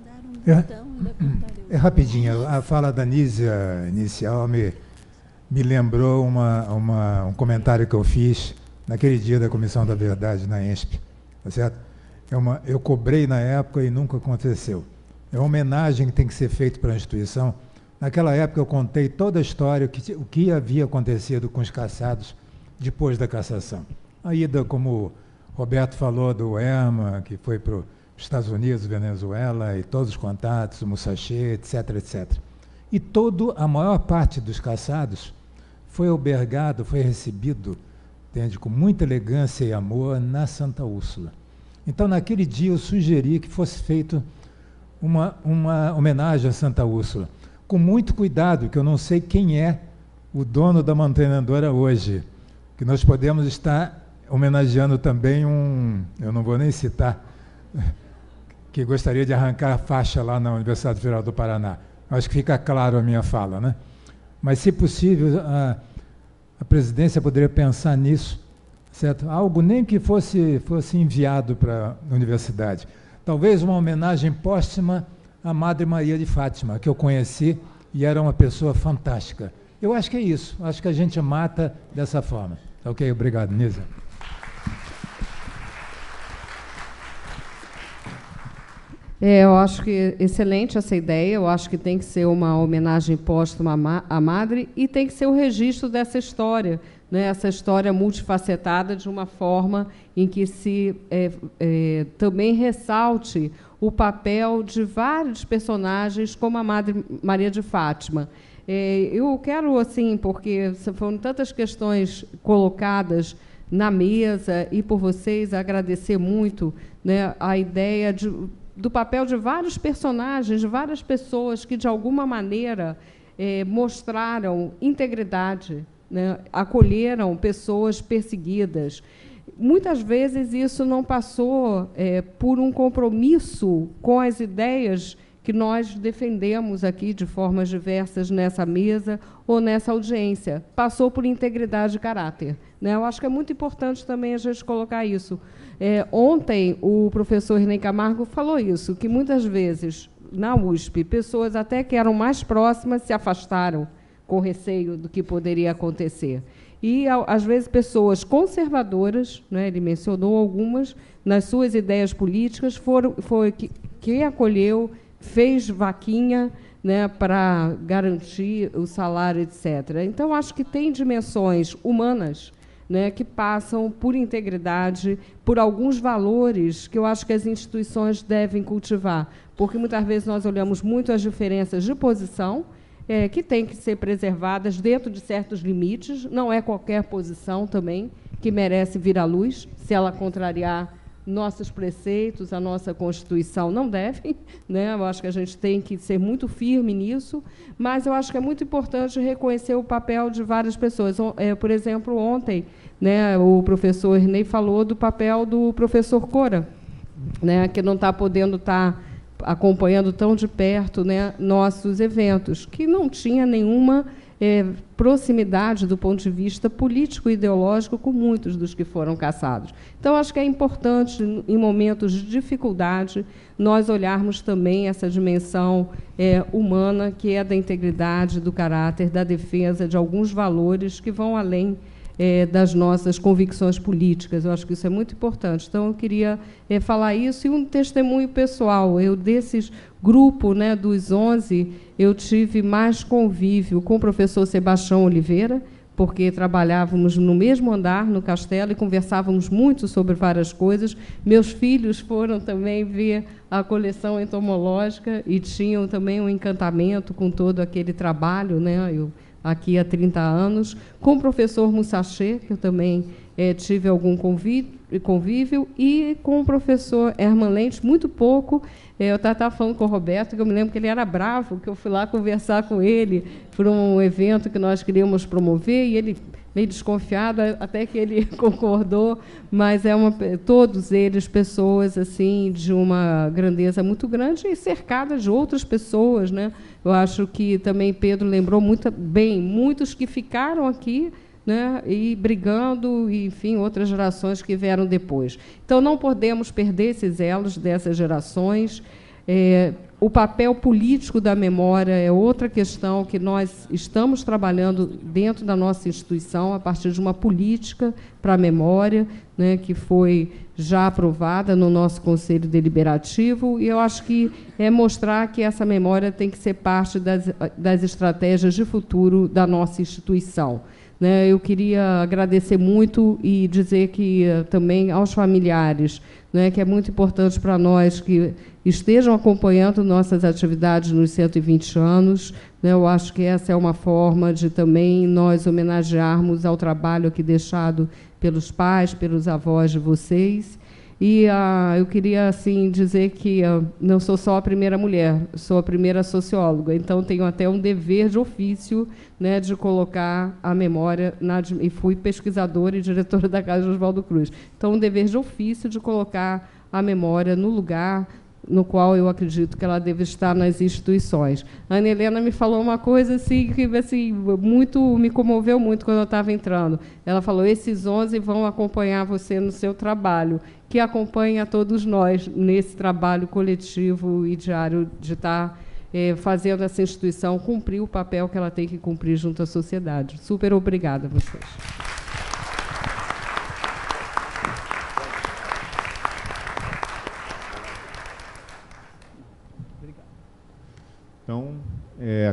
É rapidinho. A fala da Nízia inicial me lembrou um comentário que eu fiz naquele dia da Comissão da Verdade na ENSP. Tá certo? Eu cobrei na época e nunca aconteceu. É uma homenagem que tem que ser feita para a instituição. Naquela época eu contei toda a história, o que havia acontecido com os caçados depois da cassação. A ida, como Roberto falou, do Erma, que foi para os Estados Unidos, Venezuela, e todos os contatos, o Musashi, etc., etc. E a maior parte dos caçados foi albergado, foi recebido, entende, com muita elegância e amor na Santa Úrsula. Então, naquele dia, eu sugeri que fosse feita uma homenagem à Santa Úrsula, com muito cuidado, que eu não sei quem é o dono da mantenedora hoje, que nós podemos estar homenageando também eu não vou nem citar, que gostaria de arrancar a faixa lá na Universidade Federal do Paraná. Acho que fica claro a minha fala, né? Mas, se possível, a presidência poderia pensar nisso, certo? Algo nem que fosse enviado para a universidade. Talvez uma homenagem póstuma à Madre Maria de Fátima, que eu conheci e era uma pessoa fantástica. Eu acho que é isso. Acho que a gente mata dessa forma. Ok? Obrigado, Nízia. Eu acho que excelente essa ideia. Eu acho que tem que ser uma homenagem póstuma à madre e tem que ser o registro dessa história, né? Essa história multifacetada de uma forma em que se também ressalte o papel de vários personagens, como a Madre Maria de Fátima. Eu quero, assim, porque foram tantas questões colocadas na mesa e por vocês, agradecer muito, né, a ideia do papel de vários personagens, de várias pessoas que, de alguma maneira, mostraram integridade, né, acolheram pessoas perseguidas. Muitas vezes isso não passou por um compromisso com as ideias que nós defendemos aqui de formas diversas nessa mesa ou nessa audiência. Passou por integridade de caráter, né? Eu acho que é muito importante também a gente colocar isso. Ontem, o professor René Camargo falou isso, que muitas vezes, na USP, pessoas até que eram mais próximas se afastaram com receio do que poderia acontecer. E, às vezes, pessoas conservadoras, né, ele mencionou algumas, nas suas ideias políticas, foi quem acolheu, fez vaquinha, né, para garantir o salário, etc. Então, acho que tem dimensões humanas, né, que passam por integridade, por alguns valores que eu acho que as instituições devem cultivar, porque muitas vezes nós olhamos muito as diferenças de posição, que têm que ser preservadas dentro de certos limites. Não é qualquer posição também que merece vir à luz, se ela contrariar nossos preceitos, a nossa Constituição, não deve, né? Eu acho que a gente tem que ser muito firme nisso, mas eu acho que é muito importante reconhecer o papel de várias pessoas. Por exemplo, ontem, né, o professor Ernei falou do papel do professor Cora, né, que não está podendo estar acompanhando tão de perto, né, nossos eventos, que não tinha nenhuma proximidade do ponto de vista político e ideológico com muitos dos que foram caçados. Então, acho que é importante, em momentos de dificuldade, nós olharmos também essa dimensão humana, que é da integridade, do caráter, da defesa de alguns valores que vão além das nossas convicções políticas. Eu acho que isso é muito importante. Então, eu queria falar isso. E um testemunho pessoal. Desses grupo, né, dos 11, eu tive mais convívio com o professor Sebastião Oliveira, porque trabalhávamos no mesmo andar, no castelo, e conversávamos muito sobre várias coisas. Meus filhos foram também ver a coleção entomológica e tinham também um encantamento com todo aquele trabalho, né? Eu aqui há 30 anos, com o professor Mussachê, que eu também tive algum convívio, e com o professor Herman Lentes, muito pouco. Eu estava falando com o Roberto, que eu me lembro que ele era bravo, que eu fui lá conversar com ele por um evento que nós queríamos promover, e ele, meio desconfiado, até que ele concordou, mas todos eles pessoas assim de uma grandeza muito grande e cercadas de outras pessoas, né? Eu acho que também Pedro lembrou muito bem, muitos que ficaram aqui, né, e brigando, e, enfim, outras gerações que vieram depois. Então, não podemos perder esses elos dessas gerações. O papel político da memória é outra questão que nós estamos trabalhando dentro da nossa instituição, a partir de uma política para a memória, né, que foi já aprovada no nosso Conselho Deliberativo, e eu acho que é mostrar que essa memória tem que ser parte das estratégias de futuro da nossa instituição. Eu queria agradecer muito e dizer que também aos familiares, né, que é muito importante para nós que estejam acompanhando nossas atividades nos 120 anos. Eu acho que essa é uma forma de também nós homenagearmos ao trabalho aqui deixado pelos pais, pelos avós de vocês. E eu queria assim dizer que não sou só a primeira mulher, sou a primeira socióloga, então tenho até um dever de ofício, né, de colocar a memória, e fui pesquisadora e diretora da Casa de Oswaldo Cruz. Então, um dever de ofício de colocar a memória no lugar no qual eu acredito que ela deve estar nas instituições. A Ana Helena me falou uma coisa assim, que assim, me comoveu muito quando eu estava entrando. Ela falou, esses 11 vão acompanhar você no seu trabalho, que acompanha todos nós nesse trabalho coletivo e diário de estar fazendo essa instituição cumprir o papel que ela tem que cumprir junto à sociedade. Super obrigada a vocês.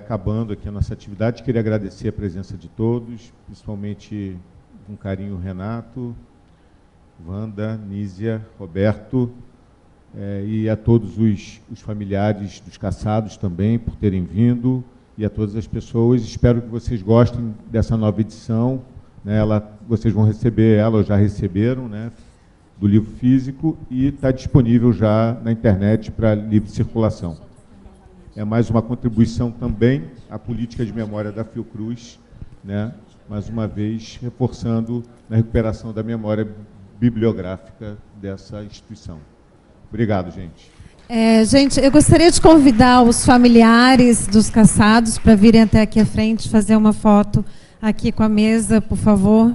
acabando aqui a nossa atividade. Queria agradecer a presença de todos, principalmente com carinho Renato, Wanda, Nízia, Roberto, e a todos os familiares dos caçados também por terem vindo, e a todas as pessoas. Espero que vocês gostem dessa nova edição, né? Vocês vão receber ela, ou já receberam, né? Do livro físico, e está disponível já na internet para livre circulação. É mais uma contribuição também à política de memória da Fiocruz, né? Mais uma vez reforçando na recuperação da memória bibliográfica dessa instituição. Obrigado, gente. Gente, eu gostaria de convidar os familiares dos caçados para virem até aqui à frente fazer uma foto aqui com a mesa, por favor.